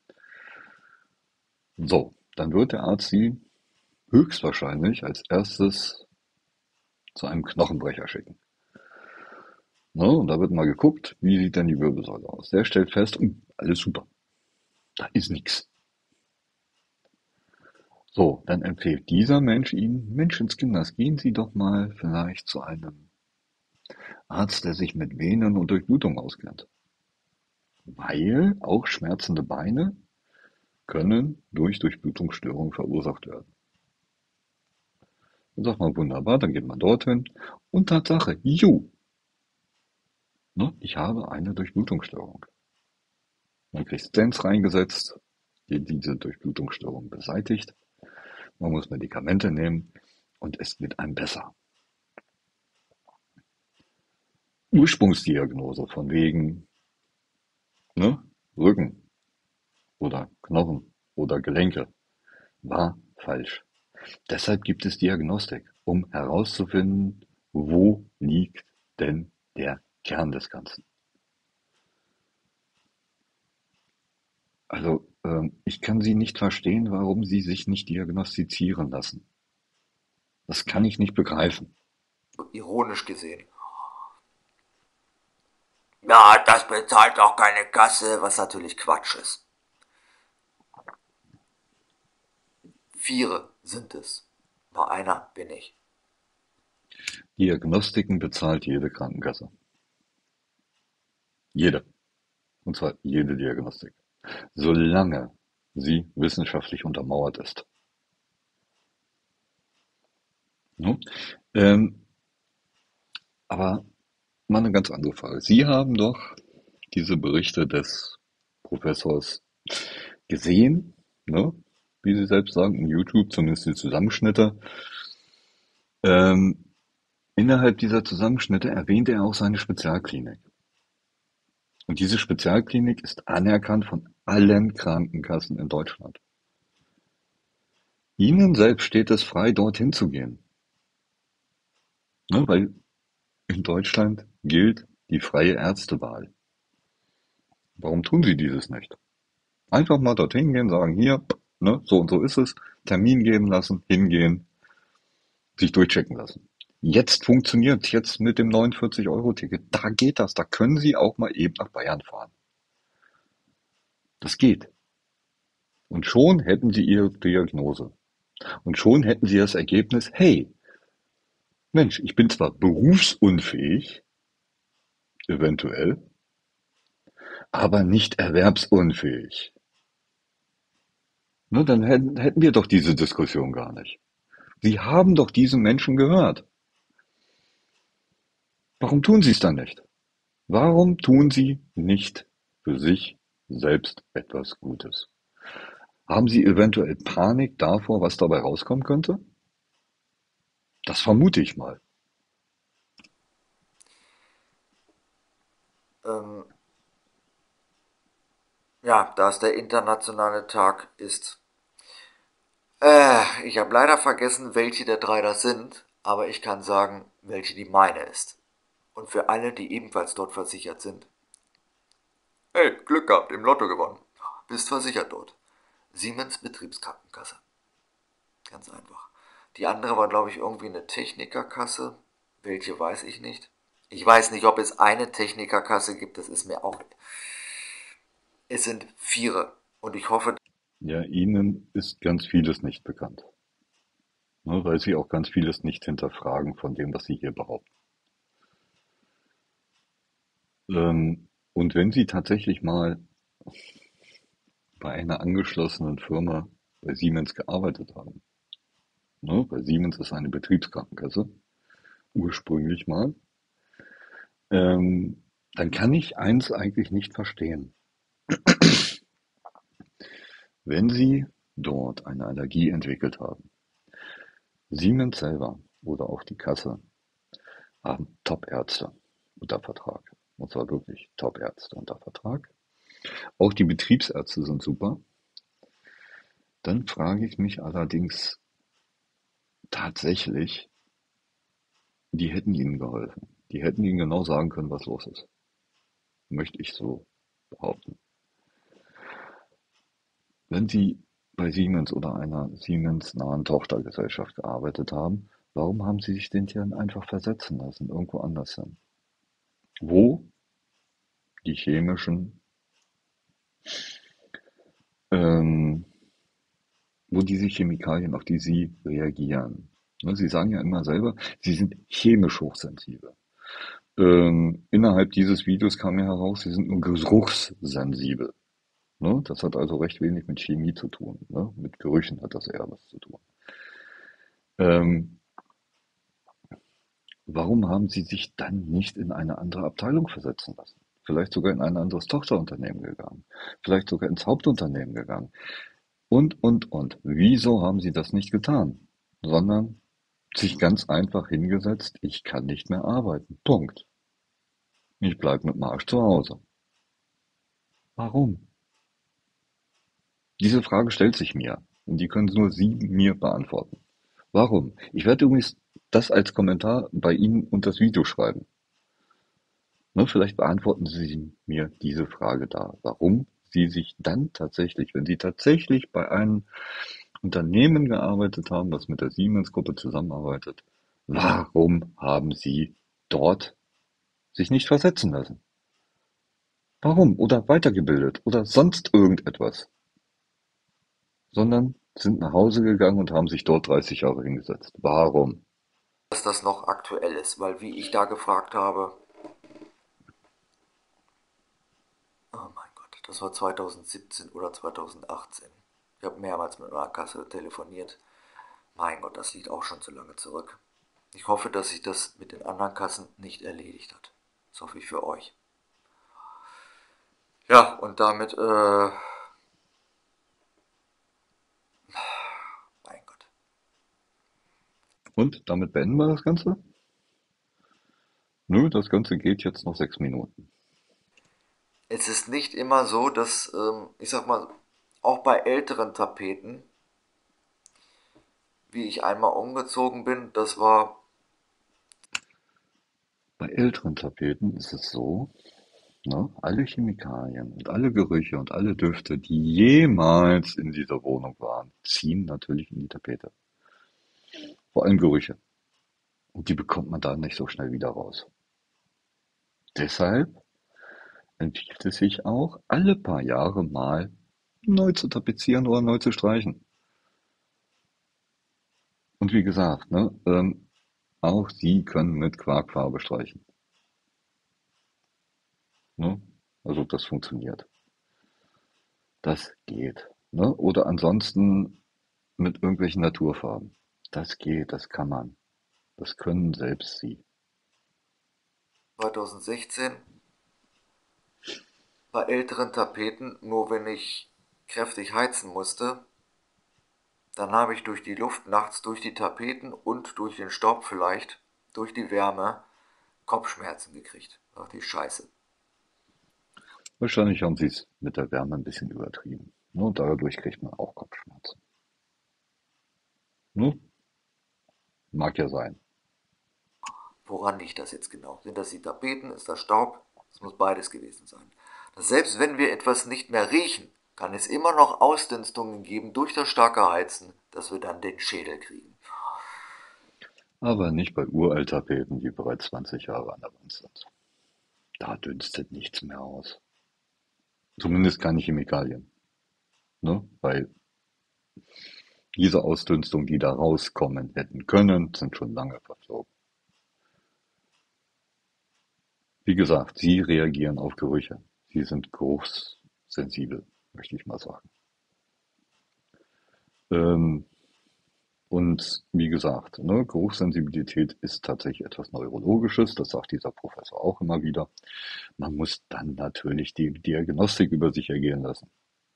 Speaker 1: So, dann wird der Arzt Sie höchstwahrscheinlich als erstes zu einem Knochenbrecher schicken. Ne? Und da wird mal geguckt, wie sieht denn die Wirbelsäule aus. Der stellt fest, uh, alles super, da ist nichts. So, dann empfiehlt dieser Mensch Ihnen, Menschenskinders, gehen Sie doch mal vielleicht zu einem Arzt, der sich mit Venen und Durchblutung auskennt. Weil auch schmerzende Beine können durch Durchblutungsstörungen verursacht werden. Dann sagt man, wunderbar, dann geht man dorthin und Tatsache, ju, ne, ich habe eine Durchblutungsstörung. Man kriegt Stents reingesetzt, die diese Durchblutungsstörung beseitigt. Man muss Medikamente nehmen und es wird einem besser. Ursprungsdiagnose von wegen, ne, Rücken oder Knochen oder Gelenke war falsch. Deshalb gibt es Diagnostik, um herauszufinden, wo liegt denn der Kern des Ganzen. Also ähm, ich kann Sie nicht verstehen, warum Sie sich nicht diagnostizieren lassen. Das kann ich nicht begreifen.
Speaker 2: Ironisch gesehen. Ja, das bezahlt auch keine Kasse, was natürlich Quatsch ist. Viere sind es. Bei einer bin ich.
Speaker 1: Diagnostiken bezahlt jede Krankenkasse. Jede. Und zwar jede Diagnostik. Solange sie wissenschaftlich untermauert ist. Ne? Ähm, aber mal eine ganz andere Frage. Sie haben doch diese Berichte des Professors gesehen, ne? Wie Sie selbst sagen, in YouTube, zumindest die Zusammenschnitte. Ähm, innerhalb dieser Zusammenschnitte erwähnt er auch seine Spezialklinik. Und diese Spezialklinik ist anerkannt von allen Krankenkassen in Deutschland. Ihnen selbst steht es frei, dorthin zu gehen. Ne? Weil in Deutschland gilt die freie Ärztewahl. Warum tun Sie dieses nicht? Einfach mal dorthin gehen, sagen, hier, ne, so und so ist es, Termin geben lassen, hingehen, sich durchchecken lassen. Jetzt funktioniert jetzt mit dem neunundvierzig-Euro-Ticket. Da geht das. Da können Sie auch mal eben nach Bayern fahren. Das geht. Und schon hätten Sie Ihre Diagnose. Und schon hätten Sie das Ergebnis, hey, Mensch, ich bin zwar berufsunfähig, eventuell, aber nicht erwerbsunfähig. Ne, dann hätten, hätten wir doch diese Diskussion gar nicht. Sie haben doch diesen Menschen gehört. Warum tun Sie es dann nicht? Warum tun Sie nicht für sich selbst etwas Gutes? Haben Sie eventuell Panik davor, was dabei rauskommen könnte? Das vermute ich mal.
Speaker 2: Ähm, ja, da es der internationale Tag ist. Äh, ich habe leider vergessen, welche der drei das sind, aber ich kann sagen, welche die meine ist. Und für alle, die ebenfalls dort versichert sind. Hey, Glück gehabt, im Lotto gewonnen. Bist versichert dort. Siemens Betriebskrankenkasse. Ganz einfach. Die andere war, glaube ich, irgendwie eine Technikerkasse. Welche weiß ich nicht. Ich weiß nicht, ob es eine Technikerkasse gibt, das ist mir auch. Es sind viere. Und ich hoffe,
Speaker 1: Ja, Ihnen ist ganz vieles nicht bekannt, ne, weil Sie auch ganz vieles nicht hinterfragen von dem, was Sie hier behaupten. Ähm, und wenn Sie tatsächlich mal bei einer angeschlossenen Firma bei Siemens gearbeitet haben, ne, weil Siemens ist eine Betriebskrankenkasse, ursprünglich mal, ähm, dann kann ich eins eigentlich nicht verstehen. Wenn Sie dort eine Allergie entwickelt haben, Siemens selber oder auch die Kasse haben Top-Ärzte unter Vertrag. Und zwar wirklich Top-Ärzte unter Vertrag. Auch die Betriebsärzte sind super. Dann frage ich mich allerdings tatsächlich, die hätten Ihnen geholfen. Die hätten Ihnen genau sagen können, was los ist. Möchte ich so behaupten. Wenn Sie bei Siemens oder einer Siemens-nahen Tochtergesellschaft gearbeitet haben, warum haben Sie sich den Tieren einfach versetzen lassen, irgendwo anders hin? Wo die chemischen ähm, wo diese Chemikalien, auf die Sie reagieren. Ne, Sie sagen ja immer selber, Sie sind chemisch hochsensibel. Ähm, innerhalb dieses Videos kam ja heraus, Sie sind nur geruchssensibel. Ne? Das hat also recht wenig mit Chemie zu tun. Ne? Mit Gerüchen hat das eher was zu tun. Ähm, Warum haben Sie sich dann nicht in eine andere Abteilung versetzen lassen? Vielleicht sogar in ein anderes Tochterunternehmen gegangen, vielleicht sogar ins Hauptunternehmen gegangen. Und, und, und. Wieso haben Sie das nicht getan? Sondern sich ganz einfach hingesetzt, ich kann nicht mehr arbeiten. Punkt. Ich bleibe mit dem Arsch zu Hause. Warum? Diese Frage stellt sich mir. Und die können nur Sie mir beantworten. Warum? Ich werde übrigens das als Kommentar bei Ihnen unter das Video schreiben. Ne, vielleicht beantworten Sie mir diese Frage da, warum Sie sich dann tatsächlich, wenn Sie tatsächlich bei einem Unternehmen gearbeitet haben, das mit der Siemens-Gruppe zusammenarbeitet, warum haben Sie dort sich nicht versetzen lassen? Warum? Oder weitergebildet oder sonst irgendetwas, sondern sind nach Hause gegangen und haben sich dort dreißig Jahre hingesetzt. Warum?
Speaker 2: Dass das noch aktuell ist, weil wie ich da gefragt habe, oh mein Gott, das war zweitausendsiebzehn oder zweitausendachtzehn. Ich habe mehrmals mit meiner Kasse telefoniert. Mein Gott, das liegt auch schon zu lange zurück. Ich hoffe, dass sich das mit den anderen Kassen nicht erledigt hat. Das hoffe ich für euch. Ja, und damit, äh, mein Gott.
Speaker 1: Und damit beenden wir das Ganze? Nö, das Ganze geht jetzt noch sechs Minuten.
Speaker 2: Es ist nicht immer so, dass, ähm, ich sag mal, auch bei älteren Tapeten, wie ich einmal umgezogen bin, das war,
Speaker 1: Bei älteren Tapeten ist es so, ne, alle Chemikalien und alle Gerüche und alle Düfte, die jemals in dieser Wohnung waren, ziehen natürlich in die Tapete. Vor allem Gerüche. Und die bekommt man da nicht so schnell wieder raus. Deshalb empfiehlt es sich auch, alle paar Jahre mal neu zu tapezieren oder neu zu streichen. Und wie gesagt, ne, ähm, auch Sie können mit Quarkfarbe streichen. Ne? Also das funktioniert. Das geht. Ne? Oder ansonsten mit irgendwelchen Naturfarben. Das geht, das kann man. Das können selbst Sie.
Speaker 2: zweitausendsechzehn, bei älteren Tapeten, nur wenn ich kräftig heizen musste, dann habe ich durch die Luft nachts, durch die Tapeten und durch den Staub vielleicht, durch die Wärme, Kopfschmerzen gekriegt. Ach die Scheiße.
Speaker 1: Wahrscheinlich haben Sie es mit der Wärme ein bisschen übertrieben. Ne? Und dadurch kriegt man auch Kopfschmerzen. Ne? Mag ja sein.
Speaker 2: Woran liegt das jetzt genau? Sind das die Tapeten? Ist das Staub? Es muss beides gewesen sein. Dass selbst wenn wir etwas nicht mehr riechen, kann es immer noch Ausdünstungen geben durch das starke Heizen, dass wir dann den Schädel kriegen.
Speaker 1: Aber nicht bei Uralttapeten, die bereits zwanzig Jahre an der Wand sind. Da dünstet nichts mehr aus. Zumindest keine Chemikalien. Ne? Weil diese Ausdünstungen, die da rauskommen hätten können, sind schon lange verflogen. Wie gesagt, Sie reagieren auf Gerüche. Sie sind geruchssensibel, möchte ich mal sagen. Ähm, und wie gesagt, ne, Geruchssensibilität ist tatsächlich etwas Neurologisches, das sagt dieser Professor auch immer wieder. Man muss dann natürlich die Diagnostik über sich ergehen lassen.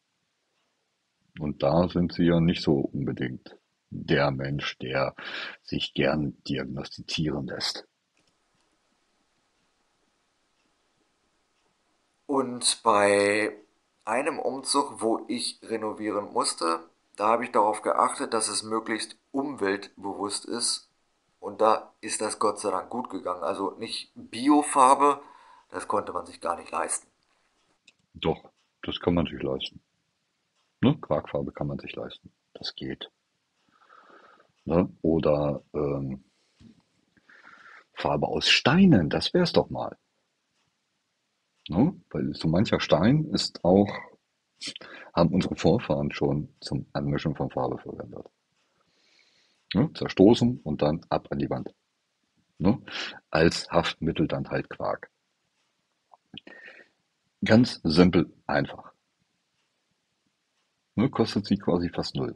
Speaker 1: Und da sind Sie ja nicht so unbedingt der Mensch, der sich gern diagnostizieren lässt.
Speaker 2: Und bei einem Umzug, wo ich renovieren musste, da habe ich darauf geachtet, dass es möglichst umweltbewusst ist. Und da ist das Gott sei Dank gut gegangen. Also nicht Biofarbe, das konnte man sich gar nicht leisten.
Speaker 1: Doch, das kann man sich leisten. Ne? Quarkfarbe kann man sich leisten. Das geht. Ne? Oder ähm, Farbe aus Steinen, das wär's doch mal. Ne? Weil so mancher Stein ist auch haben unsere Vorfahren schon zum Anmischen von Farbe verwendet. Ne? Zerstoßen und dann ab an die Wand. Ne? Als Haftmittel dann halt Quark. Ganz simpel, einfach. Ne? Kostet sie quasi fast null.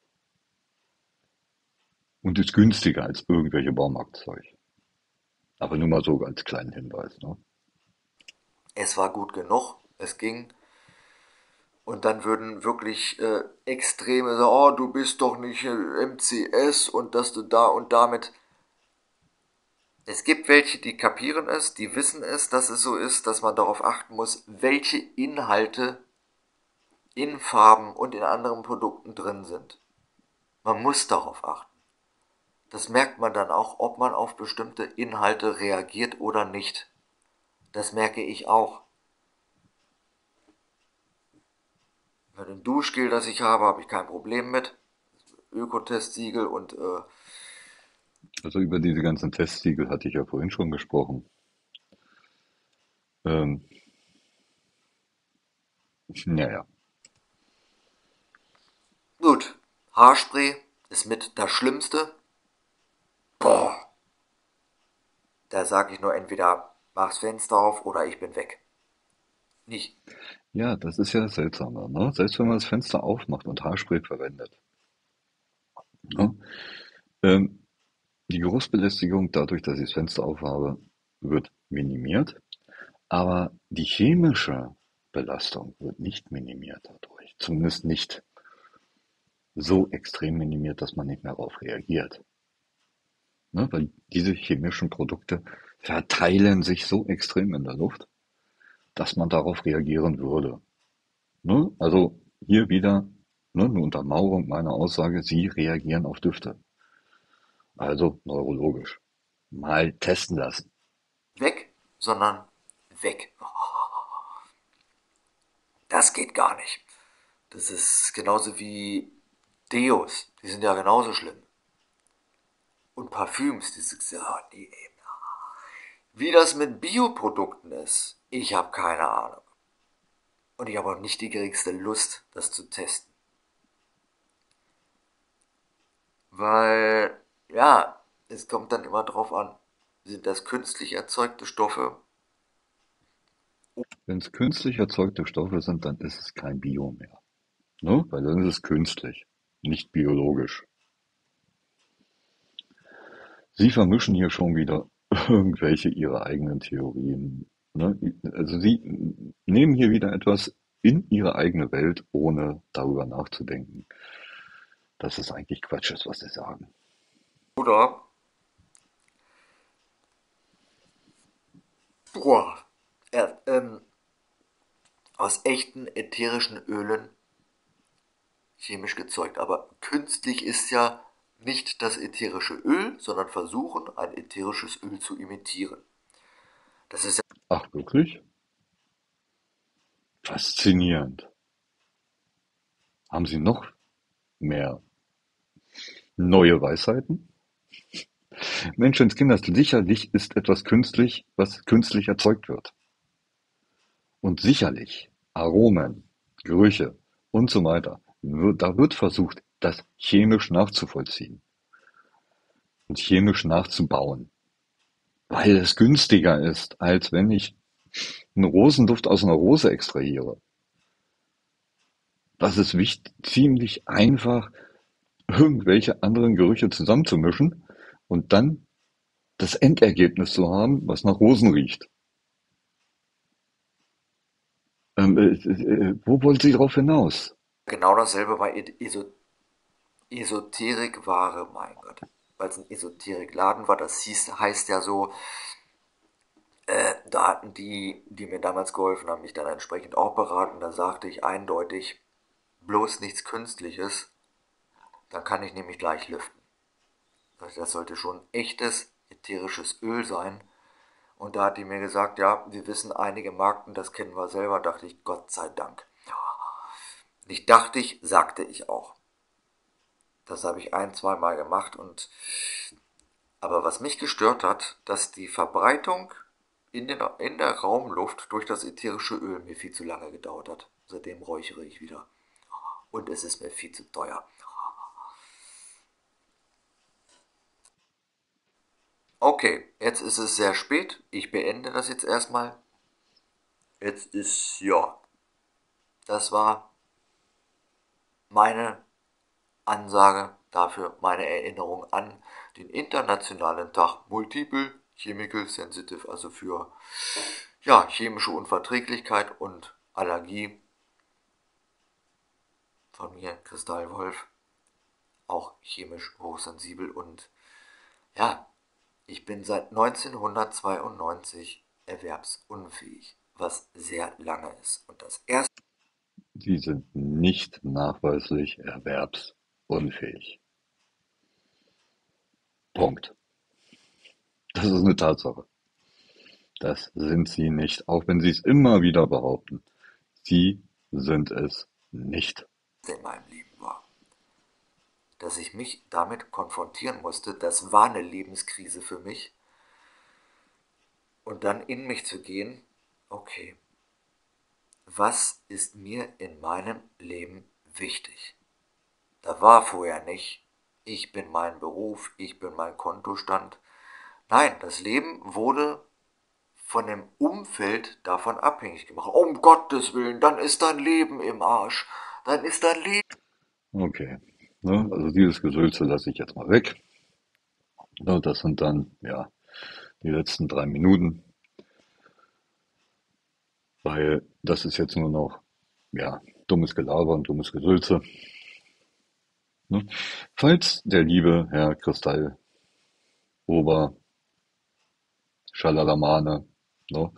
Speaker 1: Und ist günstiger als irgendwelche Baumarktzeug. Aber nur mal so als kleinen Hinweis. Ne?
Speaker 2: Es war gut genug, es ging. Und dann würden wirklich äh, Extreme sagen, oh, du bist doch nicht äh, M C S und dass du da und damit. Es gibt welche, die kapieren es, die wissen es, dass es so ist, dass man darauf achten muss, welche Inhalte in Farben und in anderen Produkten drin sind. Man muss darauf achten. Das merkt man dann auch, ob man auf bestimmte Inhalte reagiert oder nicht. Das merke ich auch. Bei dem Duschgel, das ich habe, habe ich kein Problem mit. Ökotestsiegel und äh,
Speaker 1: Also über diese ganzen Testsiegel hatte ich ja vorhin schon gesprochen. Ähm, naja,
Speaker 2: gut. Haarspray ist mit das Schlimmste. Boah, da sage ich nur entweder mach's Fenster auf oder ich bin weg. Nicht.
Speaker 1: ja, das ist ja das Seltsame. Ne? Selbst wenn man das Fenster aufmacht und Haarspray verwendet. Ne? Ähm, die Geruchsbelästigung dadurch, dass ich das Fenster aufhabe, wird minimiert. Aber die chemische Belastung wird nicht minimiert dadurch. Zumindest nicht so extrem minimiert, dass man nicht mehr darauf reagiert. Ne? Weil diese chemischen Produkte verteilen sich so extrem in der Luft, dass man darauf reagieren würde. Ne? Also hier wieder ne, eine Untermauerung meiner Aussage, Sie reagieren auf Düfte. Also neurologisch. Mal testen lassen.
Speaker 2: Weg, sondern weg. Das geht gar nicht. Das ist genauso wie Deos. Die sind ja genauso schlimm. Und Parfüms, die sind ja, die eben. Wie das mit Bioprodukten ist, ich habe keine Ahnung. Und ich habe auch nicht die geringste Lust, das zu testen. Weil, ja, es kommt dann immer drauf an, sind das künstlich erzeugte Stoffe?
Speaker 1: Wenn es künstlich erzeugte Stoffe sind, dann ist es kein Bio mehr. Ne? Weil dann ist es künstlich, nicht biologisch. Sie vermischen hier schon wieder irgendwelche Ihre eigenen Theorien. Ne? Also Sie nehmen hier wieder etwas in Ihre eigene Welt, ohne darüber nachzudenken, dass es eigentlich Quatsch ist, was Sie sagen.
Speaker 2: Oder, boah, äh, ähm, aus echten ätherischen Ölen chemisch gezeugt. Aber künstlich ist ja nicht das ätherische Öl, sondern versuchen, ein ätherisches Öl zu imitieren. Das ist ja
Speaker 1: Ach, wirklich? Faszinierend. Haben Sie noch mehr neue Weisheiten? Menschenskinder, sicherlich ist etwas künstlich, was künstlich erzeugt wird. Und sicherlich Aromen, Gerüche und so weiter. Da wird versucht, das chemisch nachzuvollziehen und chemisch nachzubauen, weil es günstiger ist, als wenn ich einen Rosenduft aus einer Rose extrahiere. Das ist wichtig, ziemlich einfach, irgendwelche anderen Gerüche zusammenzumischen und dann das Endergebnis zu haben, was nach Rosen riecht. Ähm, äh, äh, wo wollen Sie drauf hinaus?
Speaker 2: genau dasselbe bei Eso Esoterikware, mein Gott. Weil es ein Esoterikladen war, das hieß, heißt ja so, äh, da hatten die, die mir damals geholfen haben, mich dann entsprechend auch beraten. Da sagte ich eindeutig, bloß nichts Künstliches, dann kann ich nämlich gleich lüften. Das sollte schon echtes ätherisches Öl sein. Und da hat die mir gesagt, ja, wir wissen einige Marken, das kennen wir selber. Dachte ich, Gott sei Dank. Nicht dachte ich, sagte ich auch. Das habe ich ein, zwei Mal gemacht und aber was mich gestört hat, dass die Verbreitung in, den, in der Raumluft durch das ätherische Öl mir viel zu lange gedauert hat. Seitdem räuchere ich wieder. Und es ist mir viel zu teuer. Okay, jetzt ist es sehr spät. Ich beende das jetzt erstmal. Jetzt ist, ja, das war meine Ansage dafür, meine Erinnerung an den Internationalen Tag Multiple Chemical Sensitive, also für ja, chemische Unverträglichkeit und Allergie. Von mir, Kristallwolf, auch chemisch hochsensibel und ja, ich bin seit neunzehnhundertzweiundneunzig erwerbsunfähig, was sehr lange ist. Und das erste
Speaker 1: Sie sind nicht nachweislich erwerbsunfähig. Punkt. Das ist eine Tatsache. Das sind Sie nicht, auch wenn Sie es immer wieder behaupten. Sie sind es nicht.
Speaker 2: in meinem Leben war, dass ich mich damit konfrontieren musste, das war eine Lebenskrise für mich. Und dann in mich zu gehen, okay, was ist mir in meinem Leben wichtig? Da war vorher nicht, ich bin mein Beruf, ich bin mein Kontostand. Nein, das Leben wurde von dem Umfeld davon abhängig gemacht. Um Gottes Willen, dann ist dein Leben im Arsch. Dann ist dein Leben.
Speaker 1: Okay. Ne, also dieses Gesülze lasse ich jetzt mal weg. Ne, das sind dann, ja, die letzten drei Minuten, weil das ist jetzt nur noch, ja, dummes Gelaber und dummes Gesülze. Ne? Falls der liebe Herr Kristall Ober Schalalamane, ne,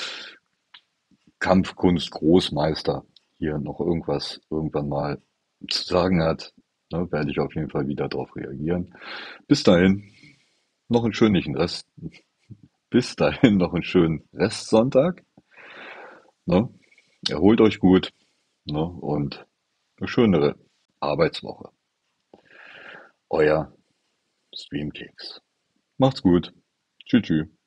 Speaker 1: Kampfkunst Großmeister hier noch irgendwas irgendwann mal zu sagen hat, ne, werde ich auf jeden Fall wieder darauf reagieren. Bis dahin noch einen schönen Rest, bis dahin noch einen schönen Restsonntag. Ne? Erholt euch gut, ne? Und eine schönere Arbeitswoche. Euer Streamkeks. Macht's gut. Tschüss. Tschüss.